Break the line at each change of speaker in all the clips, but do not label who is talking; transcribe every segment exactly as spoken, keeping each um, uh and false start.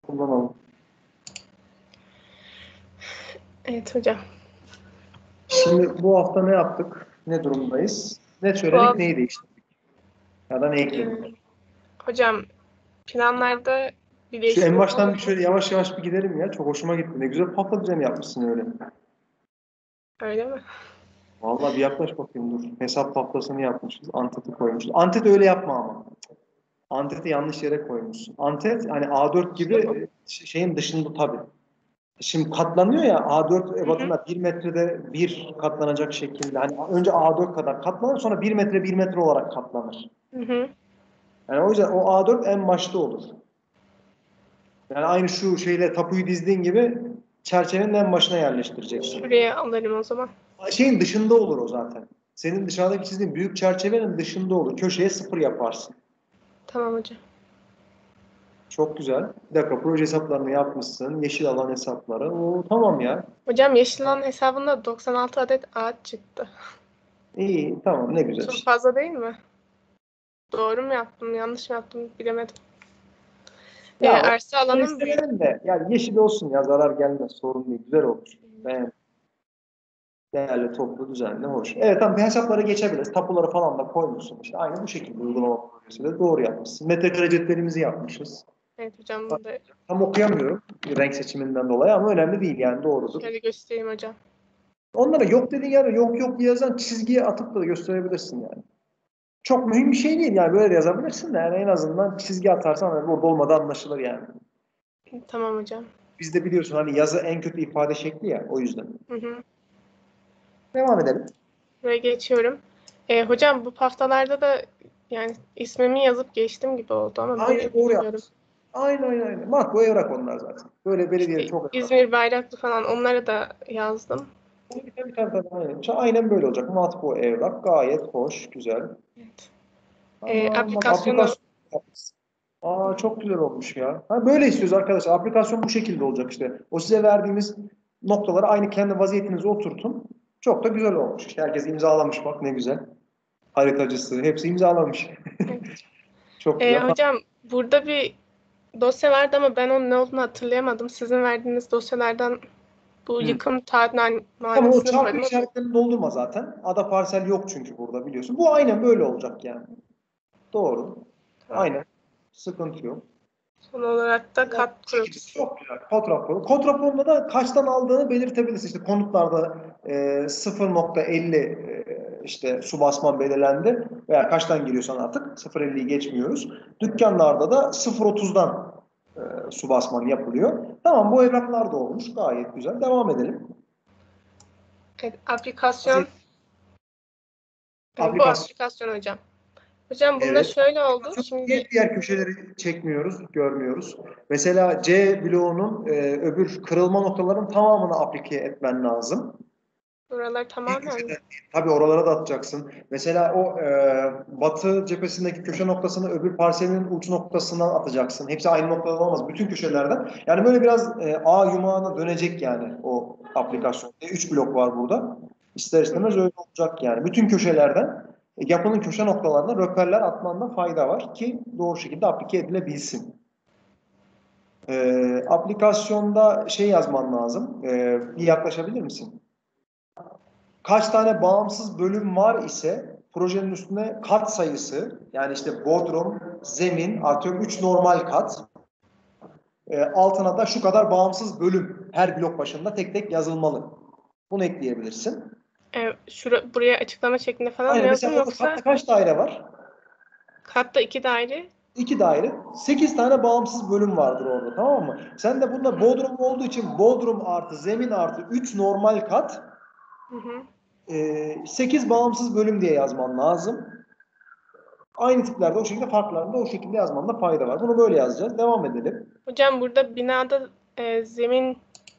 Kullanalım.
Evet hocam.
Şimdi bu hafta ne yaptık? Ne durumdayız? Ne
Bu
söyledik,
hafta,
neyi değiştirdik? Ya da ne
e,
ekledik?
hocam planlarda bir
Şu en
değişiklik
baştan bir
olmadı.
şöyle yavaş yavaş bir gidelim ya. Çok hoşuma gitti. Ne güzel pafla düzeni yapmışsın öyle.
Öyle mi?
Vallahi bir yaklaş bakayım dur. Hesap tahtasını yapmışız. Antet'i koymuşuz. Antet öyle yapma ama. Antet'i yanlış yere koymuşsun. Antet hani A dört
Şurada mı?
gibi şeyin dışında tabii. Şimdi katlanıyor ya A dört
Hı hı.
ebatında bir metrede bir katlanacak şekilde. Hani önce A dört kadar katlanır sonra bir metre bir metre olarak katlanır.
Hı hı.
Yani o yüzden o A dört en başta olur. Yani aynı şu şeyle tapuyu dizdiğin gibi çerçevenin en başına yerleştireceksin.
Şuraya alırım o zaman.
Şeyin dışında olur o zaten. Senin dışarıdaki çizdiğin büyük çerçevenin dışında olur. Köşeye sıfır yaparsın.
Tamam hocam.
Çok güzel. Bir dakika proje hesaplarını yapmışsın. Yeşil alan hesapları. Oo, tamam ya.
Hocam yeşil alan hesabında doksan altı adet ağaç çıktı.
İyi tamam ne güzel
Çok
işte.
fazla değil mi? Doğru mu yaptım, yanlış mı yaptım bilemedim. E,
Ya o
arsa
kadar
alanım büyük.
istemedim de yani yeşil olsun ya zarar gelmez sorun değil. Güzel olmuş. Ben değerli, toplu, düzenli, hoş. Evet tamam hesaplara geçebiliriz. Tapuları falan da koymuşsun. İşte aynı bu şekilde uygulama projesi de doğru yapmışsın. Metrekare cetvelimizi yapmışız.
Evet hocam burada
Tam okuyamıyorum renk seçiminden dolayı ama önemli değil yani doğrudur.
şöyle göstereyim hocam.
Onlara yok dediğin yerde yok yok diye yazan çizgiye atıp da gösterebilirsin yani. Çok mühim bir şey değil yani böyle de yazabilirsin de yani en azından çizgi atarsan yani burada olmadan anlaşılır yani.
Tamam hocam.
Bizde biliyorsun hani yazı en kötü ifade şekli ya o yüzden.
Hı hı.
Devam edelim.
Buraya geçiyorum. E, hocam bu haftalarda da yani ismimi yazıp geçtim gibi oldu ama
Aynen
bir
doğru
bilmiyorum.
yapmışsın. Aynen aynen aynen. Makro evrak onlar zaten. Böyle belediyeleri
İşte
çok evrak.
İzmir Bayraklı falan onları da yazdım.
Tabii tabii tabii. tabii, Aynen. Aynen böyle olacak. Matbu evrak gayet hoş, güzel.
Evet. E,
Tamam bak
aplikasyonu
aplikasyon yapmışsın. Aa çok güzel olmuş ya. Ha, böyle istiyoruz arkadaşlar. Aplikasyon bu şekilde olacak işte. O size verdiğimiz noktaları aynı kendi vaziyetinize oturtun. Çok da güzel olmuş. İşte herkes imzalamış bak ne güzel. Haritacısı hepsi imzalamış.
evet hocam.
Çok
E,
güzel. Tamam.
hocam burada bir dosya vardı ama ben onun ne olduğunu hatırlayamadım. Sizin verdiğiniz dosyalardan bu
Hı.
yıkım
Tamam o
taahhütnamesini
çarpı
bulmadım ama
işaretlerini doldurma zaten. Ada parsel yok çünkü burada biliyorsun. Bu aynen böyle olacak yani. Doğru.
tamam.
Aynen. Sıkıntı yok.
Son olarak da kat kurucusu.
Çok güzel. Kod raporu. Kod raporunda da kaçtan aldığını belirtebilirsin. İşte konutlarda e, sıfır nokta elli e, işte su basman belirlendi veya kaçtan giriyorsan artık sıfır nokta elliyi geçmiyoruz. Dükkanlarda da sıfır nokta otuzdan e, su basman yapılıyor. Tamam bu evraklar da olmuş. Gayet güzel. Devam edelim.
Evet, aplikasyon. E, bu
Aplikasyon.
aplikasyon hocam. Hocam bunda
Evet.
şöyle oldu.
Aplikasyon niye
Şimdi
diğer köşeleri çekmiyoruz, görmüyoruz? Mesela C bloğunun e, öbür kırılma noktalarının tamamını aplike etmen lazım.
buralar
Bir
tamamen
köşeden değil. Tabii oralara da atacaksın. Mesela o e, batı cephesindeki köşe noktasını öbür parselin uç noktasından atacaksın. Hepsi aynı noktada olmaz. Bütün köşelerden. Yani böyle biraz e, ağ yumağına dönecek yani o aplikasyon. E, üç blok var burada. İster
hı
istemez
hı.
öyle olacak yani. Bütün köşelerden e, yapının köşe noktalarına röperler atmanda fayda var ki doğru şekilde aplike edilebilsin. E, aplikasyonda şey yazman lazım. E, bir yaklaşabilir misin? Kaç tane bağımsız bölüm var ise projenin üstüne kat sayısı yani işte bodrum, zemin atıyorum üç normal kat. E, altına da şu kadar bağımsız bölüm her blok başında tek tek yazılmalı. Bunu ekleyebilirsin.
E, şura, buraya açıklama şeklinde falan mı
Aynen
yazayım
mesela orada
yoksa
katta kaç daire var?
katta iki daire?
İki daire. Sekiz tane bağımsız bölüm vardır orada tamam mı? Sen de bunda
Hı
bodrum olduğu için bodrum artı zemin artı üç normal kat
hı. Hı.
e, sekiz bağımsız bölüm diye yazman lazım. Aynı tiplerde o şekilde farklarında o şekilde yazmanda fayda var. Bunu böyle yazacağız. Devam edelim.
Hocam burada binada e, zemin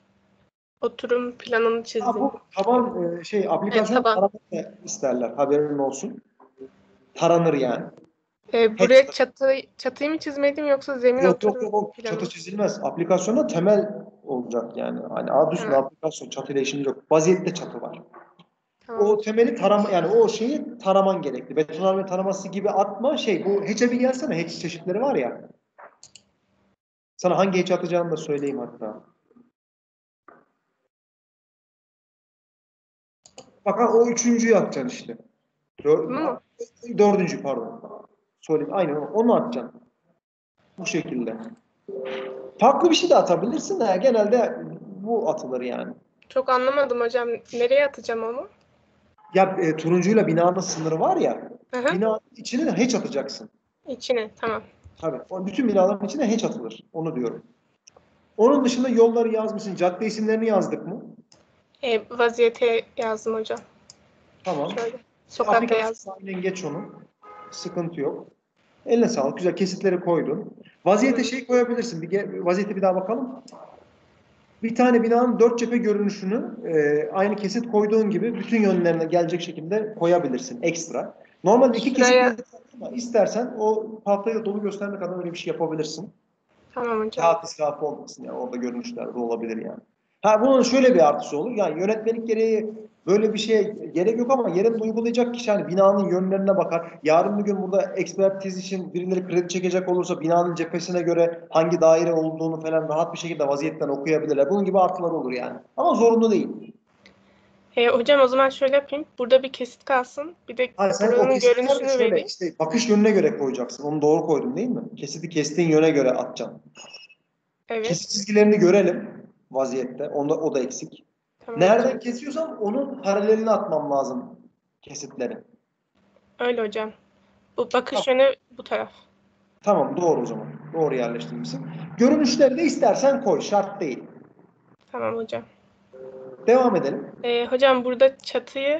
oturum planını
Ha,
çizdim
bu
diyor.
taban e, şey
Evet
aplikasyon
taban.
taranır isterler. Haberin olsun. Taranır yani.
E, buraya
Hatch.
çatı çatıyı mı çizmeliyim yoksa zemin
Yok yok
oturum
yok. O
planı
çatı
mı?
çizilmez. Aplikasyonda temel olacak yani. Hani adı üstünde
Hemen.
aplikasyon çatıyla işimiz yok. Vaziyette çatı var.
Tamam
O
hocam.
temeli tarama yani o şeyi taraman gerekli. Betonarme taraması gibi atma şey bu hatch'e bir gelsene. Hatch çeşitleri var ya. Sana hangi hatch atacağını da söyleyeyim hatta. Bak o üçüncüyü atacaksın işte. Dör,
Bunu mu?
dördüncü pardon. Söyleyeyim. Aynen onu, onu atacaksın. Bu şekilde. Farklı bir şey de atabilirsin de genelde bu atılır yani.
Çok anlamadım hocam. Nereye atacağım onu?
Ya e, turuncuyla binanın sınırı var ya.
Hı hı.
Binanın içine de hatch atacaksın.
İçine. Tamam.
Tabii. O bütün binaların içine hatch atılır. Onu diyorum. Onun dışında yolları yazmışsın. Cadde isimlerini yazdık mı?
E, vaziyete yazdım hocam.
Tamam.
Şöyle. Sokakta
Aplikasyon
yazdım.
sahibinden geç onu. Sıkıntı yok. Eline sağlık. Güzel kesitleri koydun. Vaziyete şey koyabilirsin. Bir ge- vaziyete bir daha bakalım. Bir tane binanın dört cephe görünüşünü e, aynı kesit koyduğun gibi bütün yönlerine gelecek şekilde koyabilirsin ekstra. Normalde iki kesit
Şuraya.
ama istersen o tahtayı da dolu göstermek adına öyle bir şey yapabilirsin.
Tamam hocam.
Kağıt israfı olmasın yani orada görünüşler de olabilir yani. Ha bunun şöyle bir artısı olur. Yani yönetmelik gereği böyle bir şeye gerek yok ama yerinde uygulayacak kişi hani binanın yönlerine bakar. Yarın bir gün burada ekspertiz için birileri kredi çekecek olursa binanın cephesine göre hangi daire olduğunu falan rahat bir şekilde vaziyetten okuyabilirler. Bunun gibi artılar olur yani. Ama zorunlu değil.
E, hocam o zaman şöyle yapayım. Burada bir kesit kalsın. Bir de
Hayır sen o
buranın
kesitleri de
görünüşünü
şöyle
vereyim.
işte bakış yönüne göre koyacaksın. Onu doğru koydum değil mi? Kesiti kestiğin yöne göre atacaksın.
Evet.
Kesit çizgilerini görelim vaziyette. Onda, o da eksik.
Tamam
Nereden
hocam.
kesiyorsam onun paralelini atmam lazım kesitleri.
Öyle hocam. Bu bakış
Tamam,
yönü bu taraf.
tamam doğru o zaman. Doğru yerleştirmişsin. Görünüşleri de istersen koy. Şart değil.
Tamam hocam.
Devam edelim.
E, hocam burada çatıyı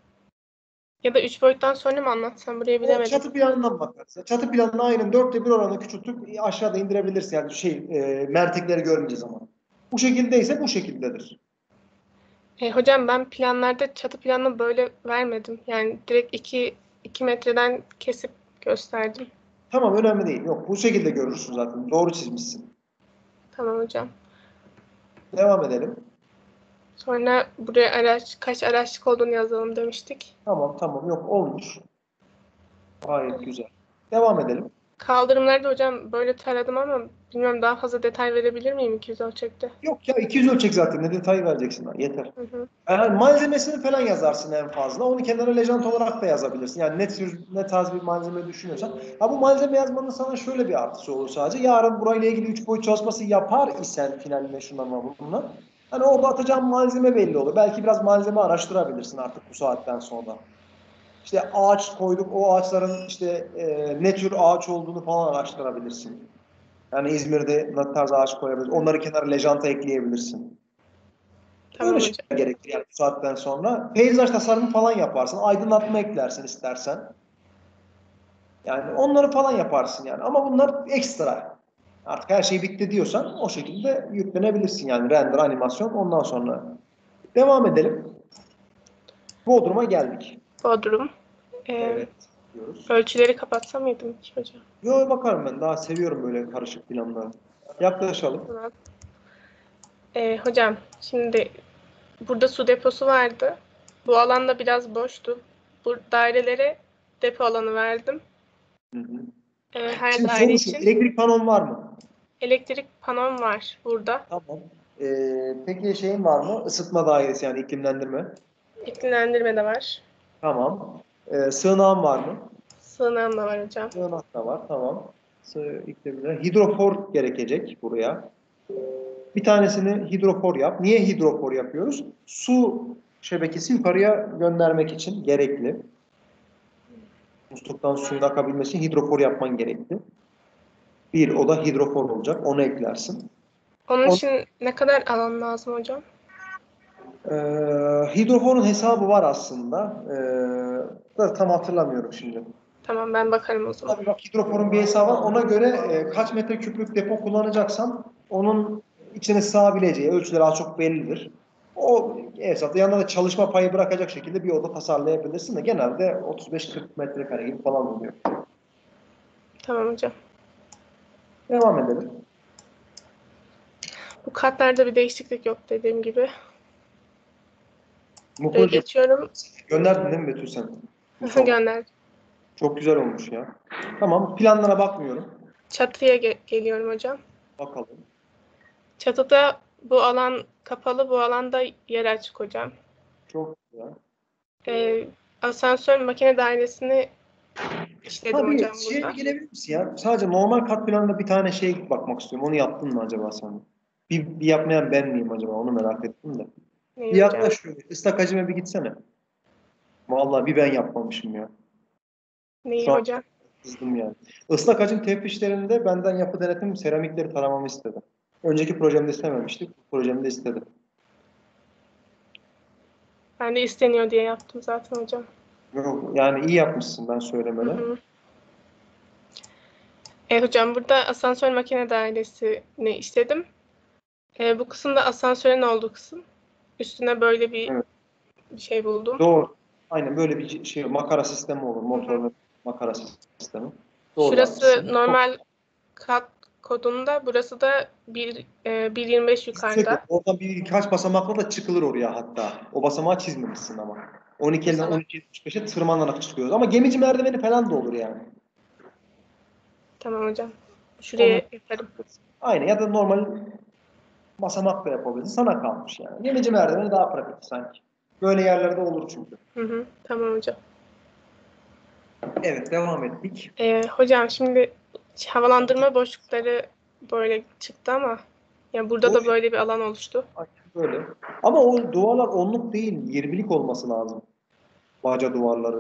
ya da üç boyuttan sonra mı anlatsam burayı
O
bilemedim.
çatı planından bakarsın. Çatı planına aynen dörtte bir oranı küçültüp aşağıda indirebilirsin. Yani şey e, mertekleri görmeyeceğiz ama. Bu şekildeyse bu şekildedir.
E, hocam ben planlarda çatı planını böyle vermedim. Yani direkt iki, iki metreden kesip gösterdim.
Tamam önemli değil. Yok bu şekilde görürsün zaten. Doğru çizmişsin.
Tamam hocam.
Devam edelim.
Sonra buraya araç, kaç araçlık olduğunu yazalım demiştik.
Tamam tamam yok olmuş. Gayet güzel. Devam edelim.
Kaldırımlarda hocam böyle taradım ama bilmiyorum daha fazla detay verebilir miyim iki yüz ölçekte?
Yok ya iki yüz ölçek zaten. Ne detay vereceksin lan. Yeter.
Hı hı.
Yani malzemesini falan yazarsın en fazla. Onu kenara lejant olarak da yazabilirsin. Yani ne tür, ne tarz bir malzeme düşünüyorsan. Ha bu malzeme yazmanın sana şöyle bir artısı olur sadece. Yarın burayla ilgili üç boyut çalışması yapar isen finaline şundan bununla. Hani orada atacağın malzeme belli olur. Belki biraz malzeme araştırabilirsin artık bu saatten sonra. İşte ağaç koyduk. O ağaçların işte e, ne tür ağaç olduğunu falan araştırabilirsin. Yani İzmir'de ne tarz ağaç koyabilirsin. Onları kenara lejanta ekleyebilirsin. Böyle
Tamam hocam.
şeyler gerekir yani bu saatten sonra. Peyzaj tasarımı falan yaparsın. Aydınlatma eklersin istersen. Yani onları falan yaparsın yani. Ama bunlar ekstra. Artık her şey bitti diyorsan o şekilde yüklenebilirsin yani. Render, animasyon ondan sonra. Devam edelim. Bodrum'a geldik.
Bodrum. Ee,
Evet diyoruz.
ölçüleri kapatsam mıydım ki hocam?
Yo bakarım ben. Daha seviyorum böyle karışık planları. Yaklaşalım.
Tamam. Ee, hocam şimdi burada su deposu vardı. Bu alanda biraz boştu. Bu dairelere depo alanı verdim.
Hı hı.
Ee, her
Şimdi
daire
soru şu.
için.
Elektrik panon var mı?
Elektrik panom var burada.
Tamam. Ee, peki şeyin var mı? Isıtma dairesi yani iklimlendirme.
İklimlendirme de var.
Tamam. Ee, sığınağın var mı?
Sığınağım da var hocam.
Sığınak da var. Tamam. Sığ, iklimler. Hidrofor gerekecek buraya. Bir tanesini hidrofor yap. Niye hidrofor yapıyoruz? Su şebekesi yukarıya göndermek için gerekli. Musluktan suyun akabilmesi için hidrofor yapman gerekli. Bir, o da hidrofor olacak. Onu eklersin.
Onun
On,
için ne kadar alan lazım hocam?
e, hidroforun hesabı var aslında. E, da tam hatırlamıyorum şimdi.
Tamam ben bakarım o zaman.
Tabii bak hidroforun bir hesabı var. Ona göre e, kaç metreküplük depo kullanacaksan onun içine sığabileceği ölçüleri az çok bellidir. O hesapta yanına da çalışma payı bırakacak şekilde bir oda tasarlayabilirsin de genelde otuz beş kırk metrekare gibi falan oluyor.
Tamam hocam.
Devam edelim.
Bu katlarda bir değişiklik yok dediğim gibi.
Bu
Buraya
proje
geçiyorum.
gönderdin değil mi Betül sen? Mustafa.
Gönder.
Çok güzel olmuş ya. Tamam planlara bakmıyorum.
Çatıya ge- geliyorum hocam.
Bakalım.
Çatıda bu alan kapalı, bu alanda yer açık hocam.
Çok güzel.
Ee, asansör makine dairesini işledim
Ha bir
hocam
şeye
burada.
bir gelebilir misin ya? Sadece normal kat planında bir tane şey bakmak istiyorum. Onu yaptın mı acaba sen? Bir, bir yapmayan ben miyim acaba? Onu merak ettim de. Bir
Neyi hocam?
yaklaş şöyle. Islak hacime bir gitsene. Vallahi bir ben yapmamışım ya.
Neyi
Şu an
hocam?
kızdım yani. Islak hacim tefrişlerinde benden yapı denetim seramikleri taramamı istedi. Önceki projemde istememiştik. Bu projemde istedi.
Ben de isteniyor diye yaptım zaten hocam.
Yok, yani iyi yapmışsın ben
Hı
söylemeden.
hı. E, hocam burada asansör makine dairesini işledim. E, bu kısımda asansörün olduğu kısım. Üstüne böyle bir,
Evet.
bir şey buldum.
Doğru. Aynen böyle bir şey makara sistemi olur.
Hı hı.
Motorlu makara sistemi. Doğru
Şurası
yapmışsın. Çok
normal kat kodunda. Burası da bir, e, bir yirmi beş
yüksek.
yukarıda.
Oradan bir birkaç basamakla da çıkılır oraya hatta. O basamağı çizmemişsin ama. on iki elden
Basamak.
on iki yetmiş beşe tırmanarak çıkıyoruz. Ama gemici merdiveni falan da olur yani.
Tamam hocam.
Onu
Şuraya yaparım.
aynen ya da normal basamak da yapabilirsin. Sana kalmış yani. Gemici merdiveni daha pratik sanki. Böyle yerlerde olur çünkü.
Hı hı. Tamam hocam.
Evet devam ettik.
E, hocam şimdi havalandırma boşlukları böyle çıktı ama yani burada
O
da böyle bir alan oluştu.
aynen böyle. Ama o duvarlar onluk değil, yirmilik olması lazım. Baca duvarları.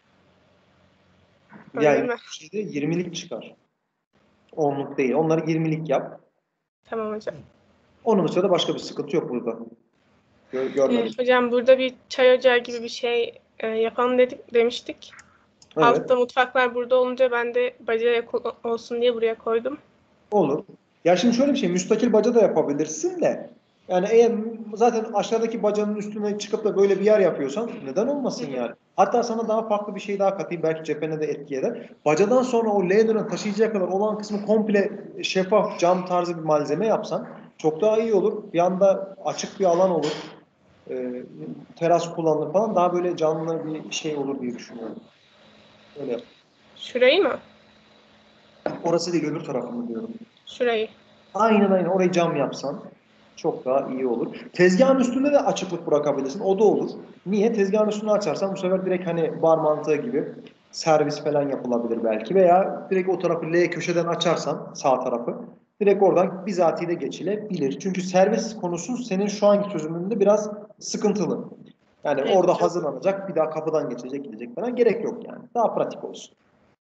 Öyle
Yani
mi?
şeyde yirmilik çıkar. Onluk değil. Onları yirmilik yap.
Tamam hocam.
Onun dışında başka bir sıkıntı yok burada. Gör,
E,
görmedim.
hocam burada bir çay ocağı gibi bir şey e, yapalım dedik demiştik.
Evet.
Altta mutfaklar burada olunca ben de bacayak olsun diye buraya koydum.
Olur. Ya şimdi şöyle bir şey, müstakil baca da yapabilirsin de. Yani eğer zaten aşağıdaki bacanın üstüne çıkıp da böyle bir yer yapıyorsan neden
Hı
olmasın
hı.
yani? Hatta sana daha farklı bir şey daha katayım. Belki cephene de etki eder. Bacadan sonra o ladder'ın taşıyacağı kadar olan kısmı komple şeffaf cam tarzı bir malzeme yapsan çok daha iyi olur. Bir anda açık bir alan olur. Ee, teras kullanılır falan. Daha böyle canlı bir şey olur diye düşünüyorum. Öyle yap.
Şurayı mı?
Orası değil öbür tarafını diyorum.
Şurayı.
Aynen aynen orayı cam yapsan çok daha iyi olur. Tezgahın üstünde de açıklık bırakabilirsin. O da olur. Niye? Tezgahın üstünü açarsan bu sefer direkt hani bar mantığı gibi servis falan yapılabilir belki. Veya direkt o tarafı L köşeden açarsan sağ tarafı direkt oradan bizatihi de geçilebilir. Çünkü servis konusu senin şu anki çözümünde biraz sıkıntılı. Yani
Evet
orada
hocam.
hazırlanacak bir daha kapıdan geçecek gidecek falan gerek yok yani. Daha pratik olsun.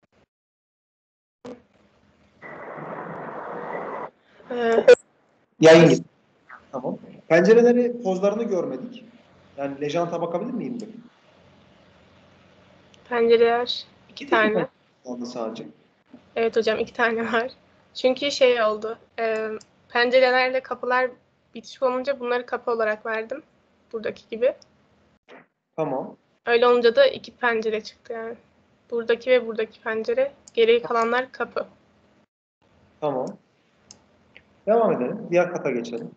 Ee,
Yayın
burası
gibi. Tamam. Pencereleri pozlarını görmedik. Yani lejanta bakabilir miyim bir?
pencereler iki
Bir tek mi
tane.
pencere kaldı sadece?
Evet hocam iki tane var. Çünkü şey oldu. E, pencerelerle kapılar bitişik olunca bunları kapı olarak verdim. Buradaki gibi.
Tamam.
Öyle olunca da iki pencere çıktı yani. Buradaki ve buradaki pencere. Geriye kalanlar kapı.
Tamam. Devam edelim. Diğer kata geçelim.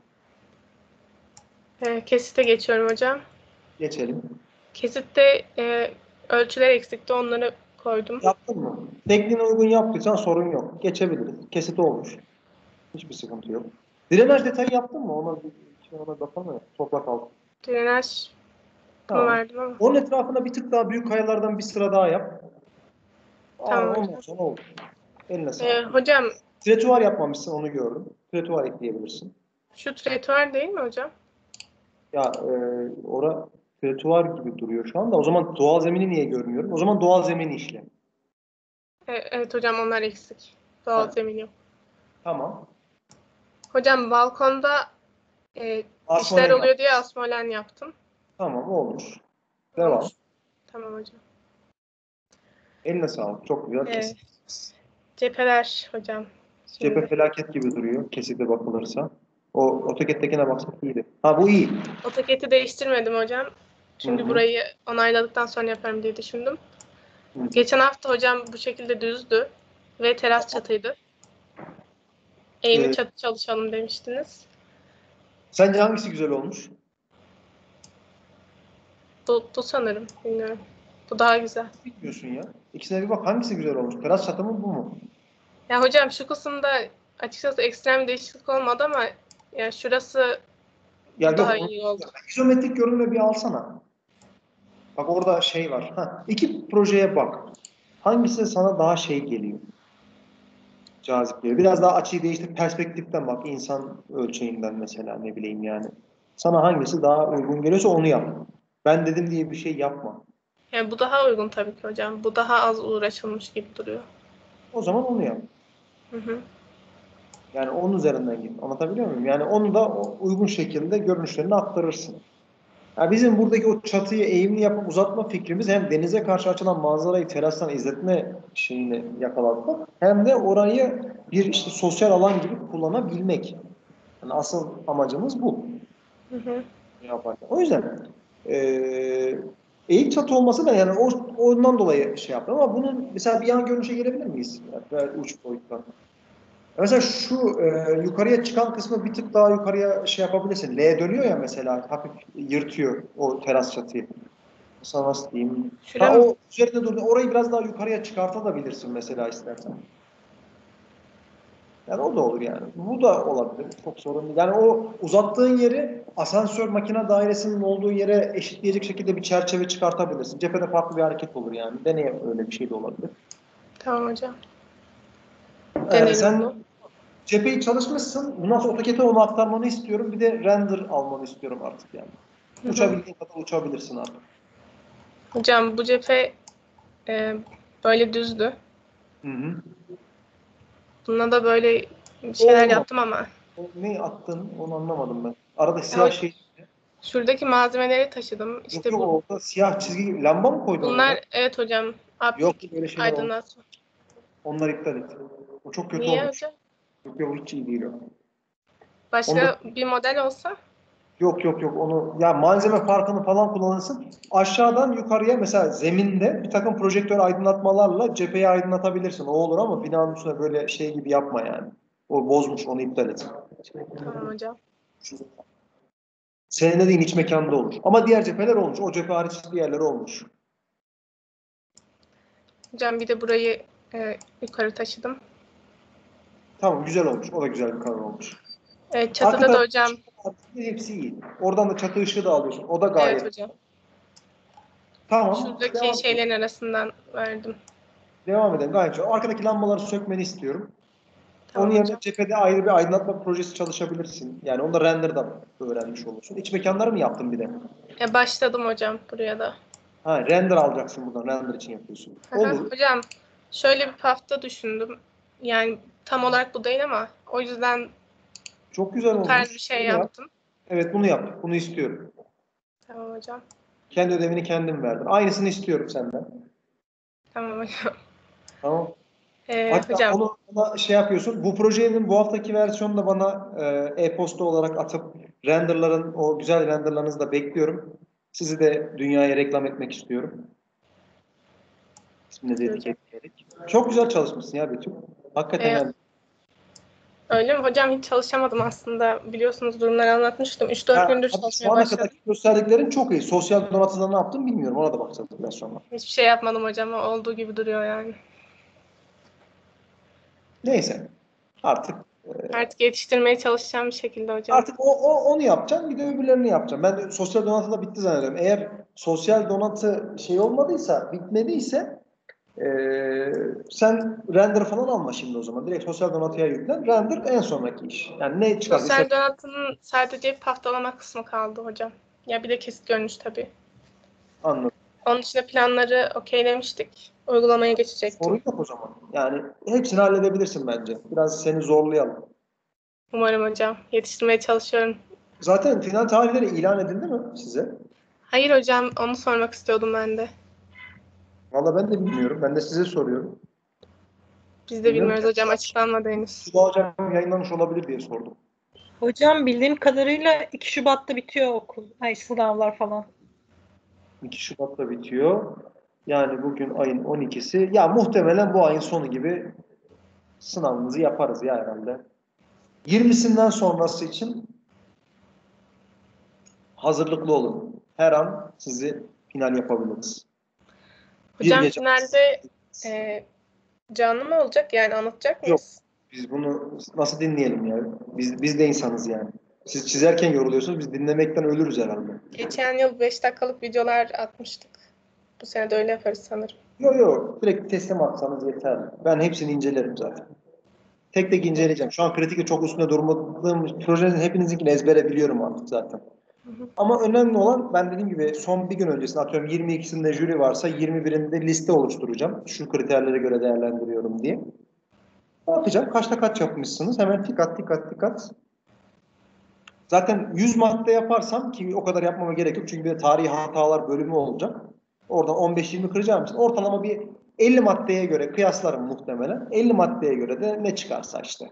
E, kesite geçiyorum hocam.
Geçelim.
Kesitte e, ölçüler eksikti. Onları koydum.
Yaptın mı? Tekniğine uygun yaptıysan sorun yok. Geçebiliriz. Kesit olmuş. Hiçbir sıkıntı yok. Drenaj detayı yaptın mı? Ona bir şey ona bakalım mı? Toprak altı.
Drenaj bunu
Tamam.
verdim ama.
Onun etrafına bir tık daha büyük kayalardan bir sıra daha yap. Aa,
Tamam
ondan
hocam.
sonra oldu. Eline
E,
sağlık.
hocam
Tretuar yapmamışsın onu gördüm. Tretuar ekleyebilirsin.
şu tretuar değil mi hocam?
Ya e, ora tretuar gibi duruyor şu anda. O zaman doğal zemini niye görmüyorum? O zaman doğal zemini işle.
E, evet hocam onlar eksik. Doğal
Ha,
zemin yok.
tamam.
Hocam balkonda e, işler
Asmolen yap.
oluyor diye asmolen yaptım.
Tamam olmuş.
Olmuş.
Devam.
Tamam hocam.
Eline sağlık. Çok güzel
E,
kesit.
cepheler hocam.
Cephe
Şimdi
felaket gibi duruyor. Kesite bakılırsa. O AutoCAD'tekine baksak iyiydi. Ha bu iyi.
AutoCAD'i değiştirmedim hocam.
Hı
Çünkü
hı.
burayı onayladıktan sonra yaparım diye düşündüm.
Hı hı.
Geçen hafta hocam bu şekilde düzdü ve teras çatıydı. Eğimli
Ee,
çatı çalışalım demiştiniz.
sence hangisi güzel olmuş?
Bu, bu sanırım. Bilmiyorum. Bu daha güzel.
Bilmiyorsun ya. İkisine bir bak. Hangisi güzel olmuş? Teras çatı mı bu mu?
Ya hocam şu kısımda açıkçası ekstrem bir değişiklik olmadı ama yani şurası
Ya
daha
yok,
iyi oldu.
izometrik görünümü bir alsana. Bak orada şey var. Ha, iki projeye bak. Hangisi sana daha şey geliyor? Cazip geliyor. Biraz daha açıyı değiştir, perspektiften bak. İnsan ölçeğinden mesela, ne bileyim yani. Sana hangisi daha uygun geliyorsa onu yap. Ben dedim diye bir şey yapma.
Yani bu daha uygun tabii ki hocam. Bu daha az uğraşılmış gibi duruyor.
O zaman onu yap.
Hı hı.
Yani onun üzerinden git. Anlatabiliyor muyum? Yani onu da o uygun şekilde görünüşlerini aktarırsın. Yani bizim buradaki o çatıyı eğimli yapıp uzatma fikrimiz hem denize karşı açılan manzarayı terastan izletme şeyini yakaladık, hem de orayı bir işte sosyal alan gibi kullanabilmek. Yani asıl amacımız bu.
Hı hı.
Yaparken. O yüzden eee eğik çatı olması da yani o, ondan dolayı şey yaptım ama bunun mesela bir yan görünüşe gelebilir miyiz? Yani uç boyuttan. Mesela şu e, yukarıya çıkan kısmı bir tık daha yukarıya şey yapabilirsin. L dönüyor ya mesela, hafif yırtıyor o teras çatıyı. Mesela nasıl diyeyim?
Şura
Ha,
mı?
o üzerinde durdu. Orayı biraz daha yukarıya çıkartabilirsin mesela istersen. Yani o da olur yani. Bu da olabilir. Çok sorun değil. Yani o uzattığın yeri asansör makine dairesinin olduğu yere eşitleyecek şekilde bir çerçeve çıkartabilirsin. Cephede farklı bir hareket olur yani. Deneye, öyle bir şey de olabilir.
Tamam hocam.
Ee,
Deneyelim bunu.
sen cepheyi çalışmışsın. Bundan sonra AutoCAD'e onu aktarmanı istiyorum. Bir de render almanı istiyorum artık yani.
Hı hı.
Uçabildiğin kadar uçabilirsin artık.
Hocam bu cephe e, böyle düzdü.
Hı hı.
Buna da böyle
O
şeyler
olmadı.
yaptım ama.
O ne attın onu anlamadım ben. Arada
Ya,
siyah şey.
şuradaki malzemeleri taşıdım.
Yok
İşte
yok,
bu
orada siyah çizgi lamba mı koydun oraya?
bunlar evet hocam.
Yok,
Aplik
böyle şeyler olmaz.
aydınlatma.
Onları iptal et. O çok kötü
Niye
olmuş.
hocam?
Yok yok, hiç iyi değil o. Onda
Başka bir model olsa?
yok yok yok, onu ya malzeme farkını falan kullanırsın. Aşağıdan yukarıya mesela zeminde bir takım projektör aydınlatmalarla cepheyi aydınlatabilirsin. O olur ama binanın üstüne böyle şey gibi yapma yani. O bozmuş, onu iptal et.
Tamam hocam.
Senin dediğin iç mekanda olur. Ama diğer cepheler olmuş. O cephe hariç diğerleri olmuş.
Hocam bir de burayı e, yukarı taşıdım.
Tamam, güzel olmuş. O da güzel bir karar olmuş.
E,
Arka
çatıda da
tarafı
hocam.
hepsi iyi. Oradan da çatı ışığı da alıyorsun. O da
Evet
gayet.
hocam.
Tamam.
Şuradaki
Devam edelim.
şeylerin arasından verdim.
Devam edelim. Gayet güzel. Arkadaki lambaları sökmeni istiyorum. Onun
Tamam
yerine
hocam.
cephede ayrı bir aydınlatma projesi çalışabilirsin. Yani onu da render'dan öğrenmiş olursun. İç mekanları mı yaptın bir de?
E, başladım hocam buraya da.
Ha, render alacaksın buradan. Render için yapıyorsun.
Aha,
Olur.
hocam şöyle bir hafta düşündüm. Yani tam olarak bu değil ama o yüzden
Çok güzel
bu tarz bir
olmuş.
şey
Bunu yap.
yaptım.
Evet, bunu yap. Bunu istiyorum.
Tamam hocam.
Kendi ödevini kendin verdin. Aynısını istiyorum senden.
Tamam hocam.
Tamam.
E,
Hatta
hocam
onu bana şey yapıyorsun. Bu projenin bu haftaki versiyonunu da bana e, e-posta olarak atıp renderların, o güzel renderlarınızı da bekliyorum. Sizi de dünyaya reklam etmek istiyorum. İsmini de
hocam.
etiketleyerek. Çok güzel çalışmışsın ya Betül. Hakikaten
E,
yani.
öyle mi? Hocam hiç çalışamadım aslında. Biliyorsunuz durumları anlatmıştım. üç dört
Ya,
gündür
tabii şu
çalışmaya
ana kadar
başladım.
gösterdiklerin çok iyi. Sosyal donatıda ne yaptın bilmiyorum. Ona da bakacağız biraz sonra.
Hiçbir şey yapmadım hocam. Olduğu gibi duruyor yani.
Neyse. Artık
Artık yetiştirmeye çalışacağım bir şekilde hocam.
artık o, o onu yapacağım. Bir de öbürlerini yapacağım. Ben de sosyal donatı da bitti zannediyorum. Eğer sosyal donatı şey olmadıysa, bitmediyse Ee, sen render falan alma şimdi o zaman. Direkt sosyal donatıya yüklen. Render en sonraki iş. Yani ne çıkardıysa
Sosyal donatının sadece haftalama kısmı kaldı hocam. Ya bir de kesit görünüş tabii.
anladım.
Onun dışında planları okeylemiştik. Uygulamaya geçecektim.
Sorun yok o zaman. Yani hepsini halledebilirsin bence. Biraz seni zorlayalım.
Umarım hocam. Yetiştirmeye çalışıyorum.
Zaten final tarihleri ilan edildi mi size?
Hayır hocam, onu sormak istiyordum ben de.
Valla ben de bilmiyorum. Ben de size soruyorum.
Biz de
Bilmiyorum ki.
bilmiyoruz hocam, açıklanmadı henüz.
Sıla hocam yayınlamış olabilir diye sordum.
Hocam bildiğim kadarıyla iki Şubat'ta bitiyor okul. Ay sınavlar falan.
iki Şubat'ta bitiyor. Yani bugün ayın on ikisi. Ya muhtemelen bu ayın sonu gibi sınavımızı yaparız ya herhalde. yirmisinden sonrası için hazırlıklı olun. Her an sizi final yapabiliriz. Bir
Hocam
gece
finalde e, canlı mı olacak, yani anlatacak
yok.
mıyız?
Biz bunu nasıl dinleyelim ya? Biz, biz de insanız yani. Siz çizerken yoruluyorsunuz, biz dinlemekten ölürüz herhalde.
Geçen yıl beş dakikalık videolar atmıştık. Bu sene de öyle yaparız sanırım.
Yok yok, direkt teslim atsanız yeterli. Ben hepsini incelerim zaten. Tek tek inceleyeceğim. Şu an kritikte çok üstüne durmadığım projenin hepinizinkini ezbere biliyorum artık zaten.
Hı hı.
Ama önemli olan, ben dediğim gibi son bir gün öncesinde, atıyorum yirmi ikisinde jüri varsa yirmi birinde liste oluşturacağım. Şu kriterlere göre değerlendiriyorum diye. Bakacağım kaçta kaç yapmışsınız. Hemen tik at tik at tik at. Zaten yüz madde yaparsam, ki o kadar yapmama gerek yok. Çünkü bir de tarihi hatalar bölümü olacak. Oradan on beş yirmi kıracağım için ortalama bir elli maddeye göre kıyaslarım muhtemelen. elli maddeye göre de ne çıkarsa işte.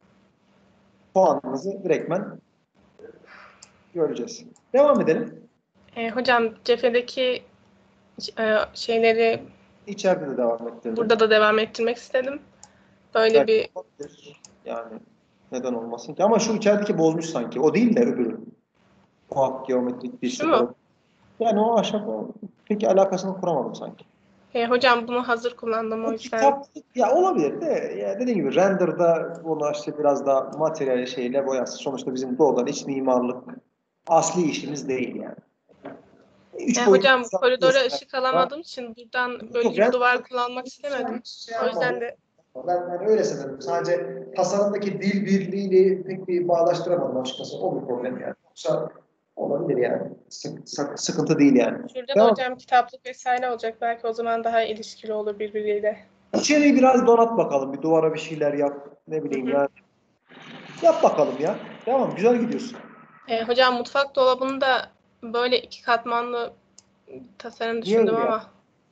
Puanımızı direktmen göreceğiz. Devam edelim.
E, hocam cephedeki e, şeyleri
İçeride de devam ettirelim.
burada da devam ettirmek istedim. Böyle
Belki
bir
olabilir. Yani neden olmasın ki? Ama şu içerideki bozmuş sanki. O değil de öbürü. Kuak geometrik bir
Şu
şey.
mu?
Yani o aşağı peki alakasını kuramadım sanki.
e, hocam bunu hazır kullandım o
O
yüzden.
kitap ya olabilir de ya dediğim gibi render'da bunu işte biraz da materyal şeyle boyası. Sonuçta bizim doğrudan iç mimarlık asli işimiz değil yani. Üç
E,
boyutlu
hocam koridora
göster-
ışık alamadığım için buradan böyle
Yok,
bir
render-
duvar kullanmak istemedim.
Şey
O yüzden
yapmadım.
de
Ben, ben öyle sanırım. Sadece tasarımdaki dil birliğiyle pek bir bağdaştıramadım açıkçası. O bir problem yani. Yoksa olabilir yani. Sık, sık- sıkıntı değil yani.
şurada da
Tamam.
hocam kitaplık vesaire olacak. Belki o zaman daha ilişkili olur birbiriyle.
İçeriği biraz donat bakalım. Bir duvara bir şeyler yap. Ne bileyim
Hı hı.
yani. Yap bakalım ya. Tamam, güzel gidiyorsun.
E, hocam mutfak dolabını da böyle iki katmanlı tasarım
Niye
düşündüm
öyle ya?
ama.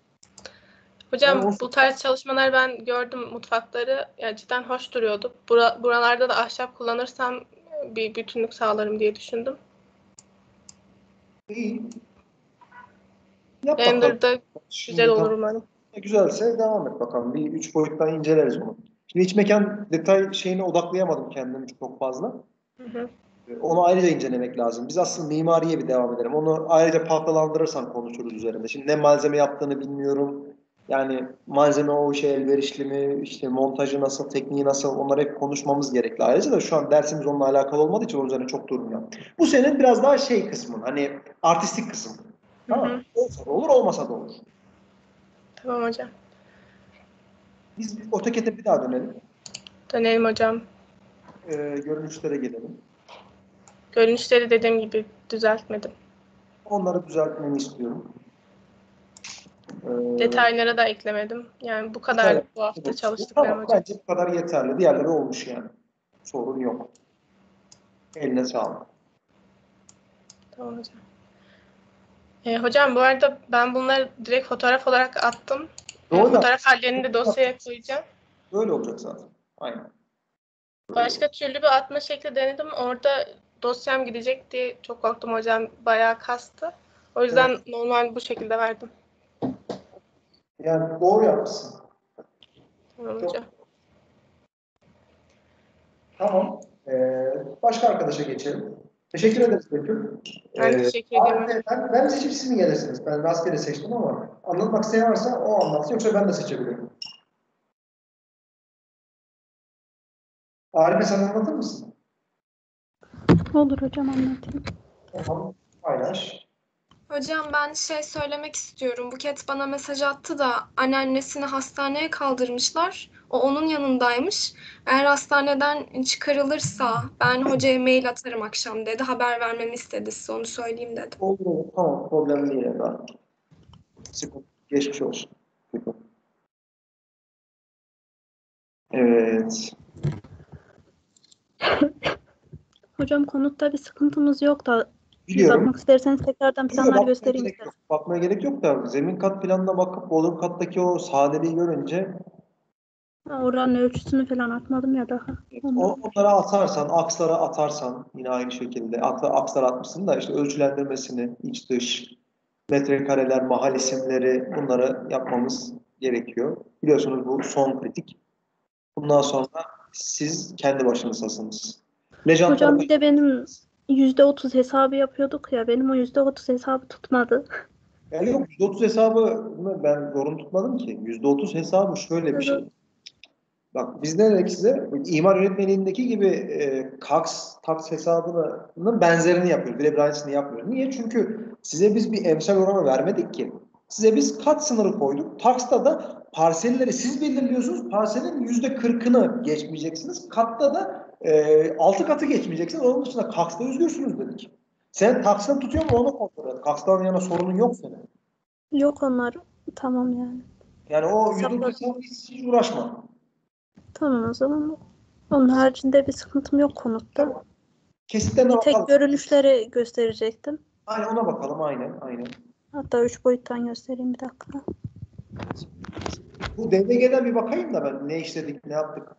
Ben
Hocam
o-
bu tarz çalışmalar ben gördüm mutfakları. Ya cidden hoş duruyordu. Bura, buralarda da ahşap kullanırsam bir bütünlük sağlarım diye düşündüm.
İyi. Yap bakalım.
Render'da
Şimdi
güzel olur
tamam.
umarım.
Güzelse devam et bakalım. Bir üç boyuttan inceleriz onu. Şimdi iç mekan detay şeyine odaklayamadım kendimi çok fazla.
Hı hı.
Onu ayrıca incelemek lazım. Biz aslında mimariye bir devam edelim. Onu ayrıca paltalandırırsan konuşuruz üzerinde. Şimdi ne malzeme yaptığını bilmiyorum. Yani malzeme o işe elverişli mi, işte montajı nasıl, tekniği nasıl, onları hep konuşmamız gerekli. Ayrıca da şu an dersimiz onunla alakalı olmadığı için onun üzerine çok durmuyorum. Bu senin biraz daha şey kısmın, hani artistik kısım.
Hı
Tamam.
hı.
Olsa da olur, olmasa da olur.
Tamam hocam.
Biz AutoCAD'e bir daha dönelim.
Dönelim hocam.
Ee, görünüşlere gelelim.
Görünüşleri dediğim gibi düzeltmedim.
Onları düzeltmeni istiyorum. Ee,
Detaylara da eklemedim. Yani bu kadar
detay-
bu hafta
Bu-
çalıştıklarım
Tamam,
hocam.
bence bu kadar yeterli. Diğerleri olmuş yani. Sorun yok. Eline sağlık.
Tamam hocam. E, hocam bu arada ben bunları direkt fotoğraf olarak attım. E,
Doğru.
fotoğraf hallerini de dosyaya koyacağım.
Böyle olacak zaten. Aynen.
Başka türlü bir atma şekli denedim. Orada dosyam gidecek diye çok korktum hocam. Bayağı kastı. O yüzden
Evet.
normal bu şekilde verdim.
Yani doğru yapmışsın.
Tamam
Çok-
hocam.
Tamam. Ee, başka arkadaşa geçelim. Teşekkür ederiz Betül.
Ben
Ee,
teşekkür ederim
abi,
hocam.
ben, ben seçip siz mi gelirsiniz? Ben rastgele seçtim ama anlatmak isteyen varsa o anlatsın, yoksa ben de seçebilirim. Arife, sen anlatır mısın?
Olur hocam, anlatayım.
Tamam. Paylaş.
Hocam ben şey söylemek istiyorum. Buket bana mesaj attı da anneannesini hastaneye kaldırmışlar. O onun yanındaymış. Eğer hastaneden çıkarılırsa ben hocaya mail atarım akşam dedi. Haber vermemi istedi, size onu söyleyeyim dedim.
Olur olur. Tamam. Problem değil efendim. Sıkıntı. Geçmiş olsun. Evet.
Hocam konutta bir sıkıntımız yok da bir
Biliyorum.
bakmak isterseniz tekrardan planlar
Bakmaya
göstereyim
gerek
size.
yok. Bakmaya gerek yok da zemin kat planına bakıp bodrum kattaki o sadeliği görünce
Ha, oranın ölçüsünü falan atmadım ya daha. Ondan.
o, onlara atarsan, akslara atarsan yine aynı şekilde at, akslara atmışsın da işte ölçülendirmesini, iç dış, metrekareler, mahal isimleri, bunları yapmamız gerekiyor. Biliyorsunuz bu son kritik. Bundan sonra siz kendi başınızdasınız. Lejantlara
Hocam bir de benim yüzde otuz hesabı yapıyorduk ya, benim o yüzde otuz hesabı tutmadı.
yani yok, yüzde otuz hesabı ben zorunlu tutmadım ki. yüzde otuz hesabı şöyle bir şey. Bak biz ne dedik size? İmar yönetmeliğindeki gibi e, KAKS, TAKS hesabının benzerini yapıyoruz. Birebir aynısını yapmıyoruz. Niye? Çünkü size biz bir emsal oranı vermedik ki. Size biz kat sınırı koyduk. TAKS'ta da parselleri siz belirliyorsunuz. Parselin yüzde kırkını geçmeyeceksiniz. Katta da e, altı katı geçmeyeceksiniz. Onun dışında KAKS'ta özgürsünüz dedik. Sen TAKS'ını tutuyor mu onu kontrol et. KAKS'tan yana sorunun yok senin.
Yok onlar. Tamam yani.
Yani o yüzde
Hesapladım.
otuz hiç, hiç uğraşma.
Tamam o zaman. Onun haricinde bir sıkıntım yok konutta.
Kesitlerine
Bir tek
bakalım.
görünüşleri gösterecektim.
Aynen ona bakalım. Aynen. Aynen.
Hatta üç boyuttan göstereyim bir dakika.
Bu D V G'den bir bakayım da ben ne işledik, ne yaptık,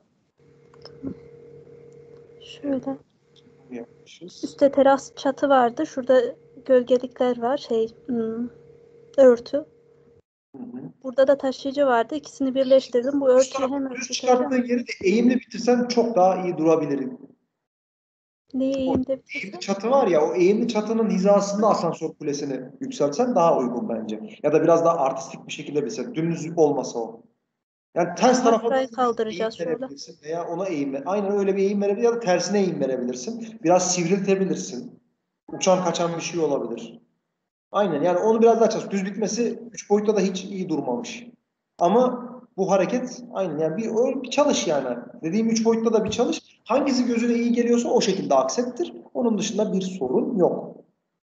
Şöyle.
ne yapmışız.
Üstte teras çatı vardı. Şurada gölgelikler var. Şey, hmm, örtü.
Hı hı.
Burada da taşıyıcı vardı. İkisini birleştirdim. Bu
Üst
örtüyü hem
tarafı düz
örteceğim.
çıkarttığın yeri de eğimli bitirsen çok daha iyi durabilirim.
Neyi
O
eğimde
eğimli
bitirsem?
çatı var ya, o eğimli çatının hizasında asansör kulesini yükseltsen daha uygun bence. Ya da biraz daha artistik bir şekilde bilsen. Dümdüz olmasa o. Yani ters
Aha,
tarafa
şurayı
doğru
kaldıracağız
eğim
şöyle.
verebilirsin veya ona eğim ver. Aynen öyle bir eğim verebilirsin ya da tersine eğim verebilirsin. Biraz sivriltebilirsin. Uçan kaçan bir şey olabilir. Aynen yani onu biraz daha çalış. Düz bitmesi üç boyutta da hiç iyi durmamış. Ama bu hareket aynen yani bir, öyle bir çalış yani. Dediğim üç boyutta da bir çalış. Hangisi gözüne iyi geliyorsa o şekilde aksettir. Onun dışında bir sorun yok.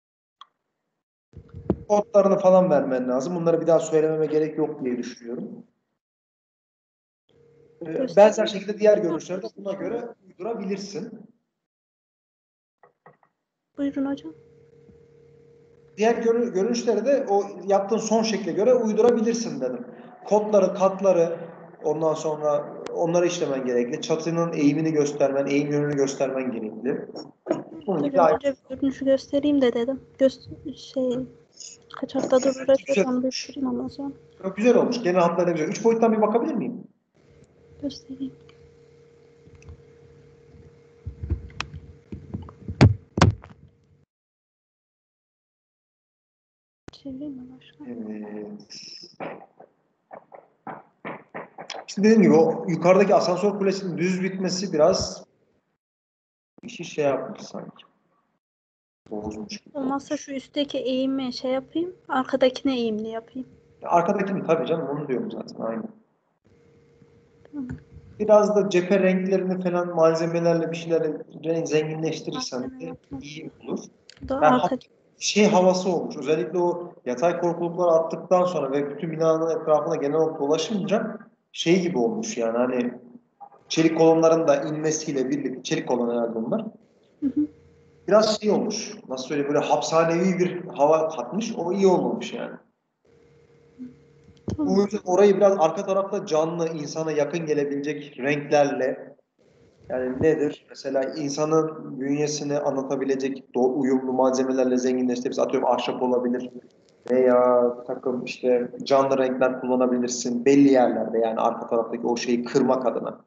Kodlarını falan vermen lazım. Bunları bir daha söylememe gerek yok diye düşünüyorum. Ee, benzer şekilde diğer görünüşleri de buna göre uydurabilirsin.
Buyurun hocam.
Diğer görü- görünüşleri de o yaptığın son şekle göre uydurabilirsin dedim. Kodları, katları, ondan sonra onları işlemen gerekli. Çatının eğimini göstermen, eğim yönünü göstermen gerekli. Bunun gibi
Hocam
ayrı.
önce bir görünüşü göstereyim de dedim. Göster şey kaç haftadır uğraşıyorum
Güzel
onu
olmuş.
göstereyim ondan sonra.
Çok güzel olmuş. Genel hatlarıyla güzel. Üç boyuttan bir bakabilir miyim?
Göstereyim. Çevireyim mi başka?
Evet. İşte dediğim gibi o yukarıdaki asansör kulesinin düz bitmesi biraz işi şey yapmış sanki. Bozmuş gibi
Olmazsa
olmuş.
şu üstteki eğimi şey yapayım. Arkadakine eğimli yapayım.
Arkadaki mi? Tabii canım onu diyorum zaten. Aynen.
Tamam.
Biraz da cephe renklerini falan malzemelerle bir şeyler zenginleştirirsen
Malzeme
de
yapmak.
iyi olur.
Bu da
Ben
arka.
şey havası olmuş. Özellikle o yatay korkulukları attıktan sonra ve bütün binanın etrafına genel olarak dolaşınca şey gibi olmuş yani hani çelik kolonların da inmesiyle birlikte çelik kolon herhalde bunlar.
Hı hı.
Biraz şey olmuş. Nasıl söyleyeyim böyle hapishanevi bir hava katmış. O iyi olmamış yani.
Tamam.
Bu yüzden orayı biraz arka tarafta canlı, insana yakın gelebilecek renklerle yani nedir? Mesela insanın bünyesini anlatabilecek do- uyumlu malzemelerle zenginleştiririz. Atıyorum ahşap olabilir veya bir takım işte canlı renkler kullanabilirsin belli yerlerde yani arka taraftaki o şeyi kırmak adına.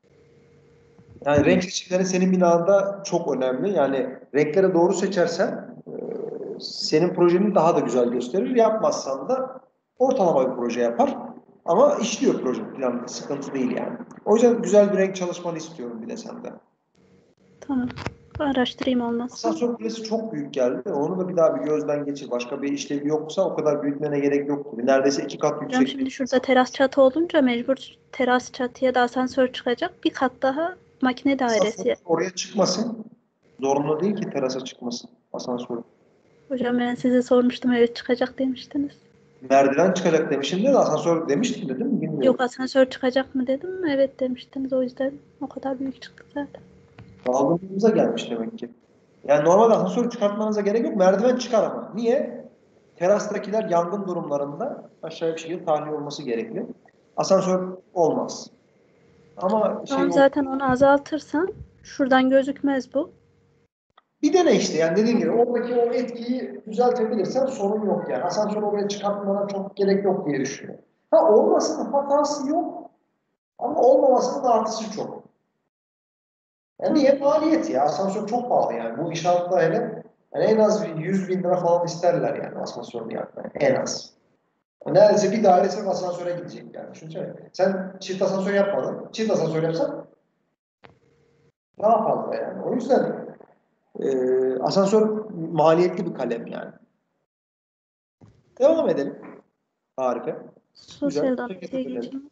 Yani renk seçimleri senin binanda çok önemli. Yani renkleri doğru seçersen e, senin projeni daha da güzel gösterir. Yapmazsan da ortalama bir proje yapar. Ama işliyor proje plan sıkıntı değil yani. O yüzden güzel bir renk çalışmanı istiyorum bir de senden.
Tamam. Araştırayım olmazsa.
Asansör kulesi çok büyük geldi. Onu da bir daha bir gözden geçir. Başka bir işlevi yoksa o kadar büyütmene gerek yoktu. Neredeyse iki kat
Hocam
yüksek.
şimdi şurada teras çatı olunca mecbur teras çatıya da asansör çıkacak. Bir kat daha makine
Asansör
dairesi.
oraya çıkmasın. Zorunlu değil ki terasa çıkmasın asansör.
Hocam ben size sormuştum evet çıkacak demiştiniz.
Merdiven çıkacak demişim de asansör demiştim de değil mi? Bilmiyorum.
Yok asansör çıkacak mı dedim. Evet demiştiniz o yüzden o kadar büyük çıktı zaten.
Aldığımıza gelmiş demek ki. Yani normalde asansör çıkartmanıza gerek yok. Merdiven çıkar ama. Niye? Terastakiler yangın durumlarında aşağıya bir şekilde tahliye olması gerekli. Asansör olmaz. Ama şey
Tamam
o
zaten onu azaltırsan şuradan gözükmez bu.
bir dene işte yani dediğim gibi oradaki o etkiyi düzeltebilirsen sorun yok yani. Asansör oraya çıkartmana çok gerek yok diye düşünüyorum. Ha olmasının hatası yok ama olmamasının da artısı çok. Yani niye maliyet ya? Asansör çok pahalı yani. Bu inşaatta hele yani en az yüz bin lira falan isterler yani asansörünü yapmaya. En az. Neredeyse bir dairesi asansöre gidecek yani. Düşünsene. Sen çift asansör yapmadın. Çift asansör yapsan daha fazla yani. O yüzden e, asansör maliyetli bir kalem yani. Devam edelim. Harika.
Sosyal
Güzel.
donatıya
Teşekkür ederim.
geçeyim.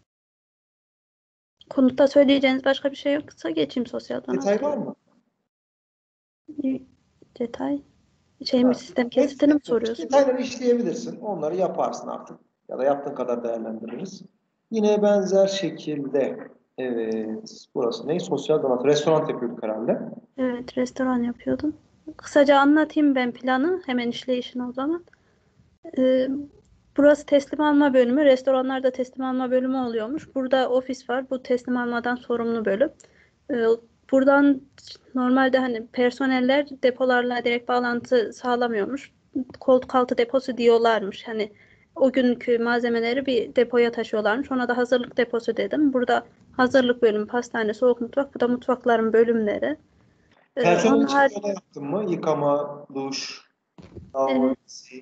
Konutta söyleyeceğiniz başka bir şey yoksa geçeyim sosyal donatıya.
Detay var mı?
Bir detay. Şey mi,
Ha.
sistem kesitini mi soruyorsunuz?
Detayları işleyebilirsin. Onları yaparsın artık. Ya da yaptığın kadar değerlendiririz. Yine benzer şekilde evet. Burası ne? Sosyal donatı. Restoran yapıyorduk herhalde.
Evet, restoran yapıyordum. Kısaca anlatayım ben planı. Hemen işleyişini o zaman. Ee, burası teslim alma bölümü. Restoranlarda teslim alma bölümü oluyormuş. Burada ofis var. Bu teslim almadan sorumlu bölüm. Ee, buradan normalde hani personeller depolarla direkt bağlantı sağlamıyormuş. Koltuk altı deposu diyorlarmış. Hani o günkü malzemeleri bir depoya taşıyorlarmış. Ona da hazırlık deposu dedim. Burada hazırlık bölümü, pastane, soğuk mutfak. Bu da mutfakların bölümleri. Ee,
Personel
onun
için
har-
yola yaptın mı? Yıkama, duş, lavabo,
Evet.
isi.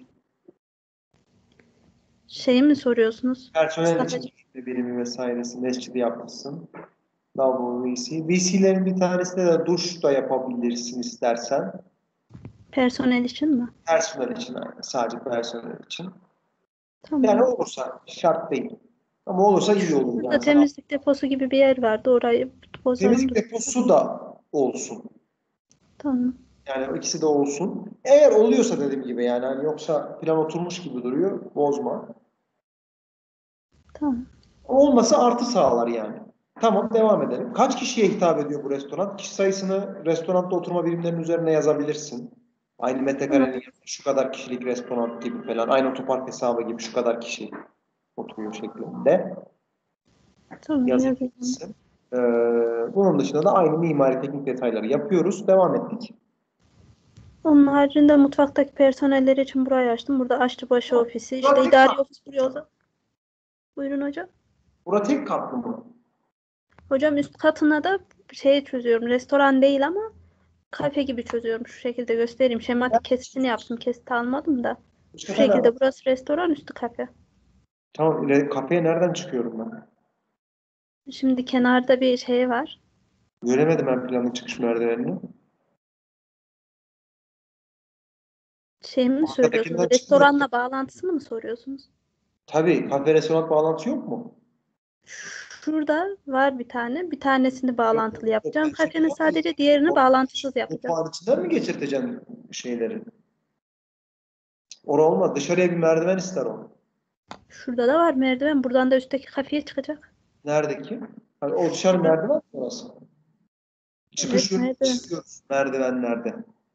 Şeyi mi soruyorsunuz?
Personel için
Sadece
giyinme birimi vesairesi. Mescidi yapmışsın. Lavabo, V C. V C'lerin bir tanesinde de duş da yapabilirsin istersen.
personel için mi?
Personel için yani. Sadece personel için.
Tamam.
Yani olursa şart değil. Ama olursa iyi olur
Burada
yani.
temizlik deposu gibi bir yer vardı. Orayı bozarım.
Temizlik deposu da olsun.
Tamam.
Yani o ikisi de olsun. Eğer oluyorsa dediğim gibi yani hani yoksa plan oturmuş gibi duruyor. Bozma.
Tamam.
Olması artı sağlar yani. Tamam devam edelim. Kaç kişiye hitap ediyor bu restoran? Kişi sayısını restoranda oturma birimlerinin üzerine yazabilirsin. Aynı metrekarenin şu kadar kişilik restoran gibi falan. Aynı otopark hesabı gibi şu kadar kişi oturuyor şeklinde
Tamam. Yazayım.
yazabilirsin. Ee, bunun dışında da aynı mimari teknik detayları yapıyoruz. Devam ettik.
Onun haricinde mutfaktaki personeller için burayı açtım. Burada aşçıbaşı ofisi, işte idari ofis buraya da. Buyurun hocam.
Burada tek katlı mı?
Hocam üst katına da şey çözüyorum. Restoran değil ama kafe gibi çözüyorum. Şu şekilde göstereyim. Şematik kesitini yaptım. Kesit almadım da. Şu şekilde burası restoran, üstü kafe.
Tamam. re- Kafeye nereden çıkıyorum ben?
Şimdi kenarda bir şey var.
Göremedim ben planın çıkış merdivenini.
Şey mi
Ortadakinden
söylüyorsunuz?
çıkıyor.
Restoranla bağlantısını mı soruyorsunuz?
Tabii. Kafe restoran bağlantısı yok mu?
Şurada var bir tane. Bir tanesini bağlantılı yapacağım. Kafenin
Mutfağın-
sadece diğerini bağlantısız yapacağım.
Mutfağın içinden mi geçirteceksin şeyleri? Orada olmaz. Dışarıya bir merdiven ister o.
Şurada da var merdiven. Buradan da üstteki kafeye çıkacak.
Neredeki? Hani o dışarı merdiven mi orası? Çıkış
Evet,
yönü
merdiven.
istiyoruz merdivenlerde.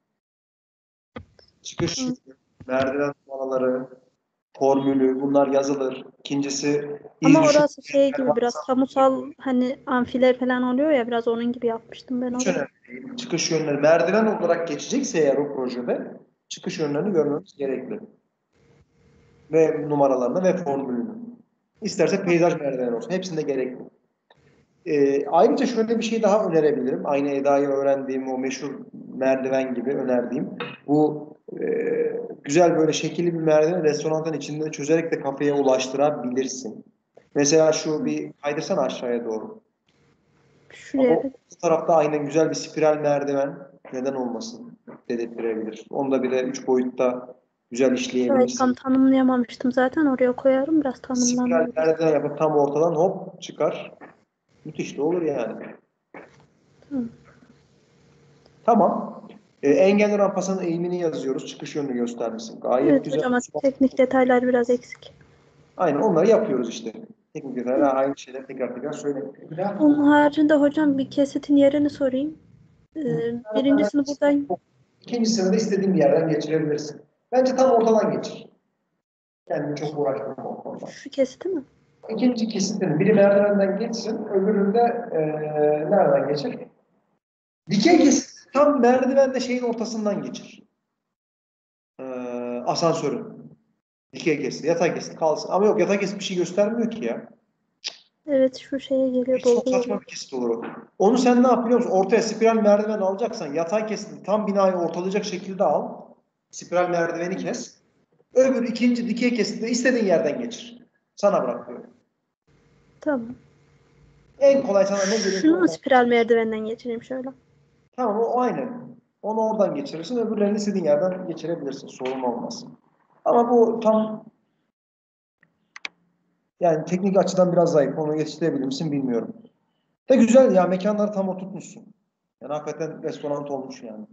Çıkış
Hı.
yönü, merdiven numaraları, formülü bunlar yazılır. İkincisi
Ama
iz düşüm-
orası şey gibi biraz kamusal hani amfiler falan oluyor ya, biraz onun gibi yapmıştım ben
Hiç
orayı.
önemli değil. Çıkış yönleri merdiven olarak geçecekse eğer o projede çıkış yönlerini görmemiz gerekli. Ve numaralarını ve formülünü. İsterse peyzaj merdiven olsun. Hepsinde gerekli. Ee, ayrıca şöyle bir şey daha önerebilirim. Aynı Eda'yı öğrendiğim o meşhur merdiven gibi önerdiğim. Bu e, güzel böyle şekilli bir merdiven restoranın içinde çözerek de kafeye ulaştırabilirsin. Mesela şu bir kaydırsana aşağıya doğru.
Şuraya
Ama bu tarafta aynen güzel bir spiral merdiven neden olmasın dedirttirebilir. Onda bir de üç boyutta güzel
şurayı
işleyebilirsin.
tam tanımlayamamıştım zaten, oraya koyarım biraz
Spiral
tanımlanıyor.
merdiven yapıp tam ortadan hop çıkar. Müthiş de olur yani.
Hı.
Tamam. E, engelli rampasının eğimini yazıyoruz. Çıkış yönünü göstermişsin. Gayet
Evet
güzel.
hocam, teknik detaylar biraz eksik.
Aynen onları yapıyoruz işte. Teknik detaylar aynı şeyler tekrar tekrar söylemek.
Onun haricinde hocam bir kesitin yerini sorayım. Ee, birincisini buradan
İkincisini de istediğin bir yerden geçirebilirsin. Bence tam ortadan geçir. Kendini çok uğraştırma o konuda.
şu kesiti mi?
İkinci kesitinin biri merdivenden geçsin, öbüründe e, nereden geçir? Dikey kesit tam merdivende şeyin ortasından geçir. E, asansörün. Dikey kesit, yatay kesit kalsın. Ama yok, yatay kesit bir şey göstermiyor ki ya.
Evet, şu şeye geliyor.
Çok
dolguya
saçma bir kesit olur o. Onu sen ne yap biliyor musun? Ortaya spiral merdiven alacaksan yatay kesiti tam binayı ortalayacak şekilde al. Spiral merdiveni kes. Öbür ikinci dikey kesiti de istediğin yerden geçir. Sana bırakıyorum.
Tamam.
En kolay sana ne geliyorsa
Şunu mu
oradan.
spiral merdivenden geçireyim şöyle?
Tamam o aynen. Onu oradan geçirirsin. Öbürlerini istediğin yerden geçirebilirsin. Sorun olmaz. Ama bu tam yani teknik açıdan biraz zayıf. Onu yetiştirebilir misin bilmiyorum. De güzel ya. Mekanları tam oturtmuşsun. Yani hakikaten restoran olmuş yani.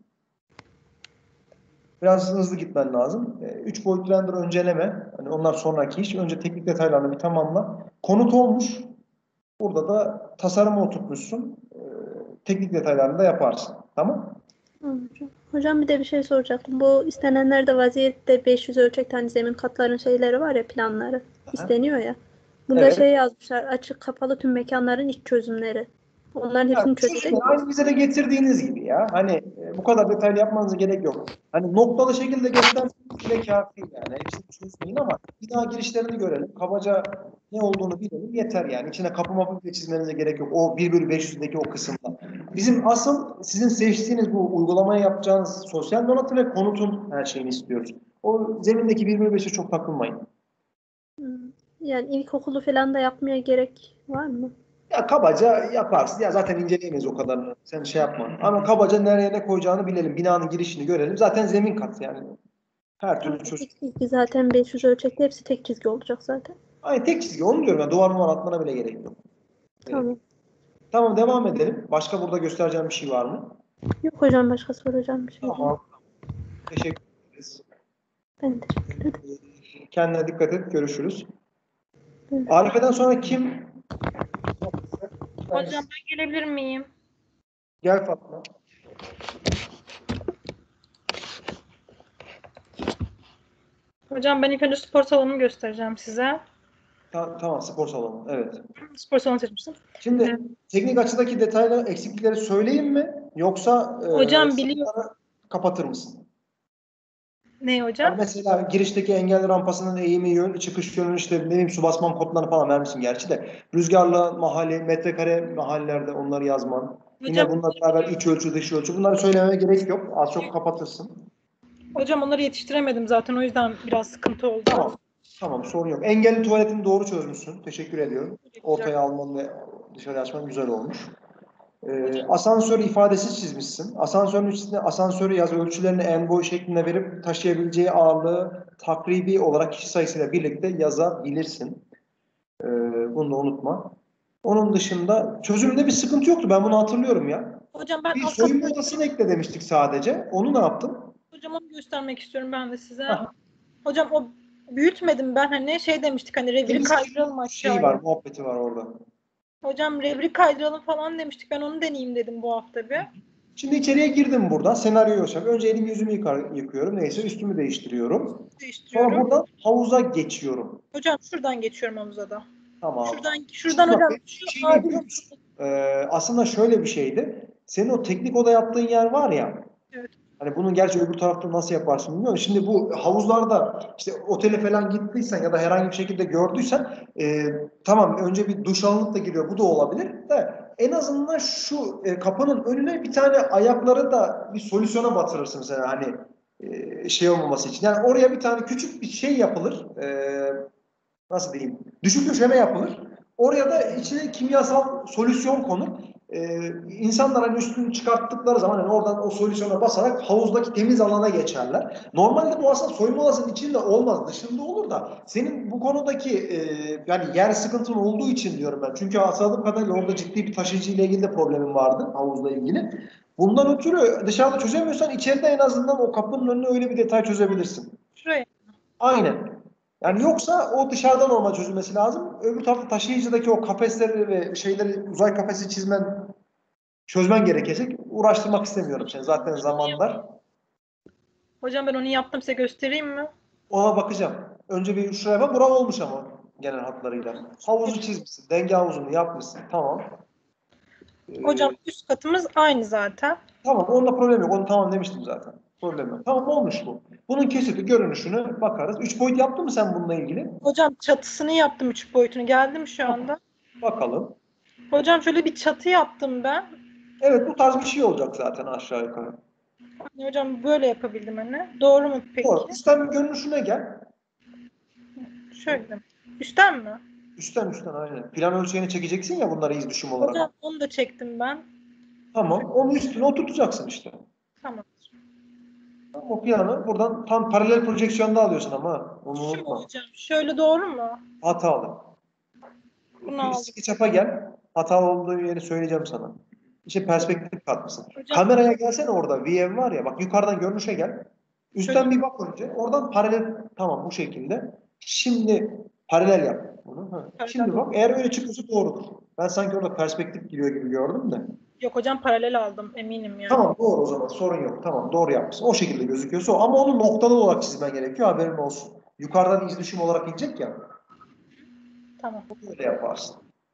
Biraz hızlı gitmen lazım. E, Üç boyutlu render önceleme. Hani onlar sonraki iş. Önce teknik detaylarını bir tamamla. Konut olmuş. Burada da tasarımı oturtmuşsun. E, teknik detaylarını da yaparsın. Tamam?
Tamam hocam. Hocam bir de bir şey soracaktım. Bu istenenlerde vaziyette beş yüz ölçekte hani zemin katların şeyleri var ya, planları isteniyor ya. Bunda
Evet.
şey yazmışlar, açık kapalı tüm mekanların iç çözümleri. Onların
Ya
hepsini
çözümler
çözecek
aynı
miyiz?
bize de getirdiğiniz gibi ya. Hani e, bu kadar detaylı yapmanıza gerek yok. Hani noktalı şekilde gösterseniz bile kafi yani. Hepsini çözmeyin ama bir daha girişlerini görelim. Kabaca ne olduğunu bilelim. Yeter yani. İçine kapı mapı bile çizmenize gerek yok. O bir bölü beş yüzdeki o kısımda. Bizim asıl sizin seçtiğiniz bu uygulamayı yapacağınız sosyal donatı ve konutun her şeyini istiyoruz. O zemindeki bir bölü beşe çok takılmayın.
Hmm. Yani ilkokulu falan da yapmaya gerek var mı?
Ya kabaca yaparsın. Ya zaten inceleyemeyiz o kadarını. Sen şey yapma. Ama kabaca nereye ne koyacağını bilelim. Binanın girişini görelim. Zaten zemin kat yani. Her türlü çöz.
Tek çizgi zaten beş yüz ölçekte hepsi tek çizgi olacak zaten.
Ay tek çizgi onu diyorum ya. Duvar numara atmana bile gerek yok. Evet.
Tamam.
Tamam devam edelim. Başka burada göstereceğim bir şey var mı?
Yok hocam, başka soracağım bir şey değil.
Tamam. Teşekkür ederiz.
Ben teşekkür ederim.
Kendine dikkat et. Görüşürüz.
Evet.
Arife'den sonra kim?
Hocam ben gelebilir miyim?
Gel Fatma.
Hocam ben ilk önce spor salonumu göstereceğim size.
Ta- tamam spor salonu. Evet.
Spor salonu seçmiştim.
Şimdi
Evet.
teknik açıdaki detaylı eksiklikleri söyleyeyim mi? Yoksa
Hocam
e,
biliyor-
sınıfları kapatır mısın?
Ne
Yani
hocam?
mesela girişteki engel rampasının eğimi, yön, çıkış yönü işte ne bileyim su basman kodlarını falan vermişsin gerçi de. Rüzgarlı mahalle, metrekare mahallelerde onları yazman. Yine
Hocam,
bununla beraber iç ölçü, dış ölçü. Bunları söylememe gerek yok. Az çok kapatırsın.
hocam onları yetiştiremedim zaten, o yüzden biraz sıkıntı oldu.
Tamam. Tamam sorun yok. Engelli tuvaletini doğru çözmüşsün. Teşekkür ediyorum. Ortaya alman ve dışarı açman güzel olmuş. Ee, asansör ifadesi çizmişsin. Asansörün üstüne asansörü yaz, ölçülerini en boy şeklinde verip taşıyabileceği ağırlığı takribi olarak kişi sayısıyla birlikte yazabilirsin. Ee, bunu da unutma. Onun dışında çözümde bir sıkıntı yoktu. Ben bunu hatırlıyorum ya.
Hocam ben
Bir
alt
soyunma
katı,
odasını ekle demiştik sadece. Onu ne yaptın?
hocam onu göstermek istiyorum ben de size.
Hah.
Hocam o büyütmedim ben, hani şey demiştik, hani reviri
Temiz
kaydıralım
şey
aşağıya.
var, muhabbeti var orada.
Hocam reviri kaydıralım falan demiştik, ben onu deneyeyim dedim bu hafta bir.
Şimdi içeriye girdim buradan. Senaryo yaşam. Önce elimi yüzümü yıkar, yıkıyorum. Neyse üstümü değiştiriyorum. Sonra
Değiştiriyorum.
buradan havuza geçiyorum.
Hocam şuradan geçiyorum havuza da.
Tamam.
Şuradan şuradan
Şimdi bak,
hocam
benim
şu
şeyi
adi
biliyor musun? Ee, aslında şöyle bir şeydi. Senin o teknik oda yaptığın yer var ya.
Evet.
Hani bunun gerçi öbür tarafta nasıl yaparsın bilmiyorum. Şimdi bu havuzlarda işte otele falan gittiysen ya da herhangi bir şekilde gördüysen e, tamam önce bir duş alınıp da giriyor. Bu da olabilir de en azından şu e, kapının önüne bir tane ayakları da bir solüsyona batırırsın sen hani e, şey olmaması için. Yani oraya bir tane küçük bir şey yapılır. E, nasıl diyeyim? Düşük döşeme yapılır. Oraya da içine kimyasal solüsyon konur. Ee, insanlar hani üstünü çıkarttıkları zaman hani oradan o solüsyona basarak havuzdaki temiz alana geçerler. Normalde bu aslında soyunma odasının içinde olmaz, dışında olur da senin bu konudaki e, yani yer sıkıntın olduğu için diyorum ben. Çünkü hatırladığım kadarıyla orada ciddi bir taşıyıcı ile ilgili de problemin vardı havuzla ilgili. Bundan ötürü dışarıda çözemiyorsan içeride en azından o kapının önüne öyle bir detay çözebilirsin.
Şuraya.
Aynen. Yani yoksa o dışarıdan normal çözülmesi lazım. Öbür tarafta taşıyıcıdaki o kafesleri ve şeyleri uzay kafesi çizmen çözmen gerekecek. Uğraştırmak istemiyorum seni. Zaten zaman dar.
Hocam ben onu yaptım, size göstereyim mi?
Ona bakacağım. Önce bir şuraya bak. Bura olmuş ama genel hatlarıyla. Havuzu çizmişsin. Denge havuzunu yapmışsın. Tamam. Ee,
Hocam üst katımız aynı zaten.
tamam. Onda problem yok. Onu tamam demiştim zaten. Problem yok. Tamam olmuş bu. Bunun kesiti görünüşünü bakarız. Üç boyut yaptın mı sen bununla ilgili?
Hocam çatısını yaptım, üç boyutunu. Geldim şu anda.
Bakalım.
Hocam şöyle bir çatı yaptım ben.
Evet bu tarz bir şey olacak zaten aşağı yukarı.
Hani hocam böyle yapabildim hani. Doğru mu peki?
Doğru. Üstten bir görünüşüne gel.
Şöyle. Üstten mi?
Üstten üstten aynen. Plan ölçeğini çekeceksin ya bunları iz düşüm olarak.
Hocam onu da çektim ben.
Tamam. Onu üstüne oturtacaksın işte.
Tamam.
O planı buradan tam paralel projeksiyonda alıyorsun ama onu
Şu mu
unutma.
hocam? Şöyle doğru mu?
Hatalı.
Bunu
Bir
aldım.
SketchUp'a gel. Hatalı olduğu yeri söyleyeceğim sana. İşte perspektif katmışsın.
Hocam-
Kameraya gelsene orada. V M var ya. Bak yukarıdan görünüşe gel. Üstten
Şöyle-
bir bak önce. Oradan paralel. Tamam bu şekilde. Şimdi paralel yap bunu. Ha.
Paralel
Şimdi
doğru.
bak eğer öyle çıkıyorsa doğrudur. Ben sanki orada perspektif giriyor gibi gördüm de.
Yok hocam paralel aldım eminim yani.
Tamam doğru o zaman sorun yok. Tamam doğru yapmışsın. O şekilde gözüküyorsa o. Ama onu noktalı olarak çizmen gerekiyor. Haberin olsun. Yukarıdan iz düşüm olarak inecek ya.
Tamam.
Böyle yaparsın.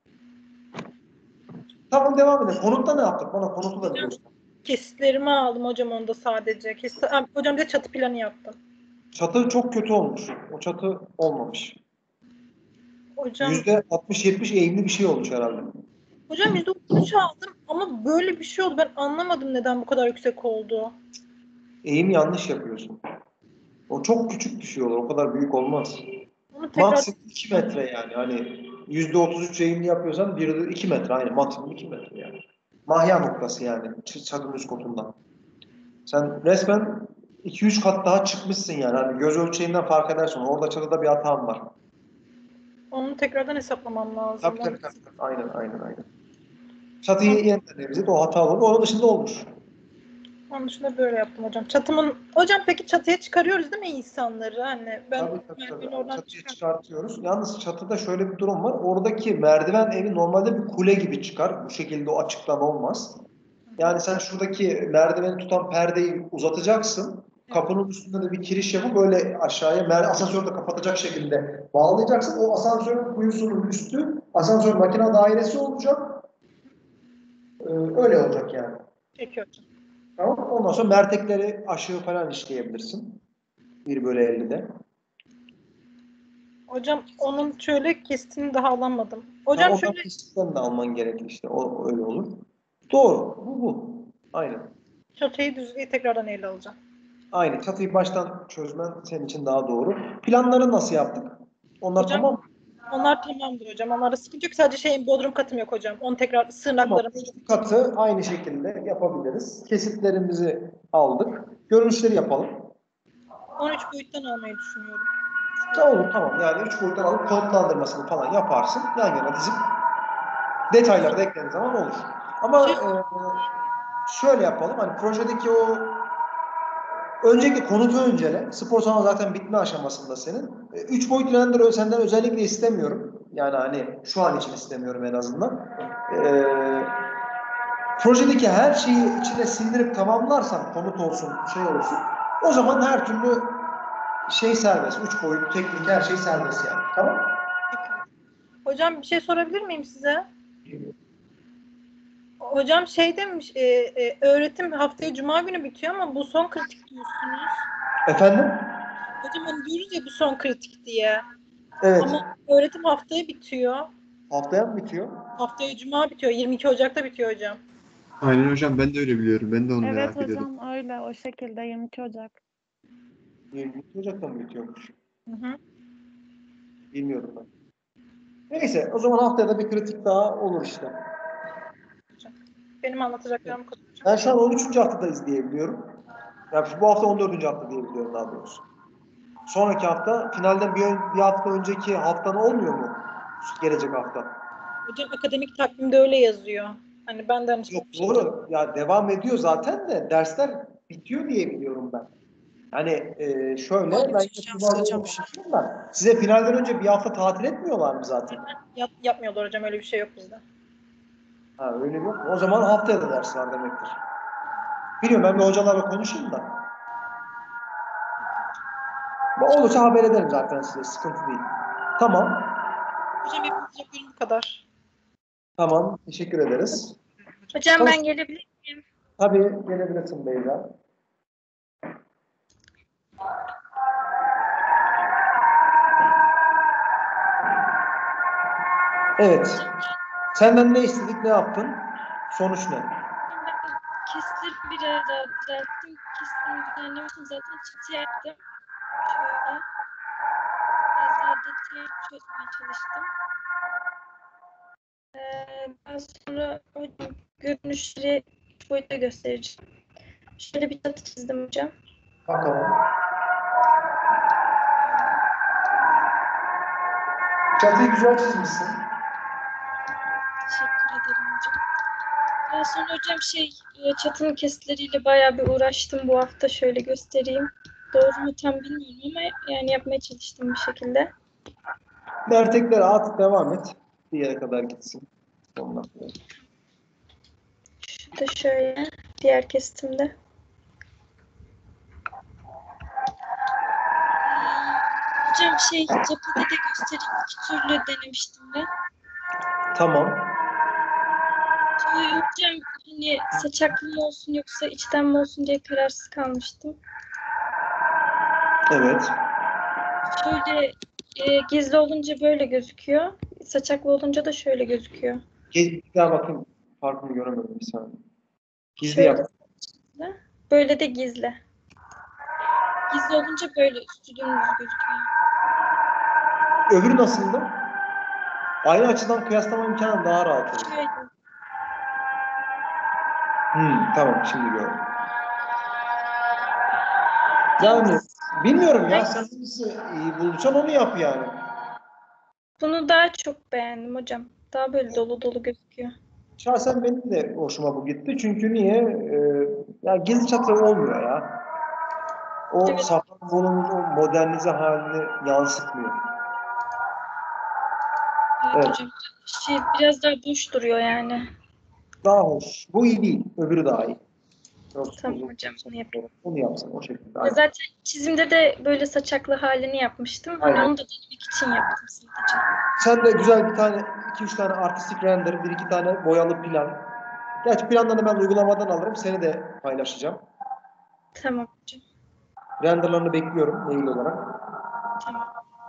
Tamam devam edelim. Konutta ne yaptık? Bana konutu da biliyorsun.
Kesitlerimi aldım hocam onda sadece. Kesit, Ha, hocam bir de çatı planı yaptım.
Çatı çok kötü olmuş. O çatı olmamış.
Hocam
yüzde altmış yetmiş eğimli bir şey olmuş herhalde.
hocam yüzde otuz üç aldım ama böyle bir şey oldu. Ben anlamadım neden bu kadar yüksek oldu.
Eğim yanlış yapıyorsun. O çok küçük bir şey olur. O kadar büyük olmaz.
Onu tekrar
Maksimum iki metre yani. Hani yüzde otuz üç eğimli yapıyorsan bir iki metre. Aynı maksimum iki metre yani. Mahya noktası yani. ç- Çatının üst kotundan. Sen resmen iki üç kat daha çıkmışsın yani. Hani göz ölçeğinden fark edersin. Orada çatıda bir hatam var.
onu tekrardan hesaplamam lazım.
Tabii tabii tabii. Aynen aynen aynen. Çatıyı yeniden revize o hata oldu. Onun dışında olmuş.
Onun dışında böyle yaptım hocam. Çatımın hocam peki çatıya çıkarıyoruz değil mi insanları? Hani ben
Tabii tabii tabii.
merdiveni oradan
Çatıya
çıkar-
çıkartıyoruz. Yalnız çatıda şöyle bir durum var. Oradaki merdiven evi normalde bir kule gibi çıkar. Bu şekilde o açıktan olmaz. Yani sen şuradaki merdiveni tutan perdeyi uzatacaksın. Kapının üstünde de bir kiriş yapıp böyle aşağıya mer- asansörü de kapatacak şekilde bağlayacaksın. O asansörün kuyusunun üstü asansör makine dairesi olacak. Ee, öyle olacak yani.
Peki hocam.
Tamam. Ondan sonra mertekleri aşağı falan işleyebilirsin. bir bölü ellide.
Hocam onun şöyle kesitini daha alamadım. Hocam
Ha,
şöyle
oradan kesitlerini de alman gerekli işte. O öyle olur. Doğru. Bu bu. Aynen.
çatıyı düzlüğü tekrardan ele alacağım.
Aynen. Çatıyı baştan çözmen senin için daha doğru. Planları nasıl yaptık? Onlar
Hocam,
tamam mı?
Onlar tamamdır hocam. Onlarda sıkıntı yok. Sadece şeyin bodrum katım yok hocam. Onu tekrar
Tamam.
sığınaklarım.
Bu katı aynı şekilde yapabiliriz. Kesitlerimizi aldık. Görünüşleri yapalım.
on üç boyuttan almayı düşünüyorum.
Da olur tamam. Yani üç boyuttan alıp konutlandırmasını falan yaparsın. Yan yana dizip detayları da eklediğin zaman olur. Ama
Şey-
e, şöyle yapalım. Hani projedeki o öncelikle konutu öncele. Spor salonu zaten bitme aşamasında senin. E, Üç boyut render senden özellikle istemiyorum. Yani hani şu an için istemiyorum en azından. E, projedeki her şeyi içine sindirip tamamlarsan konut olsun, şey olsun. O zaman her türlü şey serbest. Üç boyut, teknik her şey serbest yani. Tamam?
Hocam bir şey sorabilir miyim size? Hocam şey demiş, e, e, öğretim haftaya cuma günü bitiyor ama bu son kritik diyorsunuz.
Efendim?
Hocam hani diyoruz ya bu son kritik diye.
Evet.
Ama öğretim haftaya bitiyor.
Haftaya mı bitiyor?
Haftaya cuma bitiyor. yirmi iki Ocak'ta bitiyor hocam.
Aynen hocam ben de öyle biliyorum. Ben de onu
Evet
merak ediyordum.
hocam öyle o şekilde yirmi iki Ocak.
yirmi iki Ocak'ta mı bitiyormuş?
Hı hı.
Bilmiyorum ben. Neyse o zaman haftaya da bir kritik daha olur işte.
Benim anlatacaklarım bu kadar hocam.
Ben şu an on üçüncü haftadayız diye biliyorum. Yani bu hafta on dördüncü hafta diye biliyorum daha doğrusu. Sonraki hafta finalden bir, ön- bir hafta önceki haftan olmuyor mu? Gelecek hafta.
Hocam akademik takvimde öyle yazıyor. Hani benden hiç
Yok doğru. Ya devam ediyor zaten de dersler bitiyor diye biliyorum ben. Yani e, şöyle
on
ben
üçüncü hafta hocam.
da, size finalden önce bir hafta tatil etmiyorlar mı zaten?
Yap, yapmıyorlar hocam öyle bir şey yok bizde.
Ha öyle yok mu? O zaman haftaya da ders var demektir. Biliyorum ben bir hocalarla konuşayım da. Olursa haber ederim zaten size. Sıkıntı değil. Tamam.
Hocam yapacaklarım bu kadar.
Tamam. Teşekkür ederiz.
Hocam
Tamam.
ben gelebilir miyim?
Tabii gelebilirsin Beyza. Evet. Senden ne istedik, ne yaptın? Sonuç ne?
Kestirip bir ara daha düzelttim. Kestirimi düzenlemiştim zaten çıktı yaptım. Şöyle. Biraz daha detaylı çözmeye çalıştım. Ee, daha sonra hocam görünüşleri üç boyutta göstereceğim. Şöyle bir çatı çizdim hocam.
Bakalım. Çatıyı güzel çizmişsin.
Teşekkür ederim hocam. Daha sonra hocam şey e, çatının kesitleriyle bayağı bir uğraştım bu hafta. Şöyle göstereyim. Doğru mu tam bilmiyorum ama yani yapmaya çalıştım bir şekilde.
Dertekleri at, devam et. Bir yere kadar gitsin. Ondan sonra.
Şu da şöyle diğer kesitimde. Hocam şey cephede de göstereyim. İki türlü denemiştim ben.
Tamam.
Ee, Hocam hani saçaklı mı olsun yoksa içten mi olsun diye kararsız kalmıştım.
Evet.
Şöyle e, gizli olunca böyle gözüküyor. Saçaklı olunca da şöyle gözüküyor.
Gez, bir daha bakayım. Farkını göremedim bir saniye. Gizli
Şöyle
yap.
saçaklı, böyle de gizli. Gizli olunca böyle üstü dümdüz gözüküyor.
Öbürü nasıldı? Aynı açıdan kıyaslama imkanı daha rahat olur.
Şöyle.
Hmm, tamam, şimdi gördüm. Yani bilmiyorum ya, sen hangisi iyi bulacaksın onu yap yani.
Bunu daha çok beğendim hocam. Daha böyle dolu dolu gözüküyor.
Şahsen benim de hoşuma bu gitti. Çünkü niye? Ee, ya gizli çatı olmuyor ya. O
Evet.
Safranbolu'nun o modernize halini yansıtmıyor.
Evet,
Evet.
hocam. Şey biraz daha boş duruyor yani.
Daha hoş. Bu iyi değil. Öbürü daha iyi. Yok,
Tamam
uzun
hocam,
çatı.
bunu yapayım.
Onu yapsın o şekilde.
Ya
Aynen.
zaten çizimde de böyle saçaklı halini yapmıştım. Hani
Aynen.
onu da denemek için yaptım sadece.
Sen de güzel bir tane, iki üç tane artistik render, bir iki tane boyalı plan. Gerçi planlarını ben uygulamadan alırım. Seni de paylaşacağım.
Tamam hocam.
Renderlarını bekliyorum mail olarak.
Tamam.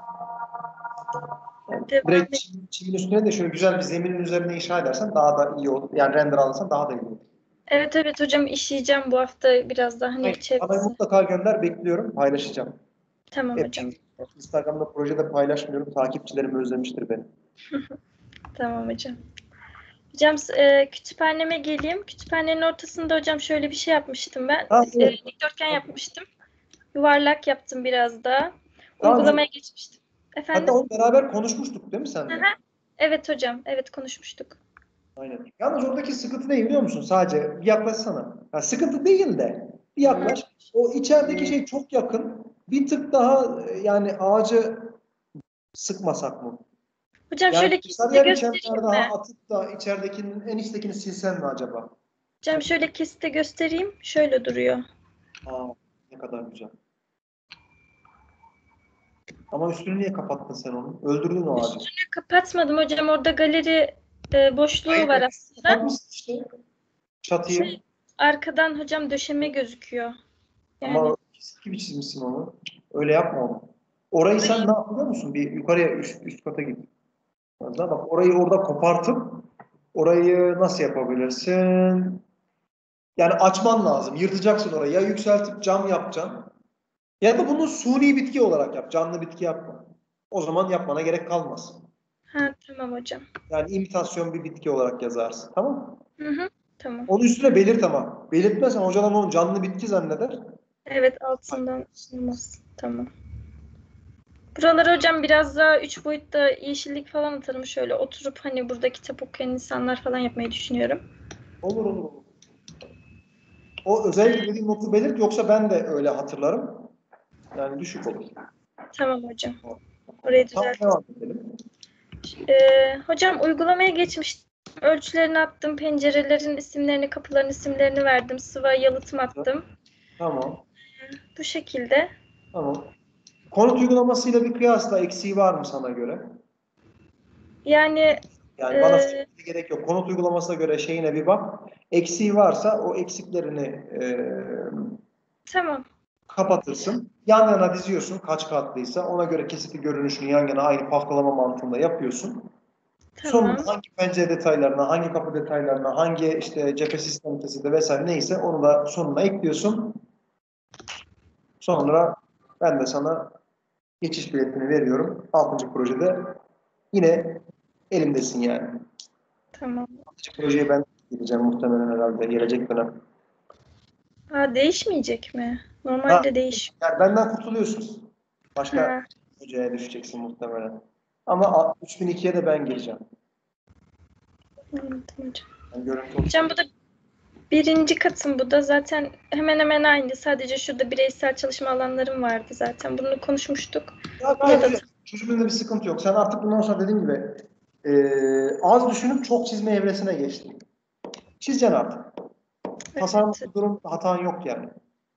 Yani
Devam
direkt
et.
çim, çimin üstüne de şöyle güzel bir zeminin üzerine inşa edersen daha da iyi olur. Yani render alırsan daha da iyi olur.
Evet evet hocam, işleyeceğim bu hafta biraz daha hani
Hayır, bana
çevresi.
mutlaka gönder, bekliyorum. Paylaşacağım.
Tamam
Hep
hocam.
Instagram'da projede paylaşmıyorum. Takipçilerim özlemiştir beni.
Tamam hocam. Hocam e, kütüphaneme geleyim. Kütüphanenin ortasında hocam şöyle bir şey yapmıştım ben.
Ha,
E,
evet.
dikdörtgen yapmıştım. Yuvarlak yaptım biraz daha.
Tamam.
Uygulamaya geçmiştim. Efendim?
Hatta onu beraber konuşmuştuk değil mi seninle?
Aha. Evet hocam. Evet konuşmuştuk.
Aynen. Yalnız oradaki sıkıntı ne biliyor musun? Sadece bir yaklaşsana. Ha, sıkıntı değil de bir yaklaş. O içerideki şey çok yakın. Bir tık daha e, yani ağacı sıkmasak mı?
Hocam
Yani
şöyle kesite
sarıyer
göstereyim
içenler daha
mi?
atıp da içeridekinin en içtekini silsen mi acaba?
Hocam şöyle kesite göstereyim. Şöyle duruyor.
Aa, ne kadar güzel. Ama üstünü niye kapattın sen onu? Öldürdün o ağacı.
Üstünü kapatmadım hocam. Orada galeri e, boşluğu
Hayır,
var aslında.
kapatmışsın işte çatıyı.
Şey, arkadan hocam döşeme gözüküyor. Yani
Ama çizgi gibi çizmişsin onu. Öyle yapma onu. Orayı sen ne yapıyor musun? Bir yukarıya üst, üst kata git. Biraz daha bak, orayı orada kopartıp orayı nasıl yapabilirsin? Yani açman lazım. Yırtacaksın orayı. Ya yükseltip cam yapacaksın. Ya da bunu suni bitki olarak yap. Canlı bitki yapma. O zaman yapmana gerek kalmaz.
ha, tamam hocam.
Yani imitasyon bir bitki olarak yazarsın. Tamam mı?
Hı hı, tamam.
Onun üstüne belirt ama. Belirtmezsen hocalar onu canlı bitki zanneder.
Evet, altından olmaz. Tamam. Buralara hocam biraz daha üç boyutta yeşillik falan atarım. Şöyle oturup hani burada kitap okuyan insanlar falan yapmayı düşünüyorum.
Olur olur olur. O özellikle dediğim notu belirt, yoksa ben de öyle hatırlarım. Yani düşük olur.
Tamam hocam. Orayı
Tamam,
düzelttim.
devam edelim.
Ee, hocam uygulamaya geçmiştim. Ölçülerini attım. Pencerelerin isimlerini, kapıların isimlerini verdim. Sıva yalıtım attım.
Tamam.
Bu şekilde.
Tamam. Konut uygulamasıyla bir kıyasla eksiği var mı sana göre?
Yani
Yani bana
Ee,
söylemeye gerek yok. Konut uygulamasına göre şeyine bir bak. Eksiği varsa o eksiklerini e,
tamam.
kapatırsın. Yan yana diziyorsun kaç katlıysa. Ona göre kesiti görünüşünü yan yana aynı paftalama mantığında yapıyorsun.
Tamam.
Sonra hangi pencere detaylarına, hangi kapı detaylarına, hangi işte cephe sistemi kesidi vesaire neyse onu da sonuna ekliyorsun. Sonra ben de sana Geçiş biletini veriyorum. altıncı projede yine elimdesin yani.
Tamam.
altıncı projeye ben gideceğim muhtemelen herhalde gelecek dönem.
Ha, değişmeyecek mi?
Ha,
Normalde değiş.
yani benden kurtuluyorsun. Başka
Ha,
projeye düşeceksin muhtemelen. Ama üç bin ikiye de ben gireceğim.
anladım hocam.
Yani görüntü
Hocam bu da birinci katım, bu da zaten hemen hemen aynı. Sadece şurada bireysel çalışma alanlarım vardı zaten. Bunu konuşmuştuk.
Ya
Buna
gayet
da
güzel. Çözümünde bir sıkıntı yok. Sen artık bundan sonra dediğim gibi e, az düşünüp çok çizme evresine geçtin. Çizeceksin artık. Tasarım
evet.
durum hatan yok yani.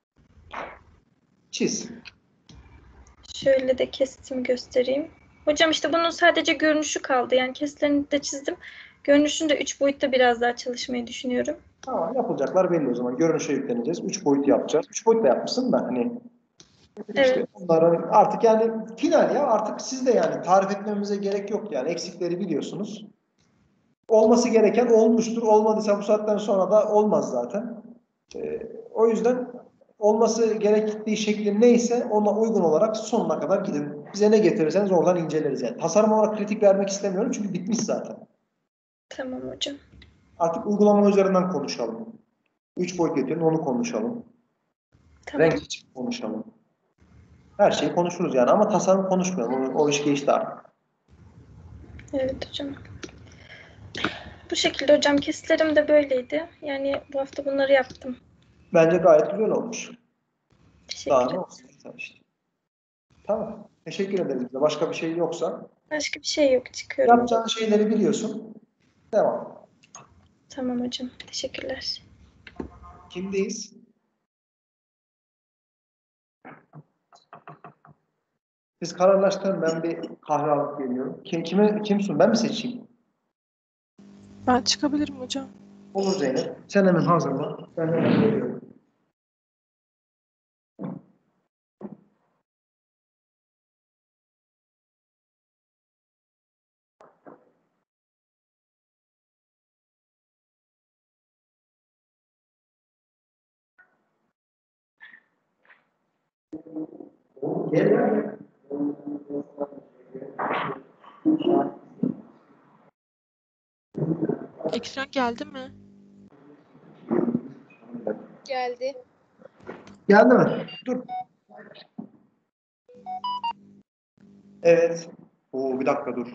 Çiz.
Şöyle de kesitimi göstereyim. Hocam işte bunun sadece görünüşü kaldı. Yani kesitlerini de çizdim. Görünüşünü de üç boyutta biraz daha çalışmayı düşünüyorum.
Tamam, yapılacaklar belli o zaman. Görünüşe yükleneceğiz. Üç boyut yapacağız. Üç boyut da yapmışsın da hani işte
Evet.
onların artık yani final ya artık siz de yani tarif etmemize gerek yok yani eksikleri biliyorsunuz. Olması gereken olmuştur. Olmadıysa bu saatten sonra da olmaz zaten. Ee, o yüzden olması gerektiği şekli neyse ona uygun olarak sonuna kadar gidin. Bize ne getirirseniz oradan inceleriz yani. Tasarım olarak kritik vermek istemiyorum çünkü bitmiş zaten.
Tamam hocam.
Artık uygulama üzerinden konuşalım. Üç boyut getirin onu konuşalım.
Tamam.
Renk için konuşalım. Her şeyi konuşuruz yani ama tasarım konuşmayalım. O, o iş geçti artık.
Evet hocam. Bu şekilde hocam, kesitlerim de böyleydi. Yani bu hafta bunları yaptım.
Bence gayet güzel olmuş.
Teşekkür
Daha ne
ederim.
olsun işte. Tamam. Teşekkür ederiz bize. Başka bir şey yoksa
Başka bir şey yok. Çıkıyorum.
yapacağın şeyleri biliyorsun. Devam.
Tamam hocam. Teşekkürler.
Kimdeyiz? Siz kararlaştırın. Ben bir kahve alıp geliyorum. Kim, kime, kimsin? Ben mi seçeyim?
Ben çıkabilirim hocam.
Olur Zeynep. Sen hemen hazırla. Ben hemen geliyorum. Gel.
Ekran geldi mi?
Geldi.
Geldi mi? Dur. Evet. Oo, bir dakika dur.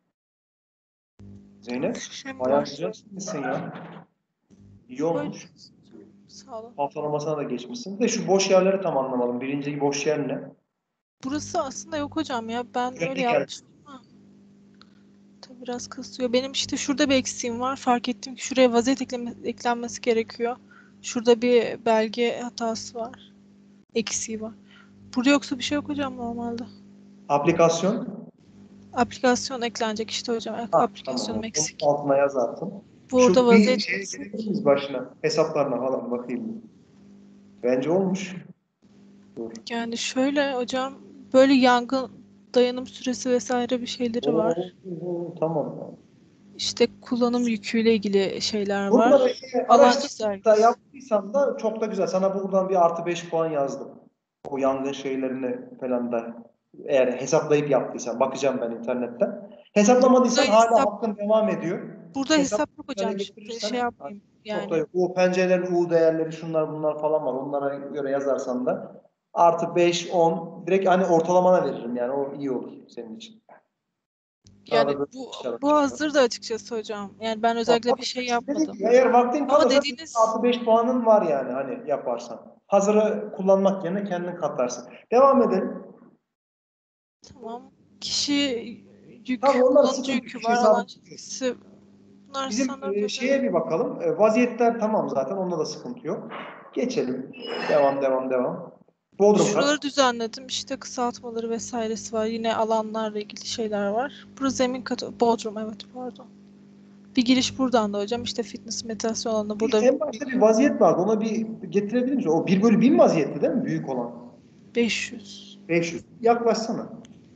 Zeynep,
Şişem
bayağı
var.
güzel çizmişsin ya. İyi
Böyle.
olmuş.
Sağ olun.
Haftalamasına da geçmişsin. Bir de şu boş yerleri tam anlamadım. Birinci boş yer ne?
Burası aslında yok hocam ya. Ben
Önde
öyle
geldi.
yapmıştım ama tabii biraz kasıyor. Benim işte şurada bir eksiğim var. Fark ettim ki şuraya vaziyet ekleme, eklenmesi gerekiyor. Şurada bir belge hatası var. Eksiği var. Burada yoksa bir şey yok hocam normalde.
Aplikasyon.
Aplikasyon eklenecek işte hocam.
Ha,
Aplikasyonum
tamam.
eksik.
Altına yazarsın.
Burada
Şu bir
vaziyet
şeye
eksik.
gelebilir miyiz başına? Hesaplarına falan bakayım. Bence olmuş. Dur.
Yani şöyle hocam, böyle yangın dayanım süresi vesaire bir şeyleri
Oo,
var.
oo, tamam.
İşte kullanım yüküyle ilgili şeyler
Bunları
var.
şey,
Alan
araştırıp da
çizelgesi.
yaptıysan da çok da güzel. Sana buradan bir artı beş puan yazdım. O yangın şeylerini falan da eğer hesaplayıp yaptıysan. Bakacağım ben internetten. Hesaplamadıysan
Burada
hala
hesap,
hakkın devam ediyor.
burada
Hesap
hesap yok
hale
hocam. Şimdi
getirirsen
şey yapmayayım.
çok da
Yani
yok. O pencerelerin U değerleri şunlar bunlar falan var. Onlara göre yazarsan da artı beş, on direkt hani ortalamana veririm yani. O iyi olur senin için. Sana
yani
da böyle
bu
işler
bu
var.
hazır da açıkçası hocam. Yani ben
Ya,
özellikle bir şey
dediğim
yapmadım.
gibi, eğer vaktin
Ama
kalırsa
dediğiniz
artı beş puanın var yani hani yaparsan. Hazırı kullanmak yerine kendin katlarsın. Devam edelim.
tamam. Kişi yük,
Tamam, onlar
kullanıcı
sıkıntı
yükü
yok.
var,
Hesabı
alan çizgisi. Bunlar
bizim
sanırım
e,
böyle.
şeye bir bakalım. E, vaziyetler tamam zaten. Onda da sıkıntı yok. Geçelim. Devam devam devam. Bodrum kat.
Şuraları düzenledim. İşte kısaltmaları vesairesi var. Yine alanlarla ilgili şeyler var. Burası zemin katı. Bodrum, evet pardon. Bir giriş buradan da hocam. İşte fitness meditasyon alanı burada.
En başta bir vaziyet vardı. Ona bir getirebilir misin? O bir bölü bin vaziyeti değil mi? Büyük olan.
beş yüz.
beş yüz. Yaklaşsana.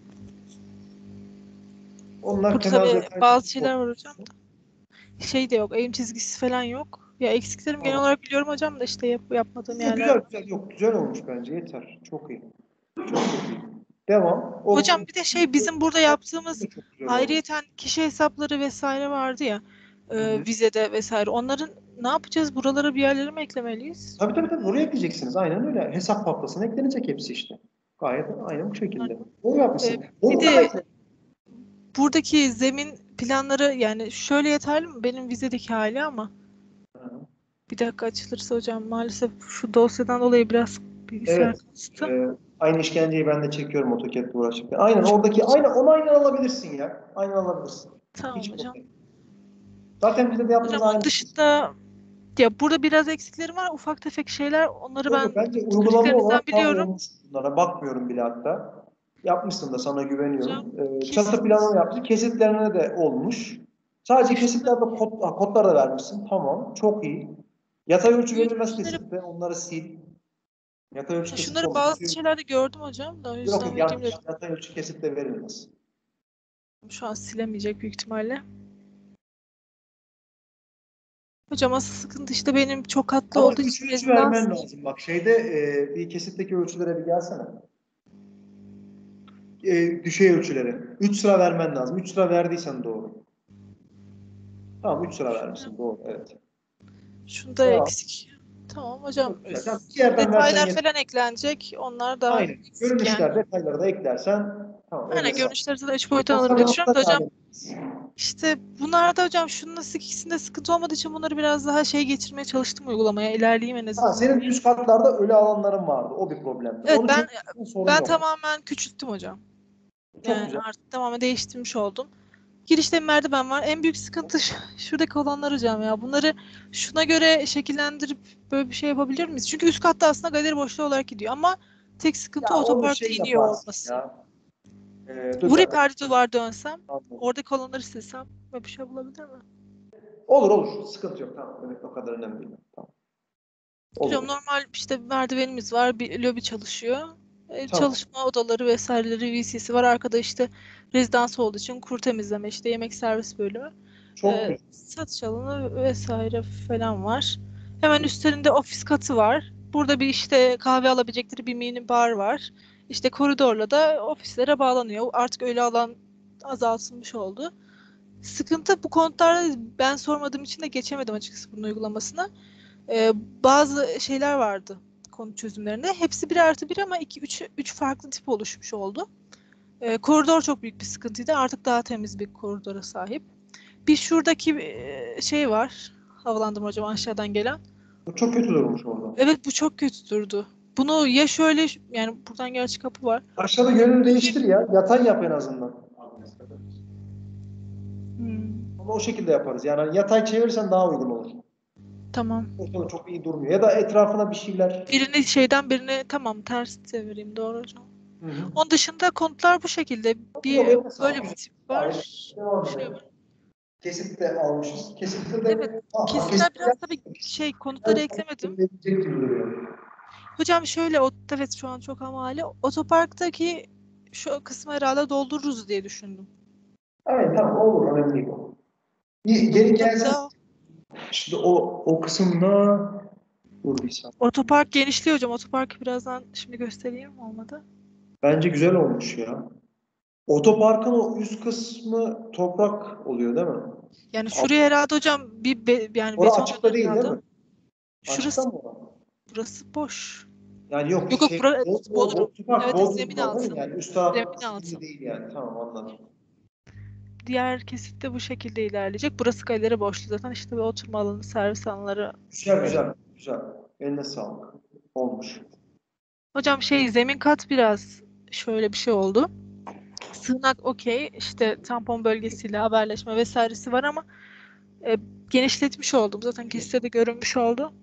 Onlar
Burada
temel
tabii
detay.
bazı şeyler var hocam da. Şey de yok. Eğim çizgisi falan yok. Ya eksiklerim genel
Tamam.
olarak biliyorum hocam da işte yap, yapmadığım
Güzel
yerler var.
güzel. Yok güzel olmuş bence. Yeter. Çok iyi. Çok çok iyi. Devam. O-
Hocam bir de şey bizim burada yaptığımız
Çok güzel oldu.
ayrıyeten kişi hesapları vesaire vardı ya e,
Hı hı.
vizede vesaire. Onların ne yapacağız? Buralara bir yerlere mi eklemeliyiz?
Tabii tabii tabii. Buraya ekleyeceksiniz. Aynen öyle. Hesap paplasına eklenecek hepsi işte. Gayet aynen bu şekilde. Doğru yapmışsın.
Ee,
Onu
bir
da
de-
ekle.
Buradaki zemin planları yani şöyle yeterli mi? Benim vizedeki hali ama bir dakika açılırsa hocam maalesef şu dosyadan dolayı biraz bilgisayar
Evet.
kastı.
Ee, aynı işkenceyi ben de çekiyorum AutoCAD'le uğraşırken. Aynen oradaki aynen onu aynen alabilirsin ya. Aynen alabilirsin.
Tamam
Hiç
hocam.
problem. Zaten bizde de yaptığımız
Hocam
aynı.
onun dışında ya burada biraz eksiklerim var. Ufak tefek şeyler. Onları
Yok,
ben
yok, bence uygulama
söylediklerinizden
olarak tam
biliyorum.
olmuş bunlara. Bakmıyorum bile hatta. Yapmışsın da sana güveniyorum.
Hocam,
Ee,
kesit-
çatı planını yaptık. Kesitlerine de olmuş. Sadece kesitlerde kod, ha, kodlar da vermişsin. Tamam. Çok iyi. Yatay ölçü verilmez
Ölçüleri-
kesitte. Onları sil. Yatay ölçü kesit
Şunları
olmaz.
bazı şeylerde gördüm hocam da o
Yok
yüzden
yok
vereyim
yanlış.
dedim.
Yatay ölçü kesitte verilmez.
Şu an silemeyecek büyük ihtimalle. Hocam asıl sıkıntı işte benim çok katlı
Ama
olduğu
üç
için
ölçü
rezidans.
vermen lazım. Bak şeyde e, bir kesitteki ölçülere bir gelsene. E, düşey ölçülere. üç sıra vermen lazım. üç sıra verdiysen doğru. Tamam üç sıra vermişsin. Doğru. Evet.
Şunda
Devam.
eksik. Tamam hocam.
Çok güzel. Tamam, iki yerden versen
Detaylar
yeter.
falan eklenecek. Onlar da
Aynen.
eksik
Görünüşler,
yani.
detayları da eklersen tamam.
Aynen
eline sağlık.
görünüşleri de üç boyuttan alırım diye düşünüyorum da hocam. İşte bunlarda hocam şunun ikisinde sıkıntı olmadığı için bunları biraz daha şey geçirmeye çalıştım uygulamaya. İlerleyeyim en azından.
Ha, senin üst katlarda ölü alanların vardı. O bir problemdi.
Evet,
Onu
ben-
çözmüşsün, sorun
Ben
yok.
tamamen küçülttüm hocam.
Çok
Yani
güzel.
artık tamamen değiştirmiş oldum. Girişte bir merdiven var. En büyük sıkıntı şu- şuradaki olanlar hocam ya. Bunları şuna göre şekillendirip böyle bir şey yapabilir miyiz? Çünkü üst katta aslında galeri boşluğu olarak gidiyor ama tek sıkıntı
Ya onu
otoparkta
şey
iniyor
yaparsın
olması.
ya. Ee, dur
Buraya
bir dakika.
perde duvar dönsem,
Anladım.
oradaki olanları silsem böyle bir şey bulabilir mi?
Olur olur. Sıkıntı yok. Tamam. Evet, o kadar önemli değil. Tamam. Olur.
Hocam normal işte merdivenimiz var, bir lobi çalışıyor. E,
Tamam.
Çalışma odaları vesaireleri V C'si var. Arkada işte rezidans olduğu için kur temizleme, işte yemek servis bölümü.
Çok
Ee,
güzel.
satış alanı vesaire falan var. Hemen üstlerinde ofis katı var. Burada bir işte kahve alabilecekleri bir mini bar var. İşte koridorla da ofislere bağlanıyor. Artık öyle alan azaltılmış oldu. Sıkıntı bu kontlarda ben sormadığım için de geçemedim açıkçası bunun uygulamasına. Ee, bazı şeyler vardı konu çözümlerinde. Hepsi bir artı bir ama iki, üç, üç farklı tip oluşmuş oldu. Ee, koridor çok büyük bir sıkıntıydı. Artık daha temiz bir koridora sahip. Bir şuradaki e, şey var. Havalandırma hocam aşağıdan gelen.
Bu çok kötü durmuş orada.
Evet bu çok kötü durdu. Bunu ya şöyle yani buradan gerçi kapı var.
Aşağıda yönünü değiştir ya. Yatay yap en azından.
Hmm,
Ama o şekilde yaparız. Yani hani yatay çevirirsen daha uygun olur.
tamam.
Ortada çok iyi durmuyor. Ya da etrafına bir şeyler.
Birini şeyden birine tamam ters çevireyim doğru hocam.
Hı hı.
Onun dışında kontlar bu şekilde. Bir
Yok,
e,
yok, sağ ol.
böyle bir tip var.
Devam
Şey
edelim.
var.
Kesit de almışız. Kesitte de
Evet,
Aa,
Kesitler
kesit-
biraz tabii şey konutları eklemedim.
Edilecek gibi duruyor.
Hocam şöyle o evet şu an çok hamali. Otoparktaki şu kısmı herhalde doldururuz diye düşündüm.
Aynen tamam olur. Önemli değil o. Bir geri gelsin.
Hatta
Şimdi o o kısımda dur bir saniye.
otopark genişliyor hocam. Otoparkı birazdan şimdi göstereyim olmadı.
Bence güzel olmuş ya. Otoparkın o üst kısmı toprak oluyor değil mi?
Yani şuraya herhalde hocam bir be, yani
Orası
beton
açıkta değil
herhalde.
değil mi?
Şurası
Açıkta mı orası?
burası boş.
Yani yok,
Yok, yok,
şey,
bura-
bol- bol-
Bodrum.
otopark
Evet,
Bodrum
zemin
var,
altı.
değil mi? Yani üst taraf
Zemin altı.
sıkıntı değil yani. Tamam anladım.
Diğer kesit de bu şekilde ilerleyecek. Burası galeri boşluğu zaten işte bir oturma alanı, servis alanları.
Güzel güzel güzel. Eline sağlık. Olmuş.
Hocam şey zemin kat biraz şöyle bir şey oldu. Sığınak okey işte tampon bölgesiyle haberleşme vesairesi var ama e, genişletmiş oldum. Zaten kesitte de görünmüş oldu.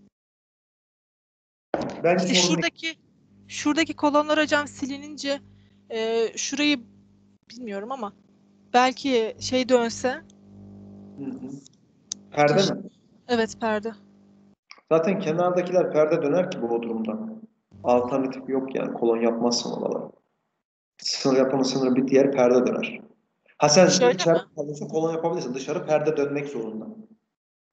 Bence
İşte
sorun değil.
şuradaki şuradaki kolonlar hocam silinince e, şurayı bilmiyorum ama belki şey dönse.
Hı hı. Perde mi?
Evet perde.
Zaten kenardakiler perde döner ki bu durumda. Alternatif yok yani. Kolon yapmazsın oralara. Sınır yapımın sınırı bittiği yer perde döner. Ha sen
Şöyle
içeride
mi?
kalıyorsa kolon yapabilirsin. Dışarı perde dönmek zorunda.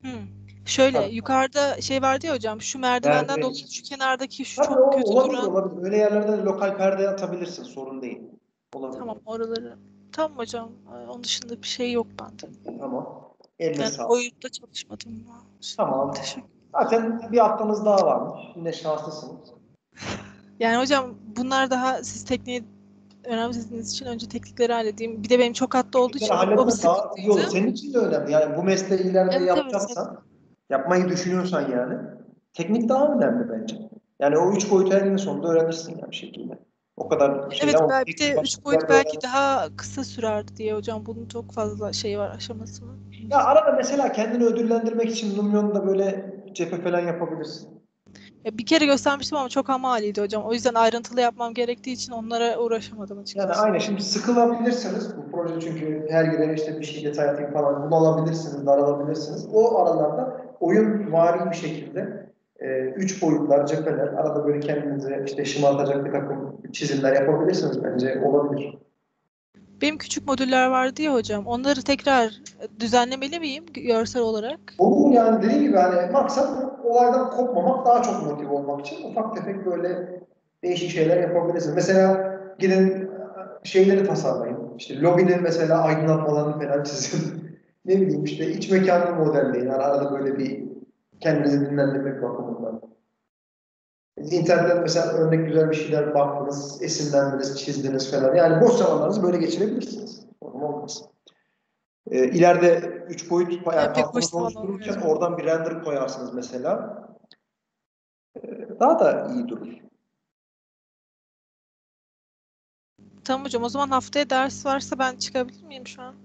Hı. Şöyle
Tabii.
yukarıda şey vardı ya hocam, şu merdivenden
Evet.
dolayı şu kenardaki şu
Tabii
çok
o
kötü
olabilir,
duran.
olabilir. Öyle yerlerde de lokal perde atabilirsin. Sorun değil. Olabilir.
Tamam, oraları. Tamam hocam. Ee, Onun dışında bir şey yok bende.
Tamam. Eline
Yani
sağlık.
oyunda çalışmadım.
Tamam.
Teşekkür.
Zaten bir haftanız daha varmış. Yine şanslısınız.
Yani hocam bunlar daha siz tekniği önemsediğiniz için önce teknikleri halledeyim. Bir de benim çok hatta olduğu için
Yani
o, o bir
halletmen daha iyi olur.
sıkıntıydı.
Senin için de önemli. Yani bu mesleği ileride
Evet, evet,
yapacaksan, yapmayı düşünüyorsan yani, teknik daha önemli bence. Yani o üç boyutu eninde sonunda öğrenirsin yani bir şekilde. O kadar şey
Evet,
ama
belki
teknik
de
başka
üç
bir
boyut
yerde
belki
öğrenirsin.
daha kısa sürerdi diye hocam. Bunun çok fazla şey var aşaması var.
Ya arada mesela kendini ödüllendirmek için Lumion'da böyle cephe falan yapabilirsin.
Ya bir kere göstermiştim ama çok hamaliydi hocam. O yüzden ayrıntılı yapmam gerektiği için onlara uğraşamadım
Yani
açıkçası.
aynen şimdi sıkılabilirsiniz. Bu proje çünkü her girene işte bir şey detay atayım falan bunu alabilirsiniz, daralabilirsiniz. O aralarda oyun vari bir şekilde e, üç boyutlar, cepheler, arada böyle kendinize işte şımartacak bir takım çizimler yapabilirsiniz bence olabilir.
Benim küçük modüller vardı ya hocam. Onları tekrar düzenlemeli miyim görsel olarak?
Olur yani dediğim gibi hani maksat bu olaydan kopmamak, daha çok motive olmak için ufak tefek böyle değişik şeyler yapabilirsiniz. Mesela gidin şeyleri tasarlayın. İşte lobinin mesela aydınlatmalarını falan çizin. Ne bileyim işte iç mekanını modelleyin. Yani arada böyle bir kendinizi dinlendirmek bakımından. İnternetten mesela örnek güzel bir şeyler baktınız, esinlendiniz, çizdiniz falan. Yani boş zamanlarınızı böyle geçirebilirsiniz. Sorun olmaz. Ee, ileride üç boyut yani
Yani pek boş
tahtanızı
zaman
oluştururken
olmuyor.
oradan bir render koyarsınız mesela. Ee, daha da iyi durur.
Tamam hocam, o zaman haftaya ders varsa ben çıkabilir miyim şu an?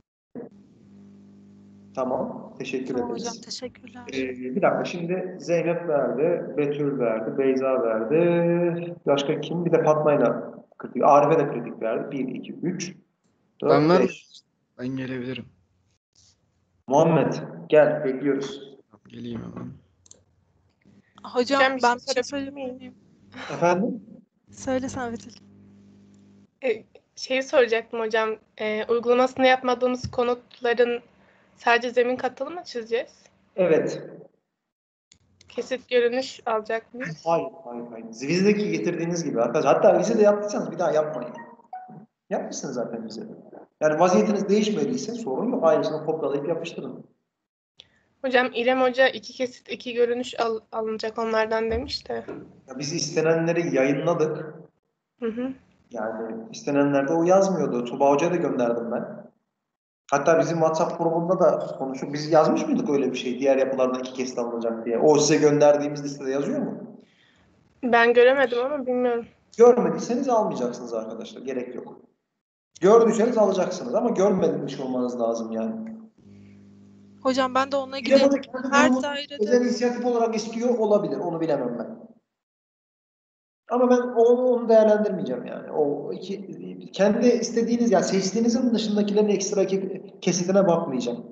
Tamam. Teşekkür
Tamam hocam,
ederiz.
teşekkürler.
Ee, bir dakika şimdi Zeynep verdi, Betül verdi, Beyza verdi. Başka kim? Bir de Fatma'yla kritik. Arife de kritik verdi. bir, iki, üç,
Ben
dört,
var mı?
beş.
Ben gelebilirim.
Muhammed gel bekliyoruz.
Geleyim hemen.
Hocam
Hocam bir
ben
şey
bir şey
sorabilir
söyleyebilir
miyim?
miyim?
Efendim?
Söylesen Betül.
E, şeyi soracaktım hocam. E, uygulamasını yapmadığımız konutların sadece zemin katılı mı çizeceğiz?
Evet.
Kesit görünüş alacak mıyız?
Hayır, hayır, hayır. Vizedeki getirdiğiniz gibi arkadaşlar. Hatta vizede yaptıysanız bir daha yapmayın. Yapmışsınız zaten vizede. Yani vaziyetiniz değişmediyse sorun yok. Aynısını kopyalayıp yapıştırın.
Hocam İrem Hoca iki kesit iki görünüş al, alınacak onlardan demiş de.
Ya biz istenenleri yayınladık.
Hı hı.
Yani istenenlerde o yazmıyordu. Tuba Hoca'ya da gönderdim ben. Hatta bizim WhatsApp grubunda da konuşup biz yazmış mıydık öyle bir şey? Diğer yapılardan iki kesit alınacak diye. O size gönderdiğimiz listede yazıyor mu?
Ben göremedim ama bilmiyorum.
Görmediyseniz almayacaksınız arkadaşlar. Gerek yok. Gördüyseniz alacaksınız ama görmemiş olmanız lazım yani.
Hocam ben de onunla
İrem
ilgili
Hoca kendi
her
grubunu
dairede
özel inisiyatif olarak istiyor olabilir. Onu bilemem ben. Ama ben onu, onu değerlendirmeyeceğim yani. O iki, kendi istediğiniz yani seçtiğinizin dışındakilerin ekstra kesitine bakmayacağım.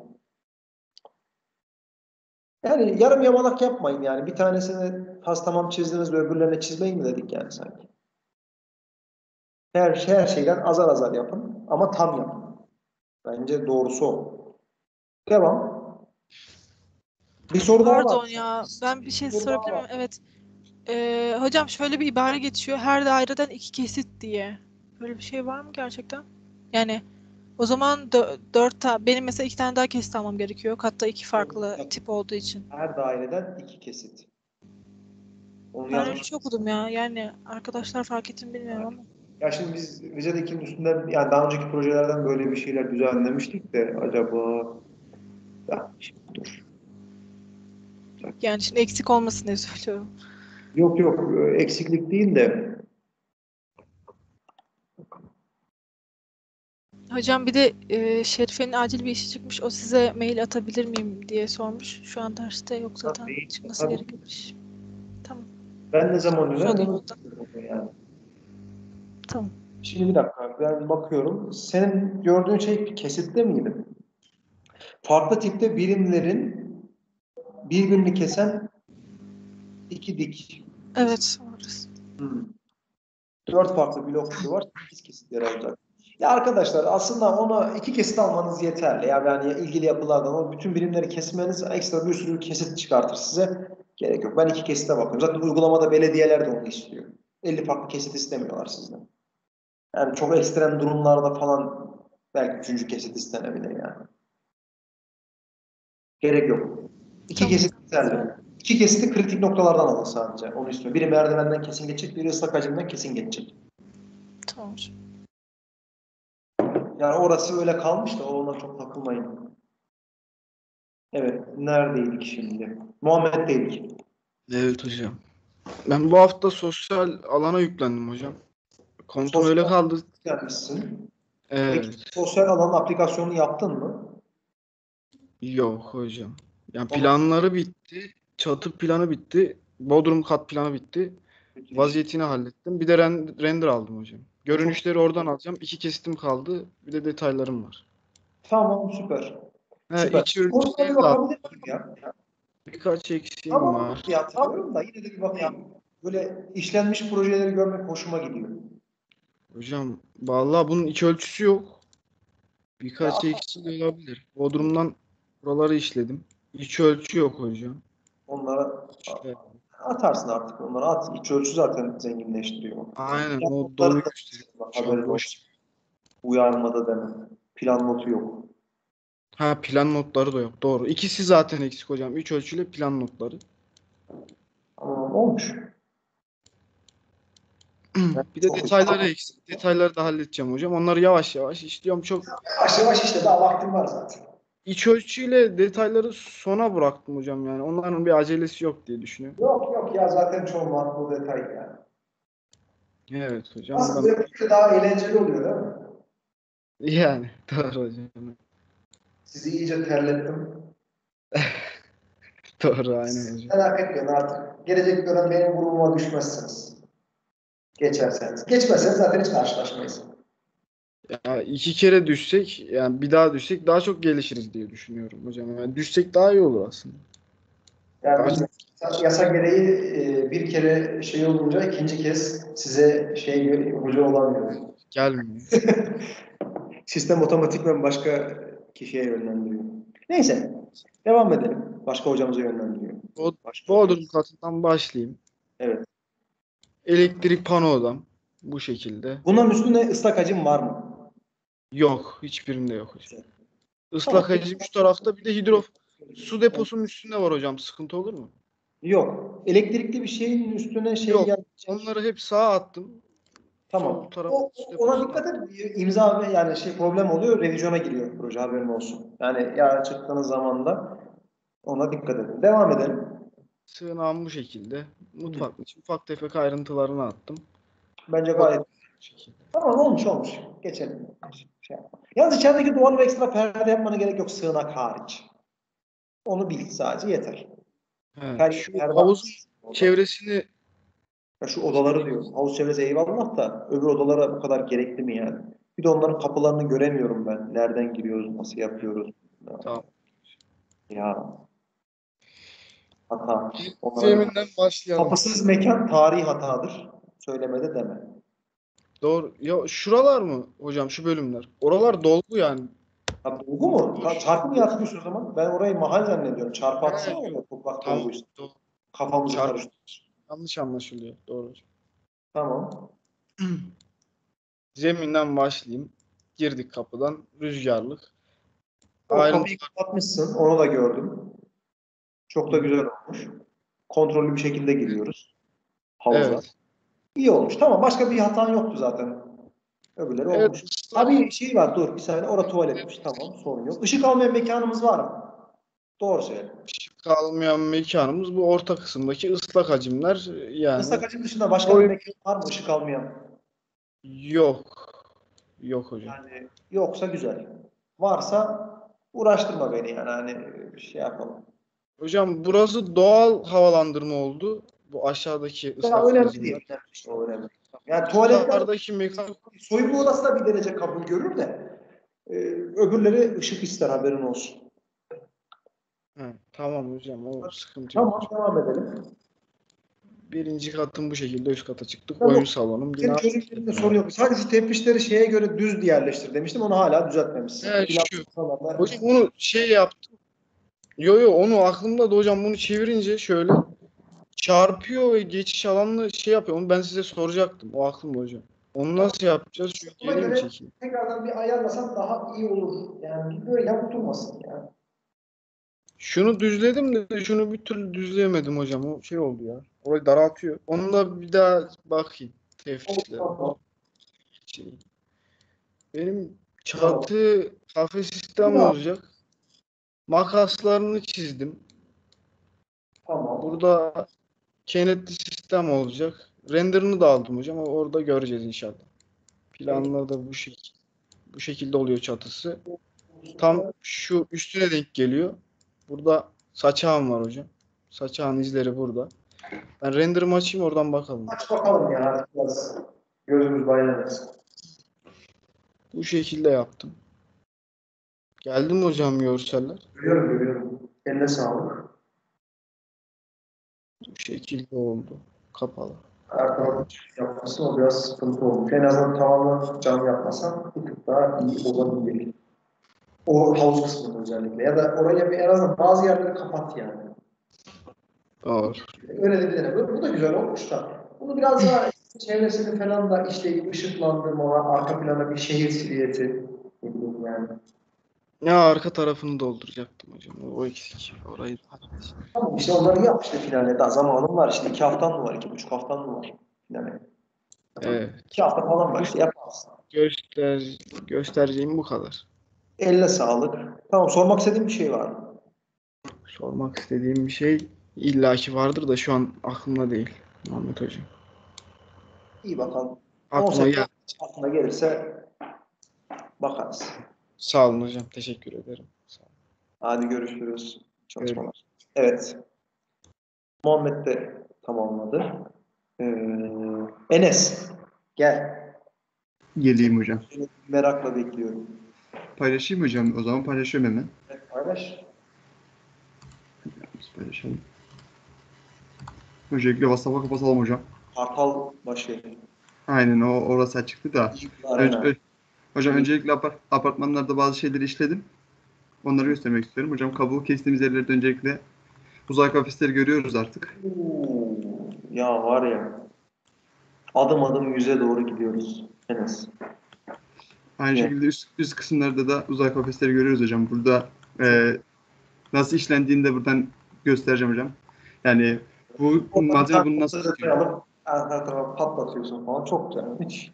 Yani yarım yamalak yapmayın yani. Bir tanesini has tamam çizdiniz ve öbürlerine çizmeyin mi dedik yani sanki. Her, her şeyden azar azar yapın ama tam yapın. Bence doğrusu o. Devam. Bir soru daha var.
pardon ya, ben bir şey
Bir soru daha
sorabilir miyim?
var.
Evet. Ee, hocam şöyle bir ibare geçiyor. Her daireden iki kesit diye. Böyle bir şey var mı gerçekten? Yani o zaman dö- dört ta benim mesela iki tane daha kesit almam gerekiyor. Katta iki farklı tip olduğu için.
Her daireden iki kesit. Onu
Ben öyle bir
yazmış.
şey okudum ya. Yani arkadaşlar fark ettim bilmiyorum ama.
Ya şimdi biz Rize'dekinin üstünden yani daha önceki projelerden böyle bir şeyler düzenlemiştik de acaba ya şimdi dur.
Yani şimdi eksik olmasın diye söylüyorum.
Yok yok eksiklik değil de
Hocam bir de e, Şerife'nin acil bir işi çıkmış. O size mail atabilir miyim diye sormuş. Şu an derste yok zaten.
değil.
Çıkması
Tabii.
gerekirmiş. Tamam.
Ben ne zaman
Uzadı
dönerim onu
yolda.
bilmiyorum yani.
Tamam.
Şimdi bir dakika ben bakıyorum. Senin gördüğün şey kesitte miydi? Farklı tipte birimlerin birbirini kesen iki dik kesit.
Evet. Orası.
Hmm. Dört farklı blok tipi var. Sekiz kesit yer alacak. Ya arkadaşlar aslında ona iki kesit almanız yeterli. Ya yani ilgili yapılardan o bütün birimleri kesmeniz ekstra bir sürü kesit çıkartır size. Gerek yok. Ben iki kesite bakıyorum. Zaten uygulamada belediyeler de onu istiyor. elli farklı kesit istemiyorlar sizden. Yani çok ekstrem durumlarda falan belki üçüncü kesit istenebilir yani. Gerek yok. İki
Tamam.
kesit yeterli. İki kesiti kritik noktalardan alın sadece. Onu istiyorum. Biri merdivenden kesin geçecek, biri ıslak hacimden kesin geçecek.
Tamam hocam.
Yani orası öyle kalmış da ona çok takılmayın. Evet. Neredeydik şimdi? Muhammed'deydik.
Evet hocam. Ben bu hafta sosyal alana yüklendim hocam. Kontum öyle
Sosyal
kaldı.
gelmişsin.
Evet.
Peki sosyal alanın aplikasyonunu yaptın mı?
Yok hocam. Yani
Onu
planları bitti. Çatı planı bitti. Bodrum kat planı bitti. Vaziyetini hallettim. Bir de ren- render aldım hocam. Görünüşleri oradan alacağım. İki kesitim kaldı. Bir de detaylarım var.
Tamam, süper.
Ha,
Süper.
iç
Konusuna bir
ürünleri de
bakabilir miyim ya?
birkaç eksiğim
Tamam
var.
diye hatırlıyorum da yine de bir bakayım. Böyle işlenmiş projeleri görmek hoşuma gidiyor.
Hocam vallahi bunun iç ölçüsü yok. Birkaç
Ya
eksiği de olabilir. Bodrum'dan buraları işledim. İç ölçü yok hocam.
onlara
İşte,
atarsın artık. Onları at. İç ölçü zaten zenginleştiriyor.
aynen
Plan
o
notları
doluyu
da
gösteriyor.
bak,
Şu an
haberin
boş.
olsun. Uyarmada deme. Plan notu yok.
Ha, plan notları da yok. Doğru. İkisi zaten eksik hocam. İç ölçüyle plan notları.
Ama olmuş. Yani
Bir de
çok
detayları eksik. Detayları da halledeceğim hocam. Onları yavaş yavaş işliyorum. Çok
yavaş yavaş işte daha vaktim var zaten.
iç ölçüyle detayları sona bıraktım hocam yani. Onların bir acelesi yok diye düşünüyorum.
Yok yok ya zaten çok makbul detay yani.
Evet hocam.
Nasıl
Ben...
böyle daha eğlenceli oluyor değil mi?
Yani doğru hocam.
Sizi iyice terlettim.
Doğru aynen hocam.
Merak etmeyin artık. Gelecek dönem benim grubuma düşmezsiniz. Geçerseniz. Geçmezseniz zaten hiç karşılaşmayız.
Ya iki kere düşsek yani bir daha düşsek daha çok gelişiriz diye düşünüyorum hocam. Yani düşsek daha iyi olur aslında.
Yani
Daha
biz
çok
yasa gereği e, bir kere şey olunca ikinci kez size şey hoca olamıyor.
gelmiyor.
Sistem otomatikman başka kişiye yönlendiriyor. Neyse. Devam edelim. Başka hocamıza yönlendiriyor.
Bod
Başka
Bodrum katından başlayayım.
Evet.
Elektrik panodan bu şekilde.
Bunların üstünde ıslak hacim var mı?
Yok. Hiçbirinde yok hocam.
Tamam.
Islak hacim şu tarafta, bir de hidro su deposunun üstünde var hocam. Sıkıntı olur mu?
Yok. Elektrikli bir şeyin üstüne şey
Yok.
gel.
Onları hep sağa attım.
Tamam.
Sol tarafta
O,
su
ona
deposuna
dikkat
attım.
et. İmza ve yani şey problem oluyor. Revizyona giriyor proje, haberin olsun. Yani yarın çıktığınız zaman da ona dikkat edin. Devam edelim.
Sığınağım bu şekilde. Mutfak için ufak tefek ayrıntılarını attım.
Bence
O
gayet
şekilde.
tamam, olmuş olmuş. Geçelim. Şey yapma. Yalnız içerideki duvarlara ekstra perde yapmana gerek yok, sığınak hariç. Onu bil sadece yeter.
He,
Her
şu
her
havuzun
bak.
çevresini
Ya şu odaları diyor. Havuz çevresi eyvallah da öbür odalara bu kadar gerekli mi yani? Bir de onların kapılarını göremiyorum ben. Nereden giriyoruz, nasıl yapıyoruz?
tamam.
Ya hata. Onlara
Zeminden başlayalım.
kapısız mekan tarihi hatadır. Söylemede deme.
Doğru. Ya şuralar mı hocam, şu bölümler? Oralar dolgu yani.
Ha, dolgu mu? Ta- Çarpı mı yatmış o zaman? Ben orayı mahal zannediyorum. Çarpı atsana
He,
oraya toprak
Tam
dolguysa.
doğru.
Kafamızı
Çarp
karıştırır.
yanlış anlaşılıyor. Doğru hocam.
Tamam.
Zeminden başlayayım. Girdik kapıdan. Rüzgarlık.
O
Ayrıntı.
kapıyı kapatmışsın. Onu da gördüm. Çok da güzel olmuş. Kontrollü bir şekilde giriyoruz havuza.
Evet.
İyi olmuş. Tamam. Başka bir hatan yoktu zaten. Öbürleri
Evet.
olmuş. Abi şey var. Dur bir saniye. Orada tuvaletmiş. Tamam. Sorun yok. Işık almayan mekanımız var mı? Doğru söyle.
Kalmayan mekanımız bu orta kısımdaki ıslak hacimler yani.
Islak hacim dışında başka bir mekan var mı ışık almayan?
yok. Yok hocam.
Yani yoksa güzel. Varsa uğraştırma beni yani. Hani bir şey yapalım.
Hocam burası doğal havalandırma oldu. Bu aşağıdaki
Ya
ıslak
önemli
hacimler.
değil. Önemli. O önemli. Yani tuvaletler
Yukarıdaki mekan.
soyunma odası da bir derece kabul görür de e, öbürleri ışık ister, haberin olsun.
He, tamam hocam, o sıkıntı yok
Tamam,
hocam.
devam edelim.
Birinci katın bu şekilde üst kata çıktık.
Tamam.
Oyun salonum.
Senin
Yine
çocukluğunda sorun yok. Sadece şu tepişleri şeye göre düz yerleştir demiştim. Onu hala düzeltmemişsin.
He,
Plan
şu.
falan.
Hocam onu şey yaptım. Yo yo onu aklımda da hocam bunu çevirince şöyle çarpıyor ve geçiş alanını şey yapıyor. Onu ben size soracaktım. O aklımda hocam. Onu nasıl yapacağız? Çünkü
Ona
geri mi
göre
çekeyim?
tekrardan bir ayarlasan daha iyi olur. Yani böyle yamuk durmasın ya.
Şunu düzledim de şunu bir türlü düzleyemedim hocam. O şey oldu ya. Orayı daraltıyor. Onu da bir daha bakayım. Tefrişle.
Tamam.
Şey. Benim çatı kafe sistem
Tamam.
olacak. Makaslarını çizdim.
Tamam.
Burada kenetli sistem olacak. Render'ını da aldım hocam. Orada göreceğiz inşallah. Planlar da bu şekilde. Bu şekilde oluyor çatısı. Tam şu üstüne denk geliyor. Burada saçağım var hocam. Saçağın izleri burada. Ben render'ımı açayım oradan bakalım.
Aç bakalım ya. Biraz gözümüz baylamasın.
Bu şekilde yaptım. Geldi mi hocam görseller?
Görüyorum görüyorum. Eline sağlık.
Bu şekilde oldu. Kapalı.
Her tarafı çift yapması o biraz sıkıntı olmuş. En azından tamamen cam yapmasan bir tık daha iyi olabilir. O havuz kısmında özellikle. Ya da oraya bir en azından bazı yerleri kapat yani.
Doğru.
Öyle de bir dene. Bu, bu da güzel olmuş da. Bunu biraz daha çevresini falan da işleyip ışıklandırma, arka plana bir şehir silüeti yani.
Ya arka tarafını dolduracaktım hocam. O eksik. Orayı halledeceğim.
Tamam işte onları yap işte finale. Daha zamanın var işte. iki haftan mı var? iki buçuk haftan mı var finale?
Evet.
İki hafta falan var işte yaparsın.
Göster, göstereceğim bu kadar.
Elle sağlık. Tamam sormak istediğin bir şey var mı?
Sormak istediğim bir şey illaki vardır da şu an aklımda değil Muhammed hocam.
İyi bakalım.
Aklıma
on
geldi.
aklına gelirse bakarız.
Sağ olun hocam. Teşekkür ederim. Sağ olun.
Hadi görüşürüz. Çalışmalar. Evet. Muhammed de tamamladı. Ee, Enes gel.
Geleyim hocam.
Merakla bekliyorum.
Paylaşayım hocam. O zaman paylaşıyorum hemen.
Evet, paylaş.
Biz paylaşalım. Öncelikle WhatsApp'a kapatalım hocam.
Kartal başı.
Aynen o orası çıktı da. Önce, ö- hocam öncelikle apart- apartmanlarda bazı şeyleri işledim. Onları göstermek istiyorum. Hocam kabuğu kestiğimiz yerlerde öncelikle uzay kafesleri görüyoruz artık.
Oo, ya var ya. Adım adım yüze doğru gidiyoruz Enes.
Aynı
Evet.
şekilde üst, üst kısımlarda da uzay kafesleri görüyoruz hocam. Burada e, nasıl işlendiğini de buradan göstereceğim hocam. Yani bu malzeme bunu nasıl tutuyor?
alıp her tarafa patlatıyorsun falan. Çok güzel. Hiç.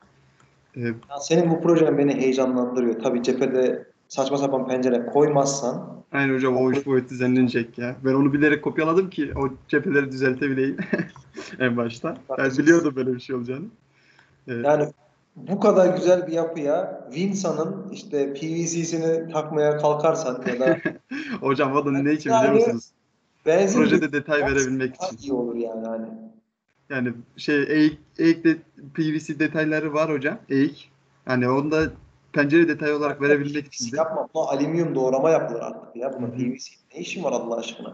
E,
Ya senin bu projen beni heyecanlandırıyor. Tabii cephede saçma sapan pencere koymazsan
Aynen hocam o üç boyut düzenlenecek ya. Ben onu bilerek kopyaladım ki o cepheleri düzeltebileyim en başta. Ben biliyordum böyle bir şey olacağını. Ee,
yani bu kadar güzel bir yapıya Vinsa'nın işte P V C'sini takmaya kalkarsan ya da
hocam o da ne için
yani,
biliyor musunuz?
benzin
Projede detay verebilmek
daha
için.
iyi olur yani hani.
Yani şey eğik, eğik de, P V C detayları var hocam. Eğik. Yani onu da pencere detayı olarak verebilmek için de.
Yapma. Buna alüminyum doğrama yapılır artık ya. Buna
Hı hı.
P V C ne işin var Allah aşkına?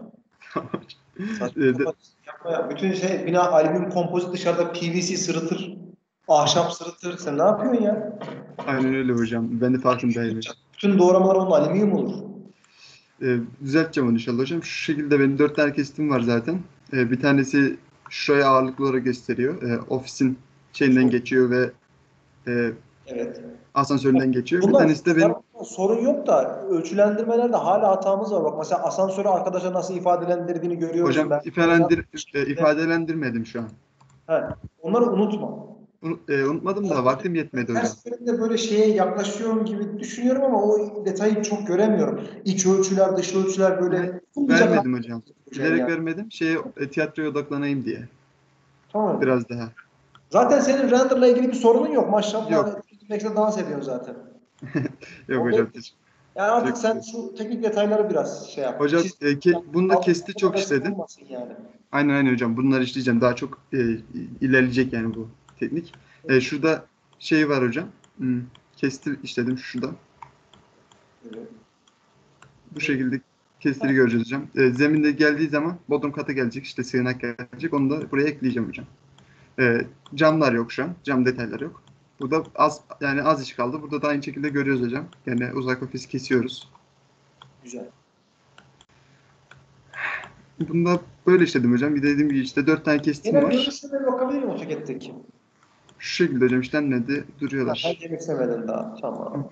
Saçma
Ee, de-
sapan yapma ya. Bütün şey bina alüminyum kompozit dışarıda P V C sırıtır. Ahşap sırıtır. Sen ne yapıyorsun ya?
Aynen öyle hocam. Ben de farkındayım.
Bütün doğramalar onun alüminyum olur.
Ee, düzelteceğim onu inşallah hocam. Şu şekilde benim dört tane kestim var zaten. Ee, bir tanesi şuraya ağırlıklı olarak gösteriyor. Ee, ofisin şeyinden geçiyor ve e,
Evet.
asansöründen geçiyor.
Bunlar,
bir tanesi de benim
sorun yok da ölçülendirmelerde hala hatamız var. Bak mesela asansörü arkadaşa nasıl ifadelendirdiğini görüyoruz.
hocam
Ben-
ifadelendir, e, ifadelendirmedim şu an.
He, onları unutma.
Unu- e, unutmadım da vaktim yetmedi hocam.
Ters yönde böyle şeye yaklaşıyorum gibi düşünüyorum ama o detayı çok göremiyorum. İç ölçüler, dış ölçüler böyle.
Vermedim hocam. Bilerek
Yani.
vermedim. Şeye e, tiyatroya odaklanayım diye.
Tamam.
Biraz daha.
Zaten senin renderla ilgili bir sorunun yok. Maşallah.
Yok.
Max'te dans ediyorsun zaten.
Yok
O
hocam.
belli. Yani artık
Çok
sen
güzel.
şu teknik detayları biraz şey yap.
Hocam
Çiz-
e, ke, bunu da
Altı
kesti çok
numarası
işledim.
olmasın Yani.
Aynen aynen hocam. Bunları işleyeceğim. Daha çok e, ilerleyecek yani bu teknik. E, şurada şey var hocam. Hmm, kesti işledim şurada.
Evet.
Bu şekilde kesitleri göreceğiz hocam. E, zeminde geldiği zaman bodrum kata gelecek, işte sığınak gelecek. Onu da buraya ekleyeceğim hocam. E, camlar yok şu an. Cam detayları yok. Burada az, yani az iş kaldı. Burada da aynı şekilde görüyoruz hocam. Yani uzay kafesi kesiyoruz.
Güzel.
Bunda böyle işledim hocam. Bir de dediğim gibi işte dört tane kestim
Yine
var.
görüntüsüne bakabilir miyim AutoCAD'deki?
Şu şekilde hocam işlenmedi.
Ha,
Duruyorlar.
sen temizlemedin daha. Tamam.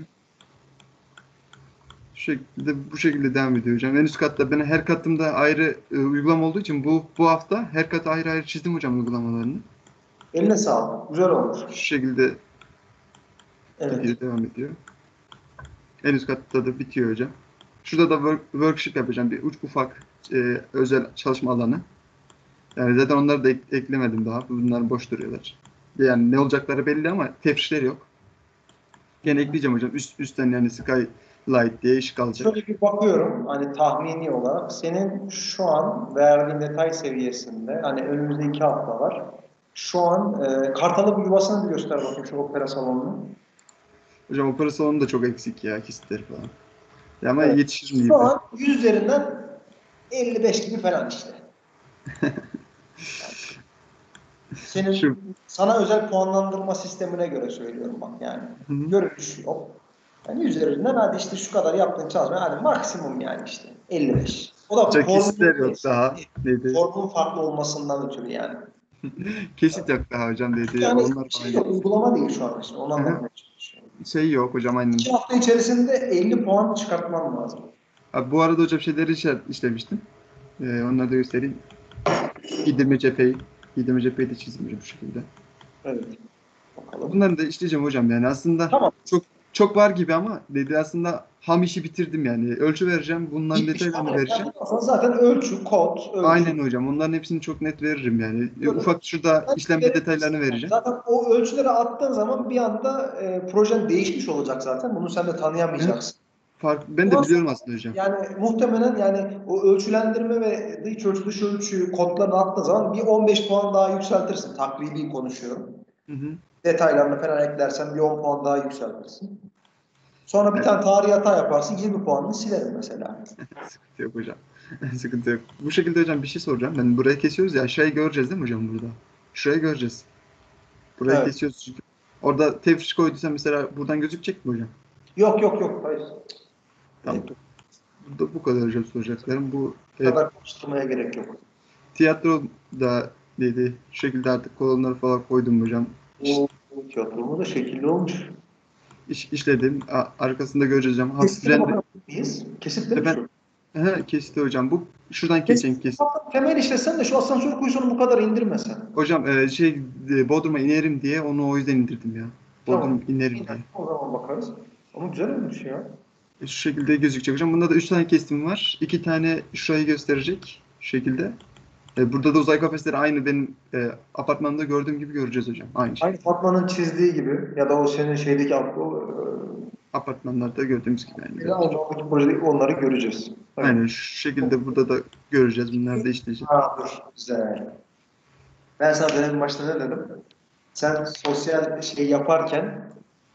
Şu şekilde, bu şekilde devam ediyor hocam. En üst katta ben her katımda ayrı e, uygulama olduğu için bu bu hafta her kata ayrı ayrı çizdim hocam uygulamalarını.
Eline sağlık. Güzel olmuş.
Şu şekilde
Evet.
gidiyor, devam ediyor. En üst katta da bitiyor hocam. Şurada da work, workshop yapacağım. Bir uç ufak e, özel çalışma alanı. Yani zaten onları da ek- eklemedim daha. Bunlar boş duruyorlar. Yani ne olacakları belli ama tefrişleri yok. Gene ekleyeceğim hocam. Üst, üstten yani Skylight diye ışık alacak.
Şöyle bir bakıyorum hani tahmini olarak senin şu an verdiğin detay seviyesinde hani önümüzde iki hafta var. Şu an e, Kartalı bir yuvasını bir göster bakayım şu opera salonunu.
Hocam opera salonu da çok eksik ya, kesitleri falan. Ya ama
Evet.
yetişir mi?
Şu an yüz üzerinden elli beş gibi falan işte. Senin
Şu-
sana özel puanlandırma sistemine göre söylüyorum bak yani.
Hı hı.
Görünüş yok. Yani yüz üzerinden hadi işte şu kadar yaptığın çalışma hadi maksimum yani işte elli beş. O da
Hocam kesitler
formun,
yok daha. Dedi.
formun farklı olmasından ötürü yani.
Kesit yok daha hocam dedi.
Yani
Onlar
şey
falan
yok, uygulama değil şu an işte. Onu anlatmaya çalışıyorum.
şey yok hocam aynen.
İki hafta içerisinde elli puan çıkartman lazım.
Abi, bu arada hocam şeyleri işaret, işlemiştim. Ee, onları da göstereyim. Giydirme cepheyi. Giydirme cepheyi de çizdim hocam bu şekilde.
Evet. Bakalım.
Bunları da işleyeceğim hocam yani aslında
Tamam.
çok çok var gibi ama dedi aslında ham işi bitirdim yani. Ölçü vereceğim, bunların
Gitmiş
detaylarını
ama
vereceğim.
yani zaten ölçü, kod, ölçü.
Aynen hocam. Onların hepsini çok net veririm yani. E,
Yok,
Ufak şurada işlemde detaylarını vereceğim.
Zaten o ölçüleri attığın zaman bir anda e, projen değişmiş olacak zaten. Bunu sen de tanıyamayacaksın.
Fark, ben de
Ondan
biliyorum
sonra
aslında hocam.
Yani muhtemelen yani o ölçülendirme ve dış ölçü dış ölçü kodlarını attığın zaman bir on beş puan daha yükseltirsin. Takribi konuşuyorum.
Hı hı.
Detaylarını falan eklersen bir on puan daha yükseltirsin. Sonra bir tane tarihi hata yaparsın yirmi puanını silerim mesela.
Sıkıntı yok hocam. Sıkıntı yok. Bu şekilde hocam bir şey soracağım. Ben burayı kesiyoruz ya. Aşağıyı göreceğiz değil mi hocam burada? Şurayı göreceğiz. Burayı
Evet.
kesiyoruz çünkü. Orada tefriş koyduysan mesela buradan gözükecek mi hocam?
Yok yok yok. Hayır.
Tamam. Burada bu kadar hocam soracaklarım. Bu
Bu kadar konuşturmaya gerek yok.
tiyatro da dedi. Şu şekilde artık kolonları falan koydum hocam.
O tiyatromu da şekilli olmuş.
İş, işledim. A- arkasında göreceğiz hocam. Hafif
Kesitleri
render.
bakabilir miyiz? Kesitleri mi
Efendim?
şu?
He, kesti hocam. Bu şuradan keseceğim kesit.
Temel işlesen de şu asansör kuyusunu bu kadar indirmesen.
Hocam e, şey e, Bodrum'a inerim diye onu o yüzden indirdim ya. Bodrum
Tamam.
inerim diye.
O zaman bakarız. Ama güzel olmuş ya.
E, Şu şekilde gözükecek hocam. Bunda da üç tane kestim var. iki tane şurayı gösterecek şu şekilde. E, burada da uzay kafesleri aynı benim e, apartmanımda gördüğüm gibi göreceğiz hocam. Aynı şey.
Aynı Fatma'nın çizdiği gibi ya da o senin şeydeki o,
Apartmanlarda gördüğümüz gibi. Yani.
e, oradaki projede onları göreceğiz. Evet.
Aynen şu şekilde burada da göreceğiz. Bunları da işleyeceğiz.
Ha, dur. Güzel. Ben sana dönemin başında ne dedim? Sen sosyal şey yaparken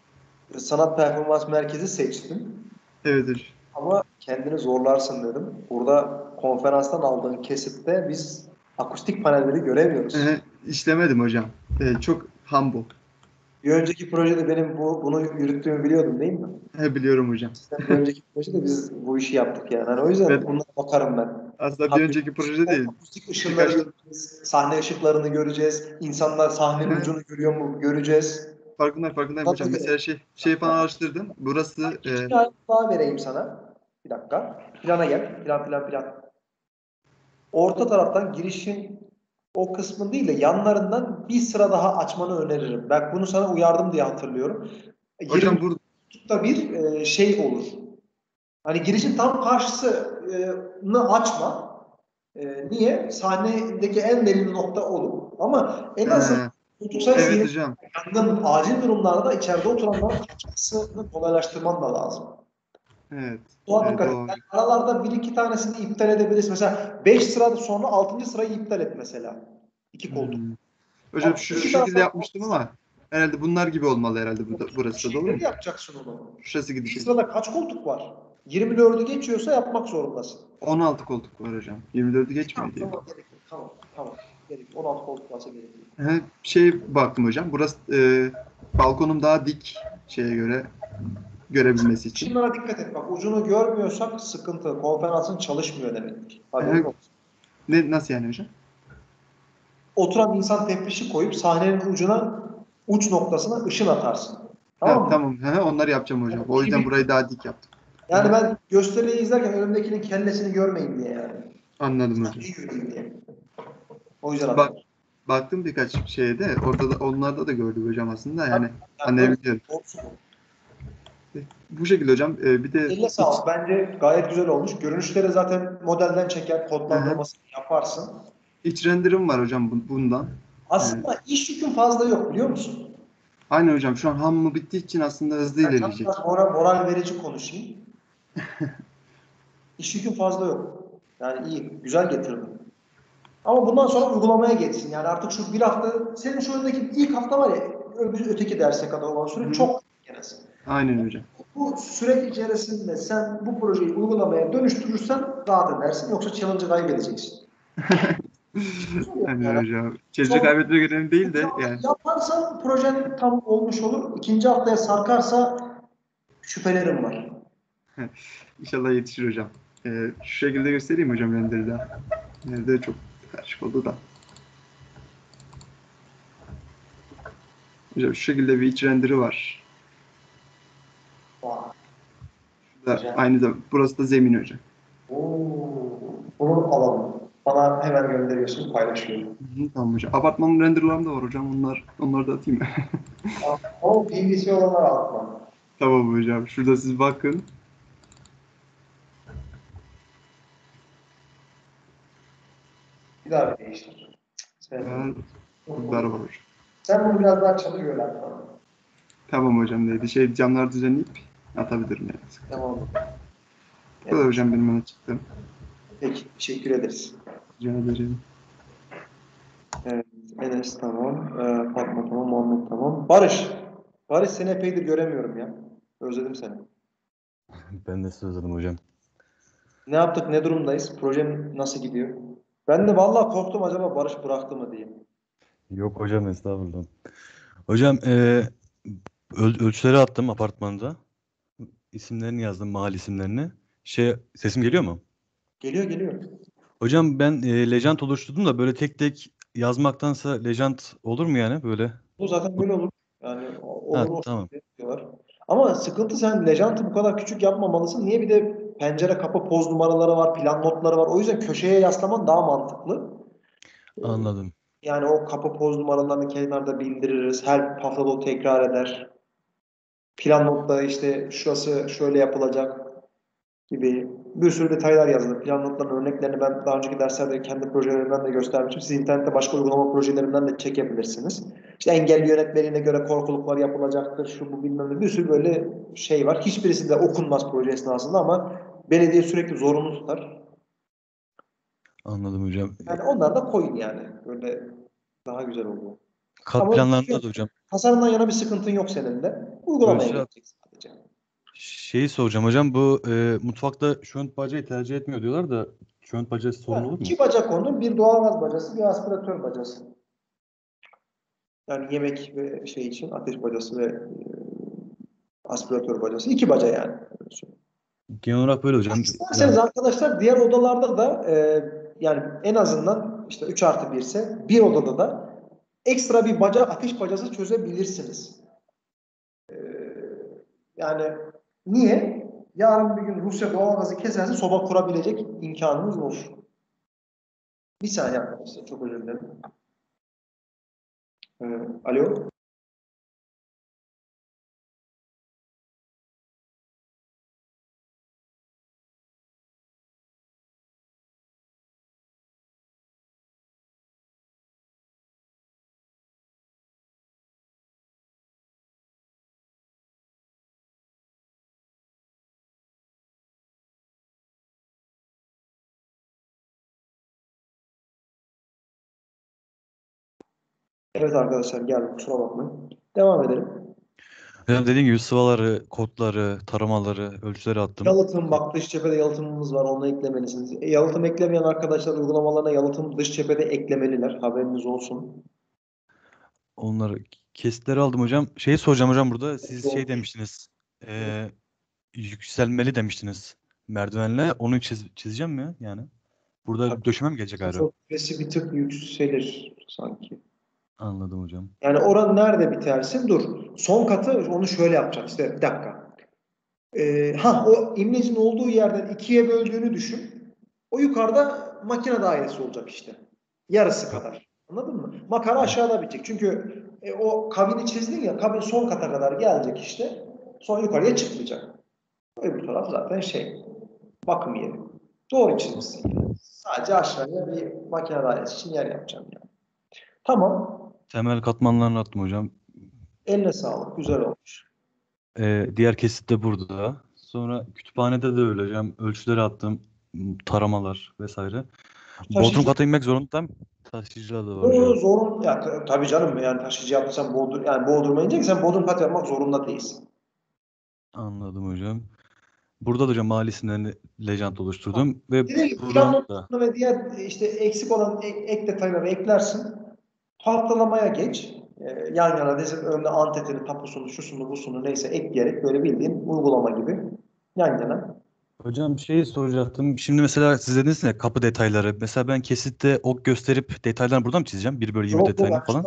sanat performans merkezi seçtin.
Evet hocam.
Ama kendini zorlarsın dedim. Burada konferanstan aldığın kesitte biz akustik panelleri göremiyoruz.
E, işlemedim hocam. E, çok humble.
Bir önceki projede benim bu bunu yürüttüğümü biliyordun değil mi?
He, biliyorum hocam.
Bir önceki projede biz bu işi yaptık yani. Hani o yüzden
Evet.
bunlara bakarım ben.
Aslında bir önceki proje değil.
Akustik ışınları
Birkaç-
göreceğiz, sahne ışıklarını göreceğiz, insanlar sahnenin
Evet.
ucunu görüyor mu göreceğiz.
Farkındayım farkındayım hocam.
Tabii.
Mesela şey şey falan araştırdım. Burası e,
Bir ayrıntı daha vereyim sana. Bir dakika. Plana gel. Plan plan plan. Orta taraftan girişin o kısmı değil de yanlarından bir sıra daha açmanı öneririm. Ben bunu sana uyardım diye hatırlıyorum.
hocam
yirmi
burada
da bir e, şey olur. Hani girişin tam karşısını açma. E, niye? Sahnedeki en belirli nokta olur. Ama en azından
He,
koltuk sayısı
evet
yine
hocam.
yangın, acil durumlarda içeride oturanların kaçmasını kolaylaştırman da lazım.
Evet.
Doğa
Evet,
dikkat et.
doğru.
Yani aralarda bir iki tanesini iptal edebilirsin. Mesela beş sıra sonra altıncı sırayı iptal et mesela. İki koltuk.
Hmm. Hocam
Ama
şu,
iki
şu şekilde
taraftan-
yapmıştım ama herhalde bunlar gibi olmalı herhalde burada, burası da doğru mu?
Şeyleri yapacaksın onu.
Şurası
Bir
gidecek.
sırada kaç koltuk var? yirmi dördü geçiyorsa yapmak zorundasın.
on altı koltuk var hocam. yirmi dördü geçmiyor diye.
Tamam, gerek yok. Tamam, tamam. Gerek yok. on altı koltuk varsa gerek yok.
He, şey baktım hocam. Burası e, balkonum daha dik şeye göre görebilmesi için.
Şunlara dikkat et. Bak ucunu görmüyorsak sıkıntı. Konferansın çalışmıyor demektir. Haberin
Evet.
olsun.
Ne, nasıl yani hocam?
Oturan insan tefrişi koyup sahnenin ucuna, uç noktasına ışın atarsın. Tamam
Ha,
mı?
tamam. He, onları yapacağım hocam. O yüzden burayı daha dik yaptım.
Yani ben gösteriyi izlerken önümdekinin kellesini görmeyin diye yani.
Anladım hocam.
İyi göreyim diye. O yüzden
Bak,
atarım.
baktım birkaç şeye de orada da onlarda da gördüm hocam aslında yani
Yani
anlayabiliyorum.
olsun.
Bu şekilde hocam e, bir de
Eline sağlık. Bence gayet güzel olmuş. Görünüşleri zaten modelden çeker, kodlandırmasını yaparsın.
iç render'ım var hocam bu- bundan.
Aslında iş yükün fazla yok biliyor musun?
Aynen hocam şu an hammu bittiği için aslında hızlı
Yani
ilerleyecek.
biraz moral, moral verici konuşayım. İş yükün fazla yok. Yani iyi, güzel getirdin. Ama bundan sonra uygulamaya geçsin. Yani artık şu bir hafta, senin şu öndeki ilk hafta var ya, öbür öteki derse kadar olan süre
Hı.
çok genesi.
Aynen hocam.
Bu süreç içerisinde sen bu projeyi uygulamaya dönüştürürsen rahat edersin. Yoksa challenge'ı kaybedeceksin.
Aynen hocam. Çeşitli kaybetme görevi değil de yani.
Yaparsan projen tam olmuş olur. İkinci haftaya sarkarsa şüphelerim var.
İnşallah yetişir hocam. Ee, şu şekilde göstereyim hocam render'i de. Nerede çok karışık oldu da. Hocam şu şekilde bir iç render'i var.
Vay.
Da,
Güzel.
aynı da burası da zemin hocam.
Oo, bunu alalım. Bana hemen gönderiyorsun, paylaşıyorum.
Hı, tamam hocam. Apartmanın render'larım da var hocam. Onlar onları da atayım.
O P V C olanlar atma.
Tamam hocam. Şurada siz bakın.
Bir daha bir değiştir. Sen,
Ver, bunlar var hocam.
sen bunu biraz daha çalı gör artık.
Tamam hocam neydi? Şey camları düzenleyip atabilirim yani.
Tamam.
Bu kadar hocam benim öne çıktım.
Peki, teşekkür ederiz.
Rica ederim.
Evet, Enes tamam, ee, Fatma tamam, Muhammed tamam. Barış. Barış seni epeydir göremiyorum ya. Özledim seni.
Ben de sizi özledim hocam.
Ne yaptık, ne durumdayız? Projen nasıl gidiyor? Ben de vallahi korktum acaba Barış bıraktı mı diye.
Yok hocam estağfurullah. Hocam eee öl- ölçüleri attım apartmanda. İsimlerini yazdım, mahalle isimlerini. Şey sesim geliyor mu?
Geliyor geliyor.
Hocam ben eee Legend oluşturdum da böyle tek tek yazmaktansa Legend olur mu yani böyle?
Bu zaten böyle olur. Yani o-
Ha
olur o
tamam.
şekilde diyorlar. Ama sıkıntı sen Legant'ı bu kadar küçük yapmamalısın. Niye bir de pencere kapı poz numaraları var, plan notları var. O yüzden köşeye yaslaman daha mantıklı.
Anladım.
Yani o kapı poz numaralarını kenarda bildiririz. Her haftada o tekrar eder. Plan notları işte şurası şöyle yapılacak gibi bir sürü detaylar yazılır. Plan notlarının örneklerini ben daha önceki derslerde kendi projelerimden de göstermiştim. Siz internette başka uygulama projelerinden de çekebilirsiniz. İşte engelli yönetmeliğine göre korkuluklar yapılacaktır. Şu bu bilmem ne. Bir sürü böyle şey var. Hiçbirisi de okunmaz proje esnasında ama belediye sürekli zorunlu tutar.
Anladım hocam.
Yani onlar da koyun yani. Böyle daha güzel oluyor.
Kat
Ama
planlarında da hocam.
tasarımdan yana bir sıkıntın yok senin de. Uygulamaya
Ölçüler
geçeceksin sadece.
şeyi soracağım hocam bu eee, mutfakta şönt bacayı tercih etmiyor diyorlar da şönt bacası sorun
Yani
olur mu?
iki bacak konur. Bir doğalgaz bacası, bir aspiratör bacası. Yani yemek ve şey için ateş bacası ve e, aspiratör bacası. İki baca yani.
Genel olarak böyle hocam.
İsterseniz
Yani
arkadaşlar diğer odalarda da e, yani en azından işte üç artı bir ise bir odada da ekstra bir baca, ateş bacası çözebilirsiniz. E, yani niye? Yarın bir gün Rusya doğalgazı keserse soba kurabilecek imkanımız olur. Bir saniye arkadaşlar. Çok özür dilerim. E, alo. Evet arkadaşlar geldim. Kusura bakmayın. Devam edelim.
Hocam dediğim gibi sıvaları, kodları, taramaları, ölçüleri attım.
Yalıtım, bak dış cephede yalıtımımız var, onu eklemelisiniz. E, yalıtım eklemeyen arkadaşlar uygulamalarına yalıtım dış cephede eklemeliler. Haberiniz olsun.
Onları kesitleri aldım hocam. Şeyi soracağım hocam burada. Siz şey demiştiniz. eee, yükselmeli demiştiniz. Merdivenle. Onu çiz, çizeceğim mi yani? Burada
Tabii.
döşeme mi gelecek ayrı?
Süresi bir tık yükselir sanki.
Anladım hocam.
Yani oran nerede bitersin? Dur. Son katı onu şöyle yapacağım. İşte bir dakika. Ee, ha o imlecin olduğu yerden ikiye böldüğünü düşün. O yukarıda makine dairesi olacak işte. Yarısı kadar. Anladın mı? Makara aşağıda bitecek. Çünkü e, o kabini çizdin ya, kabin son kata kadar gelecek işte. Sonra yukarıya çıkmayacak. Öbür taraf zaten şey, bakım yeri. Doğru çizmişsin yani. Sadece aşağıya bir makine dairesi için yer yapacağım yani. Tamam.
Temel katmanlarını attım hocam.
Eline sağlık. Güzel olmuş.
Ee, diğer kesit de burada. Sonra kütüphanede de öyle hocam. Ölçüleri attım. Taramalar vesaire.
Taşıyıcı-
Bodrum kata inmek zorunda. Taşıyıcılar da var
Doğru,
hocam.
zorun ya t- tabii canım, yani taşıyıcı yaptıysan boğdur, yani boğdurmayınca sen bodrum kat yapmak zorunda değilsin.
Anladım hocam. Burada da hocam mahalle isimlerini legend oluşturdum. Ve
Dediğim gibi plan
burada
notlarını ve diğer işte eksik olan ek, ek detayları eklersin. Haftalamaya geç. Ee, yan yana dizip önüne antetini, tapusunu, şusunu, busunu neyse ekleyerek böyle bildiğin uygulama gibi yan yana.
hocam şey soracaktım. Şimdi mesela siz dediniz ya kapı detayları. Mesela ben kesitte ok gösterip detaylarını burada mı çizeceğim? bir bölü yirmi
Yok,
detayını
yok,
falan.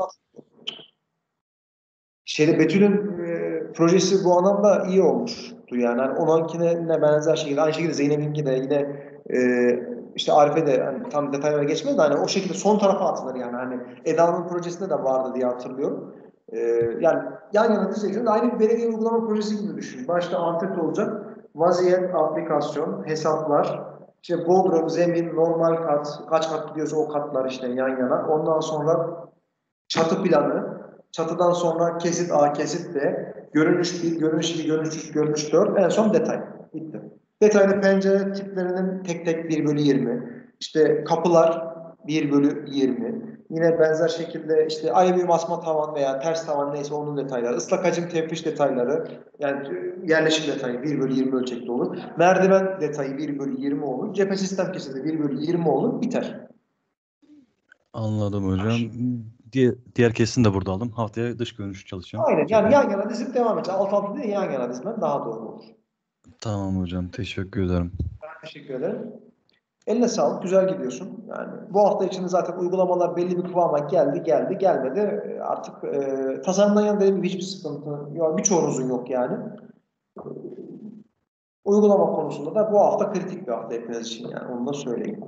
Şeyde Betül'ün e, projesi bu anlamda iyi olmuştu yani. Hani onunkine ne benzer şekilde, aynı şekilde Zeynep'inki de yine e, işte Arife de hani tam detaylara geçmedi de hani o şekilde son tarafa atılır yani. Hani Eda'nın projesinde de vardı diye hatırlıyorum. E, yani yan yana dizeceksin. Aynı bir belediye uygulama projesi gibi düşün. Başta antet olacak. Vaziyet, aplikasyon, hesaplar, işte bodrum, zemin, normal kat, kaç kat gidiyorsa o katlar işte yan yana. Ondan sonra çatı planı, çatıdan sonra kesit A, kesit B, görünüş bir, görünüş iki, görünüş üç, görünüş dört, en son detay. Bitti. Detaylı pencere tiplerinin tek tek bir bölü yirmi, işte kapılar bir bölü yirmi, yine benzer şekilde işte alüminyum asma tavan veya ters tavan neyse onun detayları, ıslak hacim tefriş detayları, yani yerleşim detayı bir bölü yirmi ölçekli olur, merdiven detayı bir bölü yirmi olur, cephe sistem kesiti bir bölü yirmi olur, biter.
Anladım hocam. Diğer, diğer kesin de burada aldım. Haftaya dış görünüş çalışacağım.
Aynen.
Cephe.
Yani yan yana dizip devam edeceğiz. Alt alta değil, yan yana dizmen daha doğru olur.
Tamam hocam. Teşekkür ederim.
Ben teşekkür ederim. Eline sağlık. Güzel gidiyorsun. Yani bu hafta içinde zaten uygulamalar belli bir kıvama geldi, geldi, gelmedi. Artık e, tasarımdan yana benim hiçbir sıkıntı yok. Birçoğunuzun yok yani. E, uygulama konusunda da bu hafta kritik bir hafta hepiniz için yani. Onu da söyleyeyim.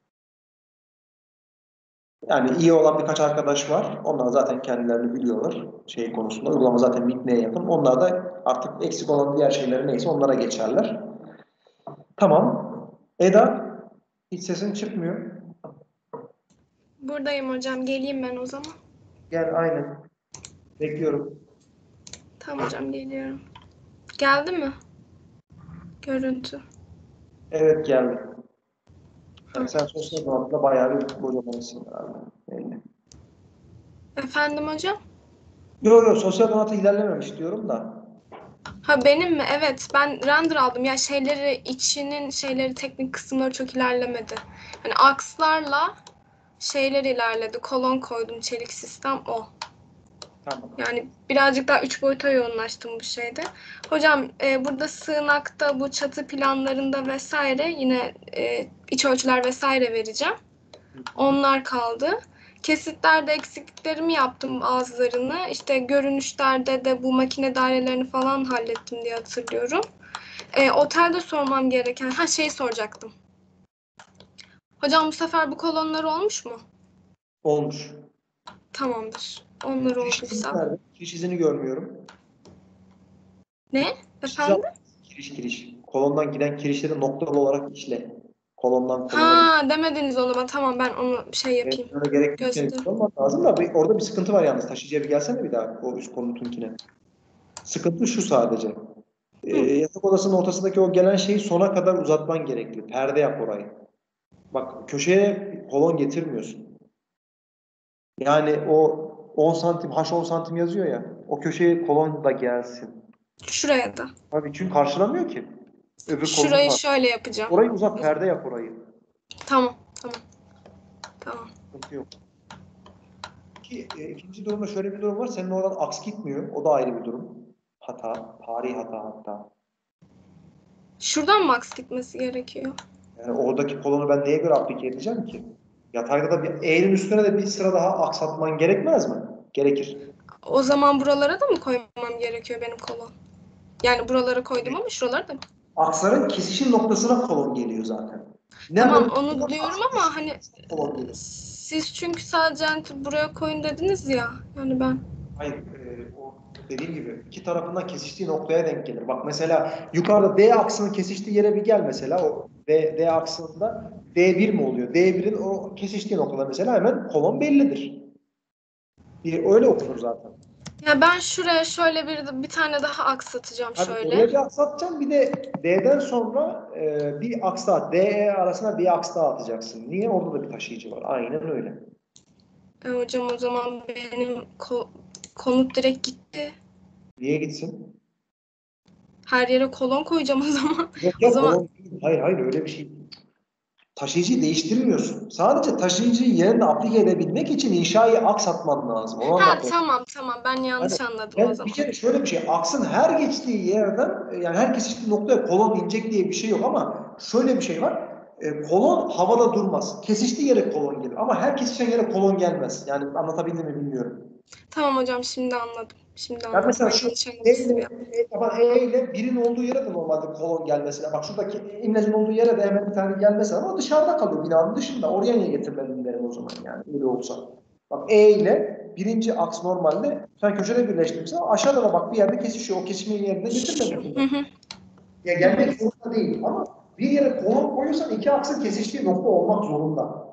Yani iyi olan birkaç arkadaş var. Onlar zaten kendilerini biliyorlar şey konusunda. Uygulama zaten bitmeye yakın. Onlar da artık eksik olan diğer şeyleri neyse onlara geçerler. Tamam. Eda, hiç sesin çıkmıyor.
Buradayım hocam. Geleyim ben o zaman.
Gel, aynen. Bekliyorum.
Tamam hocam, geliyorum. Geldi mi? Görüntü.
Evet, geldi. Yani sen sosyal donatla bayağı bir kocamanısın herhalde. Belli.
Efendim hocam?
Yok yok, sosyal donatı ilerlememiş diyorum da.
Ha benim mi? Evet. Ben render aldım. Ya şeyleri, içinin şeyleri, teknik kısımları çok ilerlemedi. Hani akslarla şeyler ilerledi. Kolon koydum. Çelik sistem o.
Tamam.
Yani birazcık daha üç boyuta yoğunlaştım bu şeyde. Hocam e, burada sığınakta bu çatı planlarında vesaire yine e, iç ölçüler vesaire vereceğim. Onlar kaldı. Kesitlerde eksikliklerimi yaptım bazılarını. İşte görünüşlerde de bu makine dairelerini falan hallettim diye hatırlıyorum. E, otelde sormam gereken, ha şeyi soracaktım. Hocam bu sefer bu kolonlar olmuş mu?
Olmuş.
Tamamdır. Onlar
Kiriş izini
olduysa.
nerede? Kiriş izini görmüyorum.
Ne? Efendim?
Kiriş kiriş. Kolondan giden kirişleri noktalı olarak işle. Kolondan kolona
Ha demediniz onu bana. Tamam, ben onu şey yapayım.
Öyle gerek
Göster.
olmak lazım da bir, orada bir sıkıntı var yalnız. Taşıyıcıya bir gelsene bir daha o üst konutunkine. Sıkıntı şu sadece. Ee, yatak odasının ortasındaki o gelen şeyi sona kadar uzatman gerekli. Perde yap orayı. Bak, köşeye kolon getirmiyorsun. Yani o on santim, H on santim yazıyor ya. O köşeye kolon da gelsin.
Şuraya da.
Tabii çünkü karşılamıyor ki. Öbür
Şurayı
kolumuz var.
şöyle yapacağım.
Orayı uzat, perde yap orayı.
Tamam, tamam. Tamam.
Sıkıntı yok. Ki, e, ikinci durumda şöyle bir durum var. Senin oradan aks gitmiyor. O da ayrı bir durum. Hata. Tarihi hata hatta.
Şuradan max gitmesi gerekiyor.
Yani oradaki kolonu ben neye göre aplike edeceğim ki? Yatayda da bir E'nin üstüne de bir sıra daha aksatman gerekmez mi? Gerekir.
O zaman buralara da mı koymam gerekiyor benim kolon? Yani buralara koydum ama şuralara da mı?
Aksların kesişim noktasına kolon geliyor zaten.
Tamam
Nerede-
onu diyorum ama hani
kolon geliyor.
siz çünkü sadece hani buraya koyun dediniz ya. Yani ben
Hayır, e, o dediğim gibi iki tarafından kesiştiği noktaya denk gelir. Bak mesela yukarıda D aksının kesiştiği yere bir gel mesela. O D, D aksında D bir mi oluyor? D birin o kesiştiği noktada mesela hemen kolon bellidir. Bir, öyle okunur zaten.
ya ben şuraya şöyle bir bir tane daha aksatacağım
Hadi
şöyle.
oraya bir aksatacaksın, bir de D'den sonra e, bir aks daha, D E arasına bir aks daha atacaksın. Niye? Orada da bir taşıyıcı var. Aynen öyle.
E, hocam o zaman benim ko- konut direkt gitti.
Niye gitsin?
Her yere kolon koyacağım o zaman.
Yok
O
ya,
zaman
kolon değil. Hayır hayır öyle bir şey değil. Taşıyıcıyı değiştirmiyorsun. Sadece taşıyıcıyı yerine aplike edebilmek için inşayı aksatman lazım. Onu
ha
anlatmak.
tamam tamam ben yanlış
Hani
anladım
ben
o
bir
zaman.
kere şöyle bir şey, aksın her geçtiği yerden, yani her kesiştiği noktaya kolon inecek diye bir şey yok ama şöyle bir şey var. E, kolon havada durmaz. Kesiştiği yere kolon gelir ama her kesişen yere kolon gelmez. Yani anlatabildim mi bilmiyorum.
Tamam hocam şimdi anladım. Şimdi
Yani
anladım.
mesela
Ben
şu
yanlış
E
anlamışım
ile,
ya.
E, yapan E ile birin olduğu yere de normalde kolon gelmesi. Bak şuradaki imlecin olduğu yere de hemen bir tane gelmesi ama o dışarıda kalıyor, binanın dışında. Oraya niye getirmedin derim o zaman yani öyle olsa. Bak E ile birinci aks normalde sen köşede birleştirirsen aşağıda da bak bir yerde kesişiyor. O kesişmeyi yerine getirmedin.
Hı hı.
Ya gelmek zorunda değil ama bir yere kolon koyuyorsan iki aksın kesiştiği nokta olmak zorunda.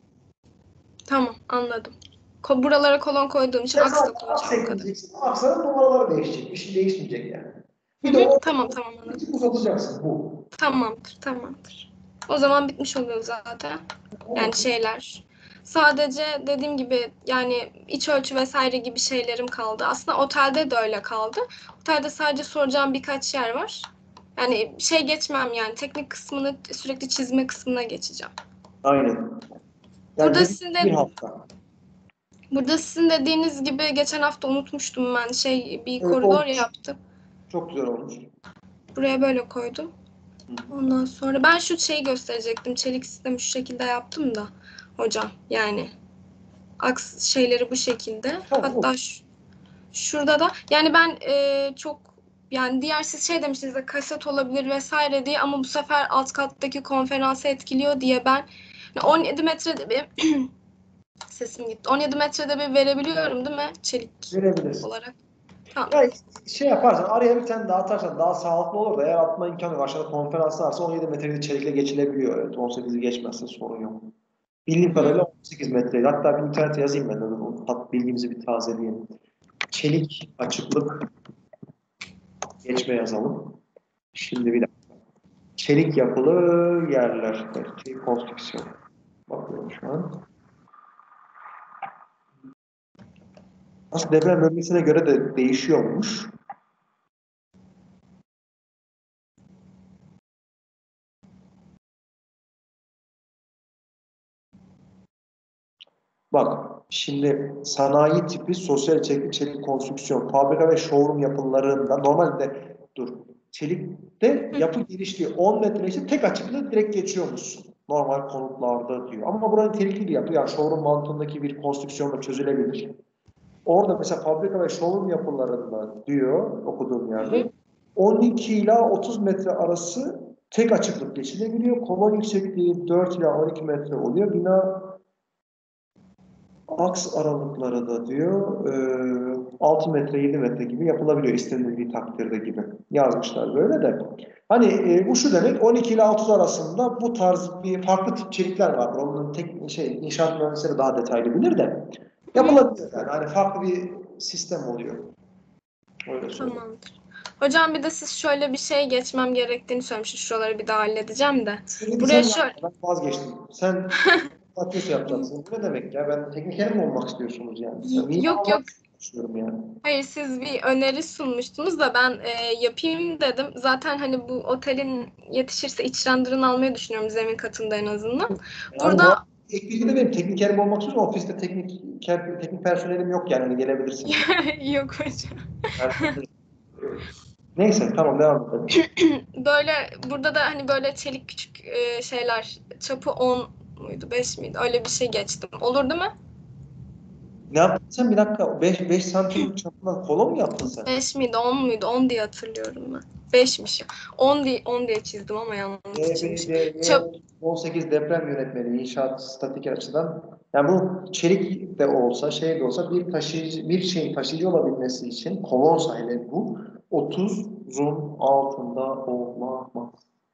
Tamam anladım. Ko- buralara kolon koyduğum için
Sen
aks da
sadece aks
koyacağım o kadar.
ekleyeceksin. Aksların numaraları değişecek. Bir şey değişmeyecek yani. Bir
Hı
de
hı.
o
Tamam tamam anladım.
uzatacaksın bu.
Tamamdır tamamdır. O zaman bitmiş oluyor zaten. Yani şeyler. Sadece dediğim gibi yani iç ölçü vesaire gibi şeylerim kaldı. Aslında otelde de öyle kaldı. Otelde sadece soracağım birkaç yer var. Yani şey geçmem yani teknik kısmını sürekli çizme kısmına geçeceğim.
Aynen. Yani
Burada
bir,
sizin
bir
de
hafta.
burada sizin dediğiniz gibi geçen hafta unutmuştum ben şey bir
Evet,
koridor
olmuş.
yaptım.
Çok güzel olmuş.
Buraya böyle koydum. Ondan sonra ben şu şeyi gösterecektim. Çelik sistemi şu şekilde yaptım da hocam yani aks şeyleri bu şekilde.
Tamam,
Hatta şu, şurada da yani ben e, çok yani diğer siz şey demiştiniz de kaset olabilir vesaire diye ama bu sefer alt kattaki konferansı etkiliyor diye ben on yedi metrede bir sesim gitti. on yedi metrede bir verebiliyorum değil mi? Çelik
Verebilirsin.
olarak. Tamam.
Yani şey yaparsan araya bir tane daha atarsan daha sağlıklı olur da eğer atma imkanı yok. Aşağıda konferans varsa on yedi metrelik çelikle geçilebiliyor. Evet, on sekizi geçmezse sorun yok. Bildiğim kadarıyla on sekiz metreydi. Hatta bir internete yazayım ben de. O bilgimizi bir tazeleyelim. Çelik açıklık geçme yazalım. Şimdi bir dakika. Çelik yapılı yerler. Çelik konstrüksiyon. Bakıyorum şu an. Aslında deprem bölgesine göre de değişiyormuş. Bak, şimdi sanayi tipi sosyal içerikli çelik konstrüksiyon, fabrika ve showroom yapılarında normalde dur. Çelikte yapı genişliği on metre ise tek açıklığı direkt geçiyormuşsun. Normal konutlarda diyor. Ama buranın tehlikeli bir yapı. Yani showroom mantığındaki bir konstrüksiyonla çözülebilir. Orada mesela fabrika ve showroom yapılarında diyor okuduğum yerde on iki ila otuz metre arası tek açıklık geçilebiliyor. Kolon yüksekliği dört ila on iki metre oluyor. Bina aks aralıkları da diyor e, altı metre yedi metre gibi yapılabiliyor istenildiği takdirde gibi yazmışlar böyle de. Hani e, bu şu demek on iki ila otuz arasında bu tarz bir farklı tip çelikler var. Onun tek şey inşaat mühendisleri daha detaylı bilir de yapılabiliyor yani. Hani farklı bir sistem oluyor. Öyle söyleyeyim.
Tamamdır. Hocam bir de siz şöyle bir şey geçmem gerektiğini söylemiştiniz. Şuraları bir daha halledeceğim de.
Şöyle
Buraya
sen
şöyle
ben vazgeçtim. Sen atıyorsa yapacaksın. Bu ne demek ya? Ben tekniker mi olmak istiyorsunuz yani? Sen
yok yok
düşünüyorum yani.
Hayır, siz bir öneri sunmuştunuz da ben e, yapayım dedim. Zaten hani bu otelin yetişirse iç render'ını almayı düşünüyorum zemin katında en azından.
Yani
Burada
bu ek bilgi de benim teknik yerim olmak üzere ofiste teknik teknik personelim yok yani hani gelebilirsin.
yok hocam.
Yani, neyse tamam devam edelim.
Böyle burada da hani böyle çelik küçük e, şeyler çapı on muydu beş miydi öyle bir şey geçtim. Olur değil mi?
Ne yaptın sen bir dakika? beş santim çapında kolo mu yaptın sen?
beş miydi on muydu? on diye hatırlıyorum ben. beşmiş ya. on diye, on diye çizdim ama yanlış çizmiş.
D B D
Çap,
on sekiz deprem yönetmeliği inşaat statik açıdan yani bu çelik de olsa şey de olsa bir taşıyıcı bir şeyin taşıyıcı olabilmesi için kolonsa ile bu otuzun altında olmaz.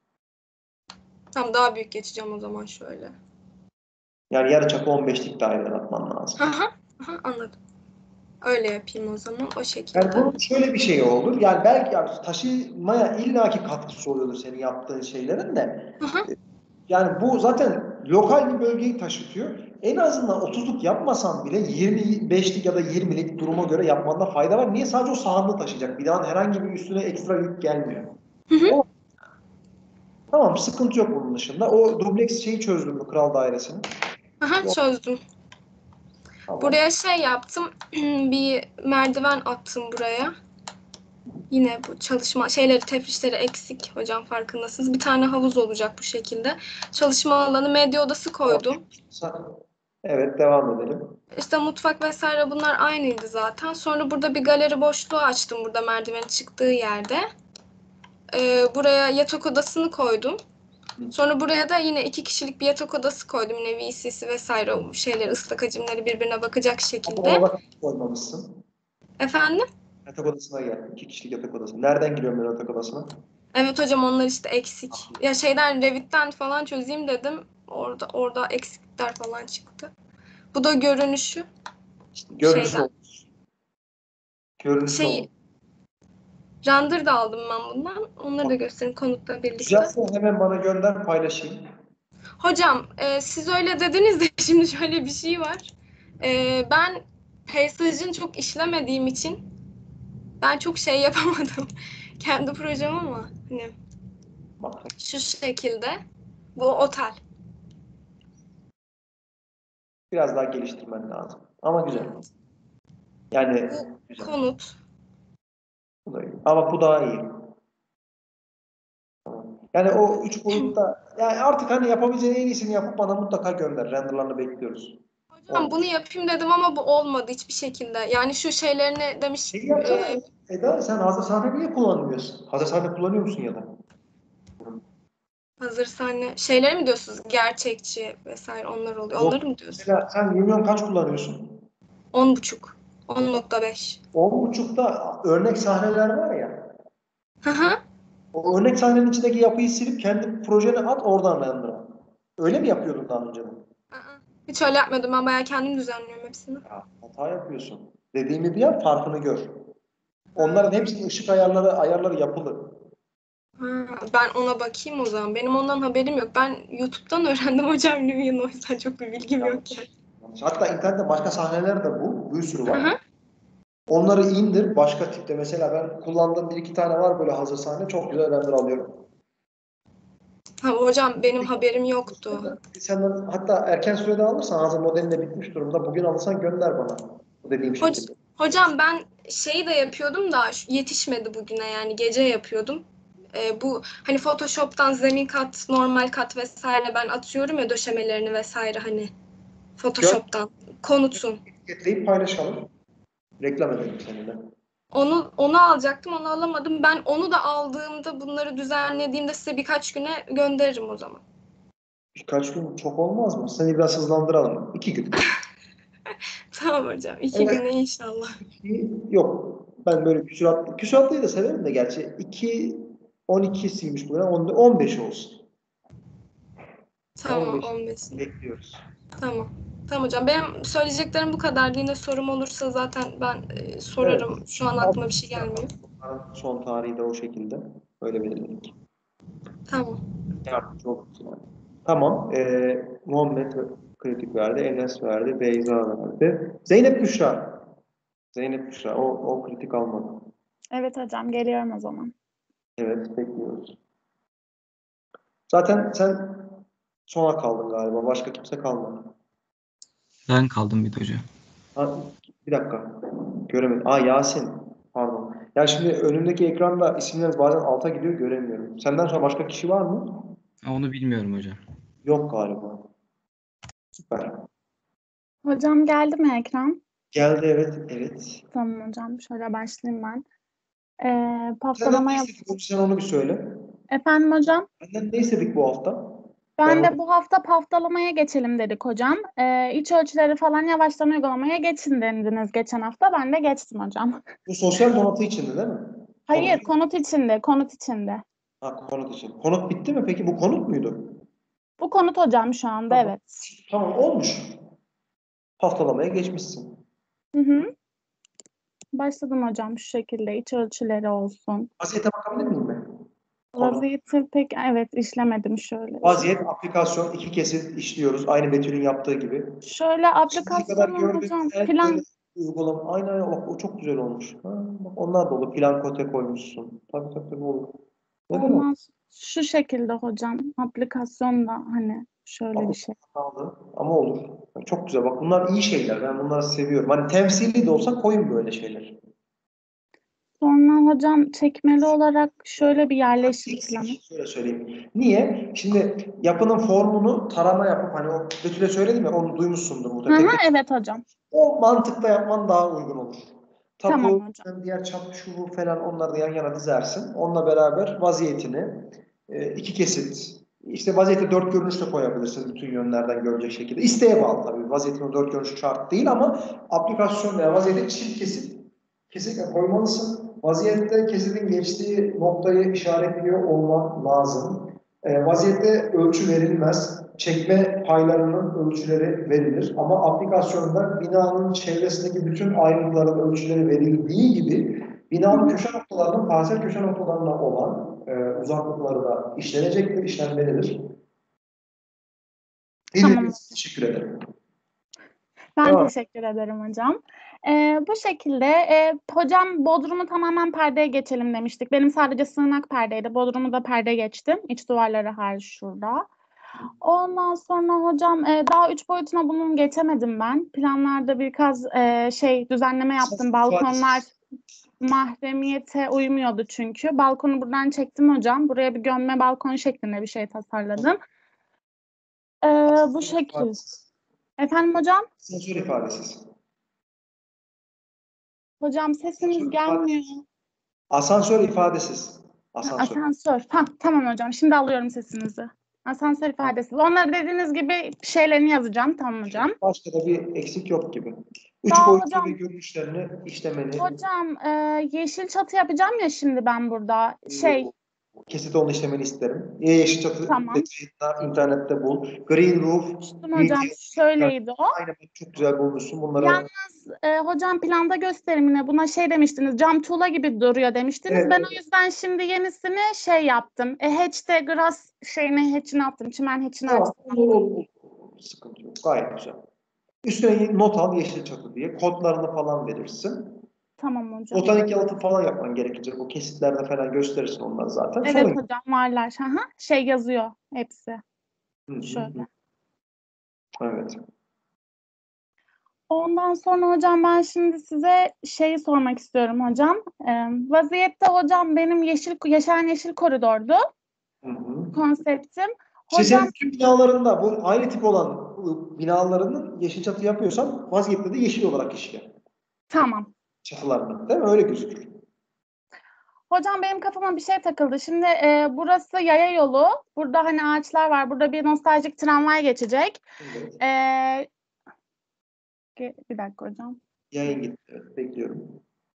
tam daha büyük geçeceğim o zaman şöyle.
Yani yarıçapı on beşlik daireler atman lazım.
Aha, aha, anladım. Öyle yapayım o zaman o şekilde.
Yani bunun şöyle bir şey olur. Yani belki yani taşımaya illaki katkısı oluyordur senin yaptığın şeylerin de.
Aha.
Yani bu zaten lokal bir bölgeyi taşıtıyor. En azından otuzluk yapmasan bile yirmi beşlik ya da yirmilik duruma göre yapmanda fayda var. Niye? Sadece o sahanlığı taşıyacak. Binanın herhangi bir üstüne ekstra yük gelmiyor.
Hı hı.
O, tamam sıkıntı yok bunun dışında. O dubleks şeyi çözdün mü kral dairesini?
Aha, çözdüm.
Tamam.
Buraya şey yaptım. Bir merdiven attım buraya. Yine bu çalışma şeyleri, tefrişleri eksik hocam farkındasınız. Bir tane havuz olacak bu şekilde. Çalışma alanı, medya odası koydum.
Evet devam edelim.
İşte mutfak vesaire bunlar aynıydı zaten. Sonra burada bir galeri boşluğu açtım burada merdivenin çıktığı yerde. Ee, buraya yatak odasını koydum. Sonra buraya da yine iki kişilik bir yatak odası koydum. Yine V C'si vesaire o şeyleri, ıslak hacimleri birbirine bakacak şekilde.
Orada koymamışsın.
Efendim?
Yatak odasına gel. İki kişilik yatak odası. Nereden giriyorum ben yatak odasına?
Evet hocam onlar işte eksik. Ya şeyden Revit'ten falan çözeyim dedim. Orada orada eksikler falan çıktı. Bu da görünüşü.
İşte görünüşü
Şeyden.
olmuş. Görünüşü
Şey,
olmuş.
render da aldım ben bundan. Onları da göstereyim konutla birlikte.
Güzelse hemen bana gönder paylaşayım.
Hocam e, siz öyle dediniz de şimdi şöyle bir şey var. E, ben peyzajını çok işlemediğim için ben çok şey yapamadım. Kendi projem ama hani
Bak.
şu şekilde. Bu otel.
Biraz daha geliştirmen lazım. Ama güzel. Yani
Bu
güzel.
konut.
Bu da iyi. Ama bu daha iyi. Yani o üç boyutta yani artık hani yapabileceğin en iyisini yapıp bana mutlaka gönder. Renderlarını bekliyoruz.
Hocam bunu yapayım dedim ama bu olmadı hiçbir şekilde. Yani şu şeylerini demiş.
Şey yapsana
e,
Eda sen hazır sahne niye kullanmıyorsun? Hazır sahne kullanıyor musun ya da?
hazır sahne şeyleri mi diyorsunuz? Gerçekçi vesaire onlar oluyor.
Yok.
Onları mı diyorsunuz?
Mesela sen Lumion kaç kullanıyorsun?
on buçuk. on nokta beş.
on buçukta örnek sahneler var ya.
Hı hı.
O örnek sahnenin içindeki yapıyı silip kendi projene at oradan render al. Öyle mi yapıyordun daha önce de?
Hiç öyle yapmadım. Ben bayağı kendim düzenliyorum hepsini.
Ya, hata yapıyorsun. Dediğimi bir yap, farkını gör. Onların hepsinin ışık ayarları ayarları yapılı.
Ha, ben ona bakayım o zaman. Benim ondan haberim yok. Ben YouTube'dan öğrendim hocam Lumion'u. O yüzden çok bir bilgim yok yani.
Hatta internette başka sahneler de bu. Bir sürü var.
Hı hı.
Onları indir. Başka tipte. Mesela ben kullandığım bir iki tane var böyle hazır sahne. Çok güzel render alıyorum.
Ha, hocam benim haberim yoktu.
Senden hatta erken sürede alırsan hazır modelin de bitmiş durumda. Bugün alırsan gönder bana. Bu dediğim
Hoc
şekilde.
hocam ben şeyi de yapıyordum da yetişmedi bugüne yani gece yapıyordum. Ee, bu hani Photoshop'tan zemin kat, normal kat vesaire ben atıyorum ya döşemelerini vesaire hani Photoshop'tan konutun.
Getireyip paylaşalım. Reklam edelim seninle.
Onu onu alacaktım, onu alamadım. Ben onu da aldığımda bunları düzenlediğimde size birkaç güne gönderirim o zaman.
Birkaç gün çok olmaz mı? Seni biraz hızlandıralım. İki gün.
Tamam hocam. İki
Evet.
güne inşallah.
Yok. Ben böyle küsuratlı, küsuratlıyı da severim de gerçi. iki on ikisiymiş bu. on beş olsun.
Tamam
on beş
on beş.
bekliyoruz.
Tamam. Tamam hocam. Benim söyleyeceklerim bu kadar. Yine sorum olursa zaten ben e, sorarım.
Evet.
Şu an aklıma bir şey gelmiyor.
Son tarihi de o şekilde. Öyle belirledik.
Tamam.
Yardımcı olduk yani. Tamam. Ee, Muhammed kritik verdi. Enes verdi. Beyza verdi. Zeynep Büşra. Zeynep Büşra, o, o kritik almadı.
Evet hocam geliyorum o zaman.
Evet, bekliyoruz. Zaten sen sona kaldın galiba. Başka kimse kalmadı.
Ben kaldım bir de hocam.
Ha, bir dakika. Göremedim. Aa, Yasin. Pardon. Ya şimdi önümdeki ekranda isimler bazen alta gidiyor, göremiyorum. Senden sonra başka kişi var mı?
Ha, onu bilmiyorum hocam.
Yok galiba. Süper.
Hocam geldi mi ekran?
Geldi, evet. Evet.
Tamam hocam. Şöyle başlayayım ben. Ee,
Senden ne
paftalamaya...
istedik? Sen onu bir söyle.
Efendim hocam?
Senden ne istedik bu hafta?
Ben
Ben
de bu hafta paftalamaya geçelim dedik hocam. Ee, iç ölçüleri falan yavaştan uygulamaya geçin dediniz geçen hafta. Ben de geçtim hocam.
bu sosyal donatı içindi değil mi?
Hayır, konut içinde, konut içinde.
Ha, konut için. Konut bitti mi? Peki bu konut muydu?
Bu konut hocam şu anda,
Tamam.
evet.
Tamam, olmuş. Haftalamaya geçmişsin.
Hı hı. Başladım hocam şu şekilde. İç ölçüleri olsun.
Vaziyete bakabilir miyim ben? Konut.
Vaziyeti pek evet işlemedim şöyle.
Vaziyet, aplikasyon, iki kesit işliyoruz. Aynı Betül'ün yaptığı gibi.
Şöyle
Şimdiye kadar
aplikasyonu
gördüğüm
hocam
en
plan
böyle uygulama. Aynen aynen. Bak, o çok güzel olmuş. Ha, bak, onlar da olur. Plan kote koymuşsun. Tabii tabii tabii olur. Neden o?
olmaz. Şu şekilde hocam aplikasyon da hani şöyle bir şey.
Kaldı. Ama olur. Çok güzel. Bak, bunlar iyi şeyler. Ben bunları seviyorum. Hani temsili de olsa koyun böyle şeyler.
Sonra hocam çekmeli olarak şöyle bir yerleşim planı.
Şöyle söyleyeyim. Niye? Şimdi yapının formunu tarama yapıp hani o Betül'e söyledim ya, onu duymuşsundur
Hı
muhtemelen.
hı,
Tek tek
evet hocam.
o mantıkla yapman daha uygun olur.
Tamam
Tapu,
hocam.
diğer çap, şu bu falan, onları da yan yana dizersin. Onunla beraber vaziyetini e, iki kesit, işte vaziyeti dört görünüşle koyabilirsin bütün yönlerden görecek şekilde. İsteğe bağlı tabii. Vaziyetin o dört görünüşü şart değil ama aplikasyon veya vaziyete çift kesit kesinlikle koymalısın. Vaziyette kesitin geçtiği noktayı işaretliyor olman lazım. E, vaziyette ölçü verilmez. Çekme paylarının ölçüleri verilir. Ama aplikasyonda binanın çevresindeki bütün ayrıntıların ölçüleri verildiği gibi binanın köşe noktalarının parsel köşe noktalarına olan e, uzaklıkları da işlenecektir, işlenmelidir.
Tamam.
Teşekkür ederim.
Ben
Tamam.
teşekkür ederim hocam. Ee, bu şekilde e, hocam Bodrum'u tamamen perdeye geçelim demiştik. Benim sadece sığınak perdeydi. Bodrum'u da perde geçtim. İç duvarları hariç şurada. Ondan sonra hocam e, daha üç boyutuna bunun geçemedim ben. Planlarda birkaç e, şey düzenleme yaptım. Balkonlar mahremiyete uymuyordu çünkü. Balkonu buradan çektim hocam. Buraya bir gömme balkon şeklinde bir şey tasarladım. Ee, bu şekil. Efendim hocam?
Asansör ifadesiz.
Hocam sesiniz gelmiyor.
Asansör ifadesiz. Asansör.
Asansör. Ha, tamam hocam. Şimdi alıyorum sesinizi. Asansör ifadesi. Onları dediğiniz gibi şeylerini yazacağım. Tamam hocam.
Başka da bir eksik yok gibi. Üç
Daha
boyutlu
hocam-
ve görünüşlerini işlemeni.
Hocam e, yeşil çatı yapacağım ya şimdi ben burada. Şey
Kesit onu işlemeni isterim. Ya yeşil çatı
Tamam.
detayında internette bul. Green roof.
Üstüm hocam şöyleydi o.
Aynen, çok güzel bulmuşsun. Bunları
Yalnız e, hocam planda gösterimine buna şey demiştiniz. Cam tuğla gibi duruyor demiştiniz.
Evet,
ben
evet.
o yüzden şimdi yenisini şey yaptım. E, hatch'te grass şeyine hatch'ini attım. Çimen hatch'ini
Tamam,
attım.
olur, olur, olur. Sıkıntı yok. Gayet güzel. Üstüne not al yeşil çatı diye. Kodlarını falan verirsin.
Tamam hocam.
Botanik yalıtım falan yapman gerekecek. O kesitlerde falan gösterirsin onları zaten.
Evet
Sonra-
hocam varlar. Hı hı. Şey yazıyor hepsi.
Hı hı.
Şöyle.
Evet.
Ondan sonra hocam ben şimdi size şeyi sormak istiyorum hocam. Ee, vaziyette hocam benim yeşil yaşayan yeşil koridordu
Hı hı.
konseptim.
İşte
Hocam
senin tüm binalarında bu aynı tip olan bu binalarının yeşil çatı yapıyorsan vaziyette de yeşil olarak işle.
tamam.
Çatılarını. Değil mi? Öyle gözükür.
Hocam benim kafama bir şey takıldı. Şimdi e, burası yaya yolu. Burada hani ağaçlar var. Burada bir nostaljik tramvay geçecek.
Evet.
E, ge- bir dakika hocam.
Yayın gitti. Evet, bekliyorum.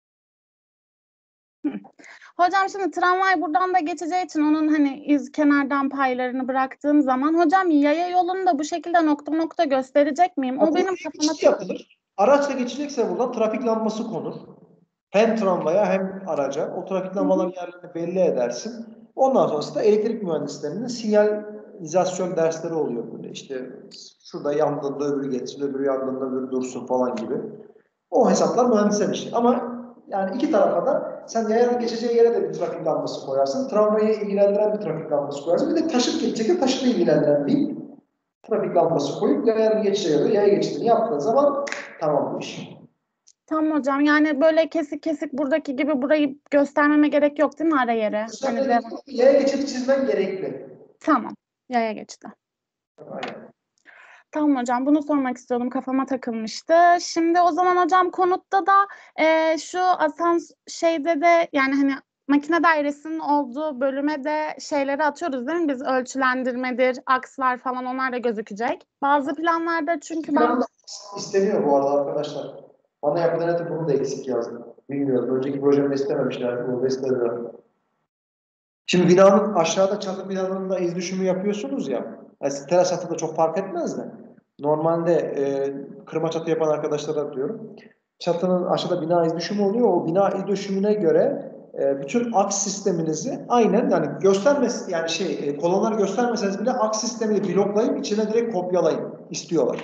Hocam şimdi tramvay buradan da geçeceği için onun hani iz kenardan paylarını bıraktığım zaman hocam yaya yolunu da bu şekilde nokta nokta gösterecek miyim? O
Bu
benim
iki
kafama
şey yapılır. Araçla geçecekse buradan trafik lambası konur. Hem tramvaya hem araca. O trafik lambaların yerlerini belli edersin. Ondan sonrasında elektrik mühendislerinin sinyalizasyon dersleri oluyor böyle. İşte şurada yandığında öbürü geçsin, öbürü yandığında öbürü dursun falan gibi. O hesaplar mühendislerin işi. Ama yani iki tarafa da sen yayanın geçeceği yere de bir trafik lambası koyarsın. Tramvayı ilgilendiren bir trafik lambası koyarsın. Bir de taşıt geçecek de taşıtı ilgilendiren bir trafik lambası koyup yayanın geçeceği yere yaya geçtiğini yaptığın zaman tamam bu iş.
Tamam hocam. Yani böyle kesik kesik buradaki gibi burayı göstermeme gerek yok değil mi ara yere? Hani
Hani
devam.
yaya geçidi çizmen gerekli.
Tamam. Yaya geçti.
Aynen.
Tamam hocam. Bunu sormak istiyordum. Kafama takılmıştı. Şimdi o zaman hocam konutta da e, şu asans şeyde de yani hani makine dairesinin olduğu bölüme de şeyleri atıyoruz değil mi? Biz ölçülendirmedir, akslar falan onlar da gözükecek. Bazı planlarda çünkü ben
Planında isteniyor bu arada arkadaşlar. Bana yapılan yönetim bunu da eksik yazdı. Bilmiyorum. Önceki projemde istememişlerdi. Burada istediler. Şimdi binanın aşağıda çatı binanında iz düşümü yapıyorsunuz ya. Yani teras çatıda çok fark etmez de. Normalde e, kırma çatı yapan arkadaşlara diyorum. Çatının aşağıda bina iz düşümü oluyor. O bina iz düşümüne göre e, bütün aks sisteminizi aynen yani göstermez yani şey e, kolonları göstermeseniz bile aks sistemini bloklayıp içine direkt kopyalayın istiyorlar.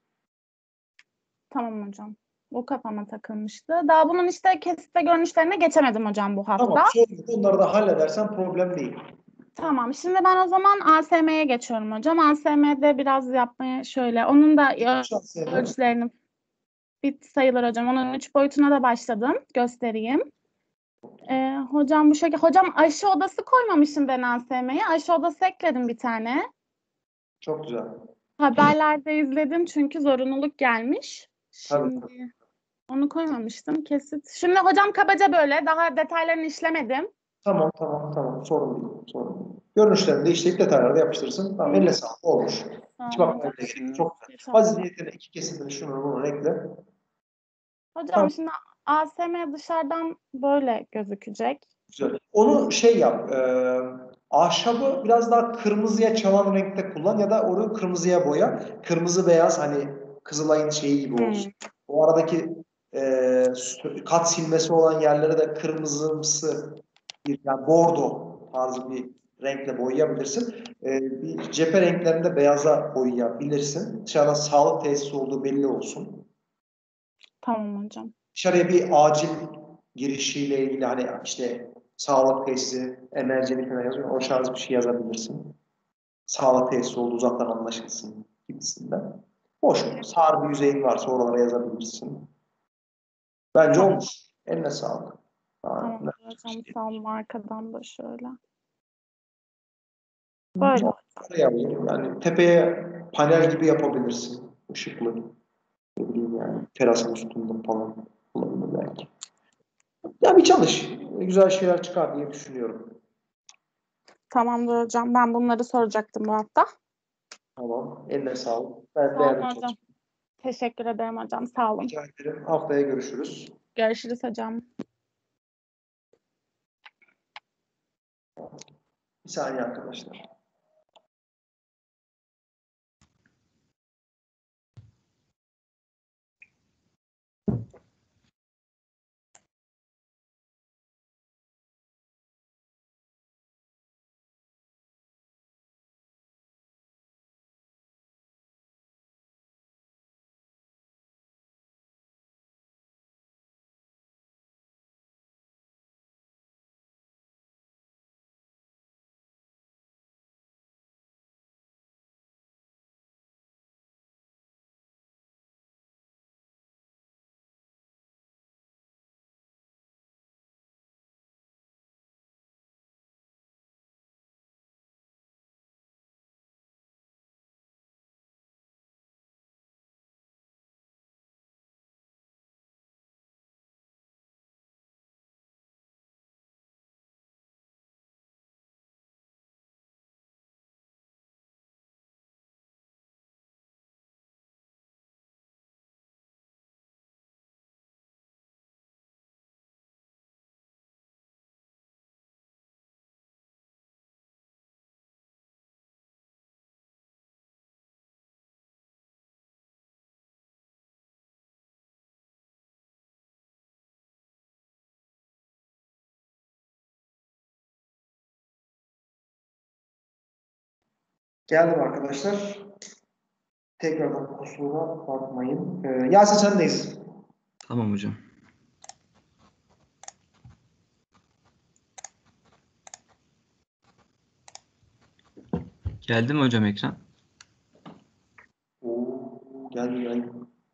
tamam hocam. Bu kafama takılmıştı. Daha bunun işte kesit ve görünüşlerine geçemedim hocam bu hafta.
Tamam, sorun yok. Onları da halledersen problem değil.
Tamam. Şimdi ben o zaman A S M'ye geçiyorum hocam. A S M'de biraz yapmaya şöyle. Onun da ölçülerini bit sayılır hocam. Onun üç boyutuna da başladım. Göstereyim. Ee, hocam bu şekilde. Hocam aşı odası koymamışım ben A S M'ye. Aşı odası ekledim bir tane.
Çok güzel.
Haberlerde izledim çünkü zorunluluk gelmiş.
Tabii.
Şimdi onu koymamıştım. Kesit. Şimdi hocam kabaca böyle. Daha detaylarını işlemedim.
Tamam tamam tamam sorun değil. Sorun değil. Görünüşlerini de işleyip detaylarda yapıştırırsın. Tamam eline sağlık olmuş. Hiç
Tamam
bakmaya
hocam.
bile gerek yok. Çok güzel.
İnşallah.
Vaziyetine iki kesimini şunu bunu ekle.
Hocam
Tamam.
şimdi A S M dışarıdan böyle gözükecek.
Güzel. Onu şey yap. E, ahşabı biraz daha kırmızıya çalan renkte kullan ya da onu kırmızıya boya. Kırmızı beyaz hani Kızılay'ın şeyi gibi
Hmm.
olsun. O aradaki e, kat silmesi olan yerlere de kırmızımsı bir yani bordo tarzı bir renkle boyayabilirsin. Ee, bir cephe renklerinde beyaza boyayabilirsin. Dışarıdan sağlık tesisi olduğu belli olsun.
Tamam hocam.
Dışarıya bir acil girişiyle ilgili hani işte sağlık tesisi, emergency falan yazıyor. O şarj bir şey yazabilirsin. Sağlık tesisi olduğu uzaktan anlaşılsın gibisinden. Hoş. Sağır bir yüzeyin varsa oralara yazabilirsin. Bence
Tamam.
olmuş. Eline sağlık.
Tamam
Tamam.
hocam. Sağ olun. Arkadan da şöyle. Böyle.
Yani, yani tepeye panel gibi yapabilirsin. Işıklı. Ne bileyim yani. Terasın üstünde falan kullanılır belki. Ya bir çalış. Güzel şeyler çıkar diye düşünüyorum.
Tamamdır hocam. Ben bunları soracaktım bu hafta.
Tamam. Eline sağlık. Ben
Sağ olun
beğendim
hocam.
çalışmayı.
Teşekkür ederim hocam. Sağ olun.
Rica ederim. Haftaya görüşürüz.
Görüşürüz hocam.
Bir saniye arkadaşlar. Geldim arkadaşlar. Tekrardan kusura bakmayın. Ee, Yasin sendeyiz.
Tamam hocam. Geldi mi hocam ekran?
Oo, geldi geldi.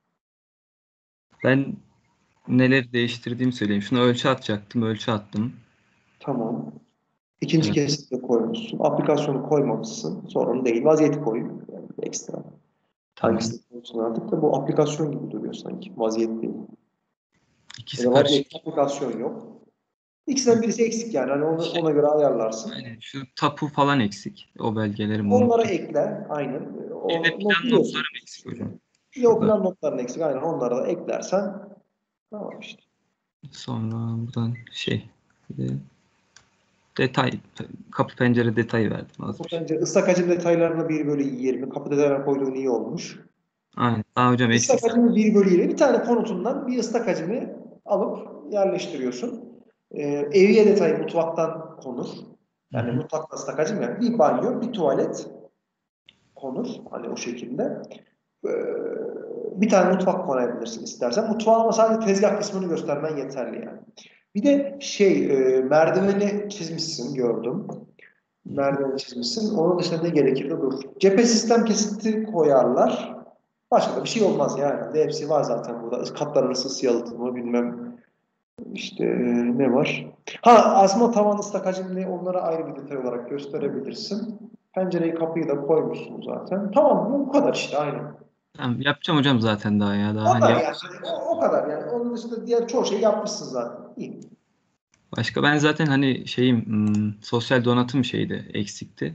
Ben neler değiştirdiğimi söyleyeyim. Şunu ölçü atacaktım. Ölçü attım.
Tamam. İkinci
Evet.
kesitte koymuşsun. Aplikasyonu koymamışsın. Sorun değil. Vaziyeti koy. Yani ekstra.
Tamam.
Hangisini koyuyorsun artık da bu aplikasyon gibi duruyor sanki. Vaziyet değil.
İkisi
Ya da
karışık.
vaziyet aplikasyon yok. İkisinden birisi eksik yani. Hani onu, ona göre ayarlarsın.
Aynen. Şu tapu falan eksik. O belgelerimi
Onlara
unuttum.
ekle. Aynen. O
Bir de
not
plan
biliyorsun.
notlarım eksik hocam.
Bir o
Şurada.
plan notların eksik. Aynen. Onlara da eklersen tamam işte.
Sonra buradan şey bir de detay kapı pencere detayı verdim az
Bu
bir şey.
bence ıslak hacim detaylarına bir bölü yirmi. Kapı detaylarına koyduğun iyi olmuş.
Aynen. Daha hocam
Islak
eksik.
hacmi bir bölü yirmi. Bir tane konutundan bir ıslak hacmi alıp yerleştiriyorsun. Ee, evye detayı mutfaktan konur. Yani mutfakta ıslak hacim yani. Bir banyo, bir tuvalet konur. Hani o şekilde. Ee, bir tane mutfak konabilirsin istersen. Mutfağı ama sadece tezgah kısmını göstermen yeterli yani. Bir de şey e, merdiveni çizmişsin gördüm. Merdiveni çizmişsin. Onun dışında ne gerekir de dur. Cephe sistem kesiti koyarlar. Başka da bir şey olmaz yani. Hepsi var zaten burada. Katlar arası ısı yalıtımı bilmem işte e, ne var. Ha asma tavan ıslak hacimli onlara ayrı bir detay olarak gösterebilirsin. Pencereyi kapıyı da koymuşsun zaten. Tamam bu kadar işte aynen.
Tamam, yapacağım hocam zaten daha ya. Daha
O
hani
kadar
yap-
yani. O, o kadar yani. Onun dışında diğer çoğu şeyi yapmışsın zaten. İyi.
Başka ben zaten hani şeyim hmm, sosyal donatım şeydi eksikti.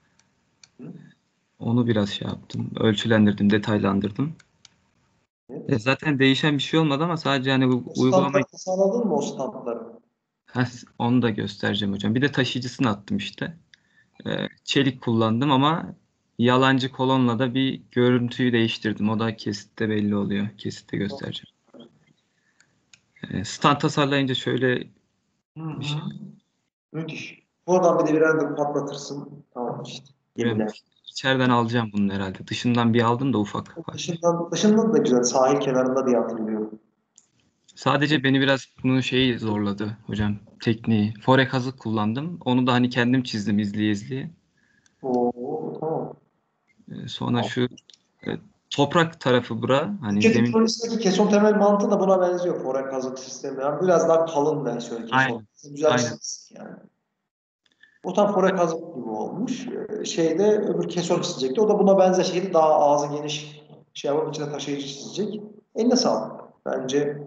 Onu biraz şey yaptım. Ölçülendirdim, detaylandırdım.
Evet.
E, zaten değişen bir şey olmadı ama sadece hani bu
O
uygulama
standları sağladın mı o standları?
Heh, onu da göstereceğim hocam. Bir de taşıyıcısını attım işte. E, çelik kullandım ama yalancı kolonla da bir görüntüyü değiştirdim. O da kesitte belli oluyor. Kesitte göstereceğim. E, stand tasarlayınca şöyle
Hı hı.
bir şey.
Müthiş. Buradan bir de bir render patlatırsın. Tamam işte.
Bilmiyorum.
Yeniler.
İçeriden alacağım bunu herhalde. Dışından bir aldım da ufak parça.
Dışından, dışından da güzel. Sahil kenarında diye hatırlıyorum.
Sadece beni biraz bunun şeyi zorladı hocam. Tekniği. Fore kazık kullandım. Onu da hani kendim çizdim izleye izleye.
Oo tamam.
E, sonra şu e, toprak tarafı bura. Hani
Türkiye
zemin.
teknolojisindeki keson temel mantığı da buna benziyor. Fore kazık sistemi. Yani biraz daha kalın versiyon keson.
Aynen.
Güzel
Aynen.
çizmişsin yani. O tam fore kazık gibi olmuş. Ee, Şeyde öbür keson çizecekti. O da buna benzer şekilde daha ağzı geniş şey yapıp içine taşıyıcı çizecek. Eline sağlık. Bence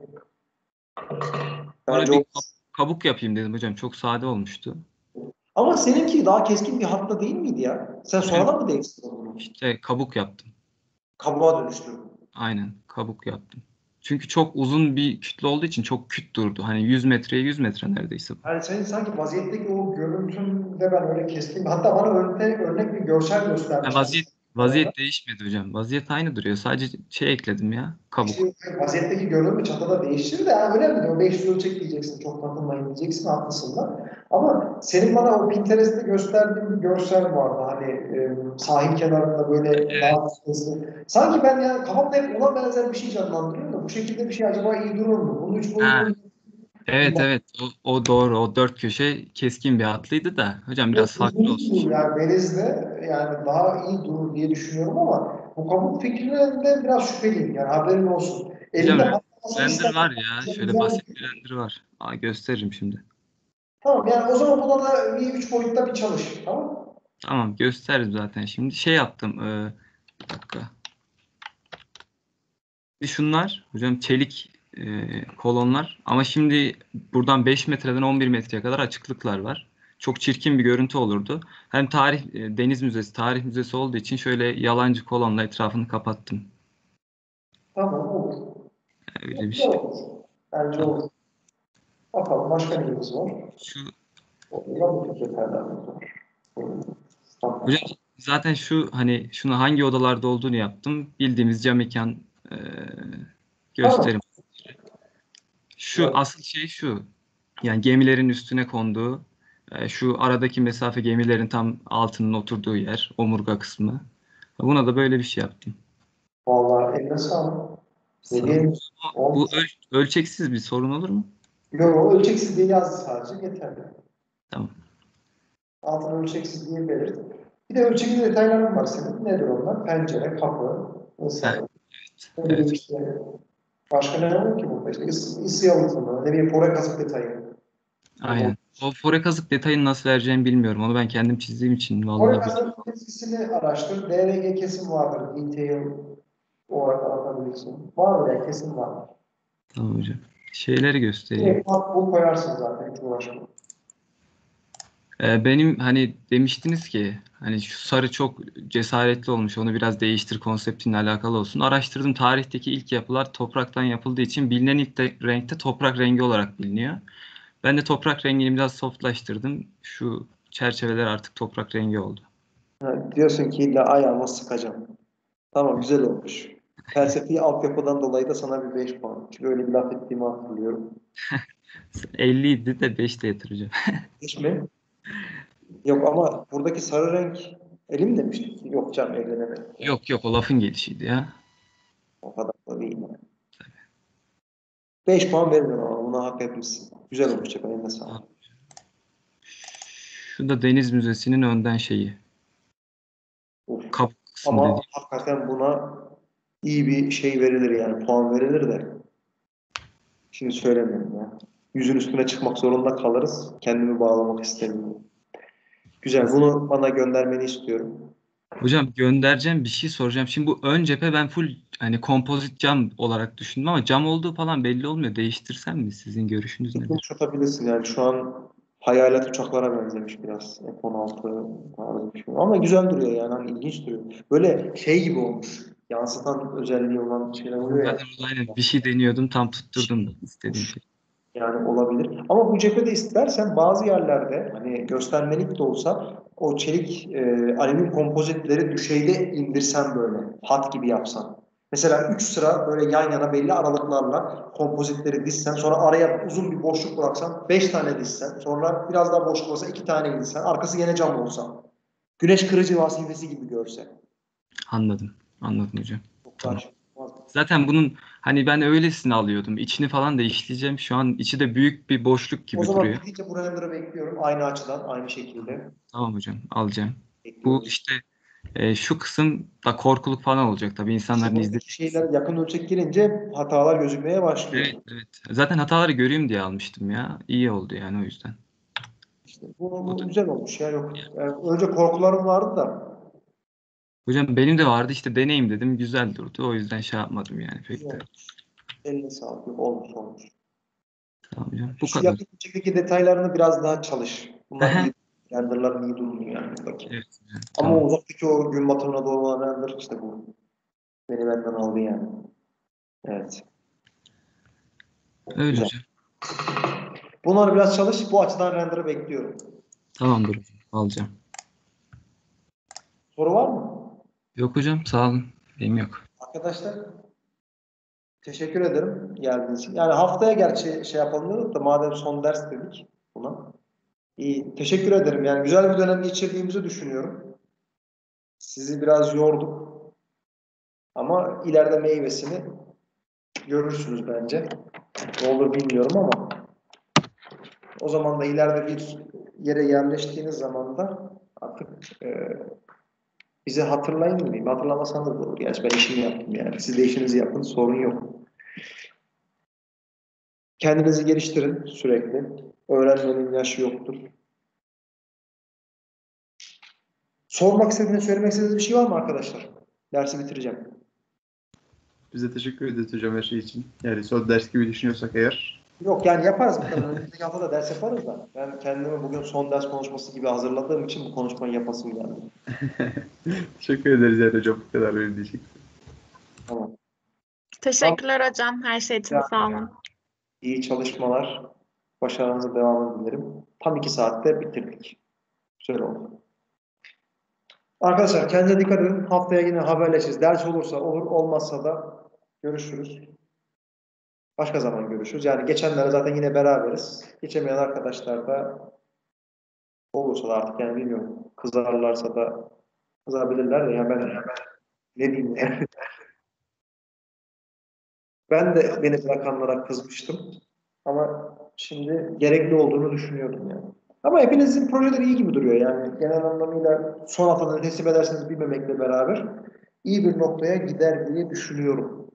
Sonra
bence
bir
o.
kab- kabuk yapayım dedim hocam. Çok sade olmuştu.
Ama seninki daha keskin bir hatta değil miydi ya? Sen
Hocam
sonradan mı değiştirdin bunu?
işte kabuk yaptım.
Kabuğa dönüştürdün.
Aynen kabuk yaptım. Çünkü çok uzun bir kütle olduğu için çok küt durdu. Hani yüz metreye yüz metre neredeyse.
Yani senin sanki vaziyetteki o görüntünde ben öyle kestim. Hatta bana örnek, örnek bir görsel
Ha,
göstermiştin.
vaziyet vaziyet değişmedi hocam. Vaziyet aynı duruyor. Sadece şey ekledim ya. Kabuk.
İşte vaziyetteki görünümü çatada değiştir de yani önemli değil. O beş yüz ölçek diyeceksin. Çok takılmayın diyeceksin. Haklısın da. Ama senin bana o Pinterest'te gösterdiğin bir görsel vardı. Hani e, sahil kenarında böyle dağ hızlı. Sanki ben yani kafamda hep ona benzer bir şey canlandırıyorum da bu şekilde bir şey acaba iyi durur mu? Bunun üç
Ha,
boyutlu
evet evet. O, o doğru. O dört köşe keskin bir hatlıydı da. Hocam
o
biraz farklı
uzun
olsun
durur
şimdi.
yani denizde yani daha iyi durur diye düşünüyorum ama bu kabuk fikrine de biraz şüpheliyim yani haberin olsun.
Hocam
Elinde
re-
patlamasını
render
istersen
var ya.
çok
Şöyle
güzel.
basit bir render var. Aa, gösteririm şimdi.
Tamam yani o zaman buna da bir üç boyutta bir çalış. Tamam mı?
Tamam gösteririm zaten. Şimdi şey yaptım. E, bir dakika. Şimdi şunlar hocam çelik e, kolonlar ama şimdi buradan beş metreden on bir metreye kadar açıklıklar var. Çok çirkin bir görüntü olurdu. Hem tarih e, deniz müzesi, tarih müzesi olduğu için şöyle yalancı kolonla etrafını kapattım.
Tamam olur.
Öyle bir
Güzel
şey.
olur. Bence
Tamam.
olur. Bakalım başka neyimiz var?
Şu
Orada bu tür detaylarımız var. Tamam.
hocam zaten şu hani şunu hangi odalarda olduğunu yaptım. Bildiğimiz cam mekan e,
Tamam.
gösterim. Şu asıl şey şu. Yani gemilerin üstüne konduğu, e, şu aradaki mesafe gemilerin tam altının oturduğu yer, omurga kısmı. Buna da böyle bir şey yaptım.
Vallahi eline sağlık. Dediğim
Bu öl- ölçeksiz bir sorun olur mu?
Yok, ölçeksiz diye yazdı sadece, yeterli.
Tamam.
Altına ölçeksiz diye belirt. Bir de ölçekli detayların var senin. Nedir onlar? Pencere, kapı, ısı.
Evet. Evet.
İşte, başka ne var ki burada? İşte ısı, ısı yalıtımı, ne bileyim fore kazık detayı.
Aynen. O fore kazık detayını nasıl vereceğimi bilmiyorum. Onu ben kendim çizdiğim için
Fore
vallahi.
kazık çizgisini araştır. D R G kesim vardır. Detail olarak aratabilirsin. Var ya, kesim var.
Tamam hocam. Şeyleri göstereyim.
Evet, bu koyarsın zaten, hiç uğraşma.
Ee, benim hani demiştiniz ki hani şu sarı çok cesaretli olmuş, onu biraz değiştir, konseptinle alakalı olsun. Araştırdım, tarihteki ilk yapılar topraktan yapıldığı için bilinen ilk de, renkte toprak rengi olarak biliniyor. Ben de toprak rengini biraz softlaştırdım. Şu çerçeveler artık toprak rengi oldu.
Ha, diyorsun ki illa ayağıma sıkacağım. Tamam, güzel olmuş. Felsefi altyapıdan dolayı da sana bir beş puan. Çünkü öyle bir laf ettiğimi hatırlıyorum.
elli idi de beş de yatıracağım.
Hiç mi? Yok ama buradaki sarı renk elim demiştik. Yok canım, evlenemedim.
Yok yok, o lafın gelişiydi ya.
O kadar da değil yani. beş puan veririm ama buna hak etmişsin. Güzel olmuş, Çepen, eline sağlık.
Şu da Deniz Müzesi'nin önden şeyi.
Of.
Kapı kısmı
Ama
dediğim.
hakikaten buna iyi bir şey verilir yani, puan verilir de. Şimdi söylemiyorum ya. Yüzün üstüne çıkmak zorunda kalırız. Kendimi bağlamak istemiyorum. Güzel, bunu bana göndermeni istiyorum.
Hocam göndereceğim, bir şey soracağım. Şimdi bu ön cephe ben full hani kompozit cam olarak düşündüm ama cam olduğu falan belli olmuyor. Değiştirsem mi? Sizin görüşünüz nedir?
Yumuşatabilirsin yani, şu an hayalet uçaklara benzemiş biraz. F on altı tarzı bir şey. Ama güzel duruyor yani, hani ilginç duruyor. Böyle şey gibi olmuş. Yansıtan özelliği olan şeyler oluyor ya.
Ben aynen bir şey deniyordum, tam tutturdum istediğim şey.
Yani olabilir. Ama bu cephede istersen bazı yerlerde hani göstermelik de olsa o çelik e, alüminyum kompozitleri düşeyde indirsen, böyle hat gibi yapsan. Mesela üç sıra böyle yan yana belli aralıklarla kompozitleri dizsen, sonra araya uzun bir boşluk bıraksan, beş tane dizsen, sonra biraz daha boşluk olsa iki tane dizsen, arkası yine cam olsa. Güneş kırıcı vazifesi gibi görse.
Anladım. Anladım hocam.
Çok
Tamam.
daha
Zaten bunun hani ben öylesini alıyordum. İçini falan değiştireceğim. Şu an içi de büyük bir boşluk gibi
O zaman
duruyor.
bitince bu render'ı bekliyorum. Aynı açıdan, aynı şekilde.
Tamam hocam, alacağım. Bu
Bekliyoruz.
işte e, şu kısım da korkuluk falan olacak tabii, insanların
Şu
izlediği.
şeyler yakın ölçek girince hatalar gözükmeye başlıyor.
Evet, evet. Zaten hataları göreyim diye almıştım ya. İyi oldu yani o yüzden.
İşte bu, bu güzel olmuş ya. Yok. Yani önce korkularım vardı da.
Hocam benim de vardı, işte deneyim dedim. Güzel durdu. O yüzden şey yapmadım yani pek de.
Güzel. Eline sağlık. Yok, olmuş olmuş.
Tamam hocam. Bu
Şu
kadar.
yakın ölçekteki detaylarını biraz daha çalış. Bunlar iyi. Render'lar iyi durmuyor yani buradaki.
Evet hocam.
Ama
Tamam.
uzaktaki o gün batımına doğru olan render işte bu. Beni benden aldı yani. Evet.
Öyle
Güzel.
hocam.
Bunları biraz çalış. Bu açıdan render'ı bekliyorum.
Tamamdır hocam. Alacağım.
Soru var mı?
Yok hocam, sağ olun. Benim yok.
Arkadaşlar, teşekkür ederim geldiğiniz için. Yani haftaya gerçi şey yapalım dedik de, madem son ders dedik buna. İyi, teşekkür ederim. Yani güzel bir dönem geçirdiğimizi düşünüyorum. Sizi biraz yorduk. Ama ileride meyvesini görürsünüz bence. Ne olur bilmiyorum ama o zaman da ileride bir yere yerleştiğiniz zaman da artık e, bizi hatırlayın mı diyeyim. Hatırlamasanız da olur. Gerçi ben işimi yaptım yani. Siz de işinizi yapın. Sorun yok. Kendinizi geliştirin sürekli. Öğrenmenin yaşı yoktur. Sormak istediğiniz, söylemek istediğiniz bir şey var mı arkadaşlar? Dersi bitireceğim.
Bize teşekkür ederiz hocam her şey için. Yani son ders gibi düşünüyorsak eğer.
Yok yani yaparız. Önümüzdeki hafta da ders yaparız da. Ben kendimi bugün son ders konuşması gibi hazırladığım için bu konuşmayı yapasım geldi.
Teşekkür ederiz yani hocam. Bu kadar benim diyecektim.
Tamam.
Teşekkürler hocam. Her şey için sağ olun.
İyi çalışmalar. Başarınızı devamını dilerim. Tam iki saatte bitirdik. Güzel oldu. Arkadaşlar kendinize dikkat edin. Haftaya yine haberleşiriz. Ders olursa olur, olmazsa da görüşürüz. Başka zaman görüşürüz. Yani geçenlere zaten yine beraberiz. Geçemeyen arkadaşlar da olursa da artık yani bilmiyorum. Kızarlarsa da kızabilirler de ya ben, ben ne diyeyim yani. Ben de beni bırakanlara kızmıştım. Ama şimdi gerekli olduğunu düşünüyordum yani. Ama hepinizin projeleri iyi gibi duruyor yani. Genel anlamıyla son haftada teslim ederseniz bilmemekle beraber iyi bir noktaya gider diye düşünüyorum.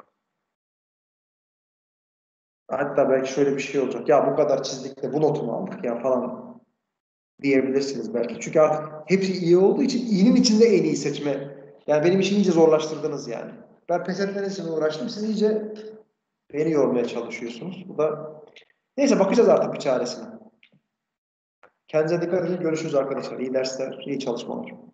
Hatta belki şöyle bir şey olacak. Ya bu kadar çizdik de bu notu mu aldık ya falan diyebilirsiniz belki. Çünkü artık hepsi iyi olduğu için iyinin içinde en iyi seçme. Yani benim işimi iyice zorlaştırdınız yani. Ben pes etmeniz için uğraştım. Siz iyice beni yormaya çalışıyorsunuz. Bu da neyse bakacağız artık bir çaresine. Kendinize dikkat edin. Görüşürüz arkadaşlar. İyi dersler, iyi çalışmalar.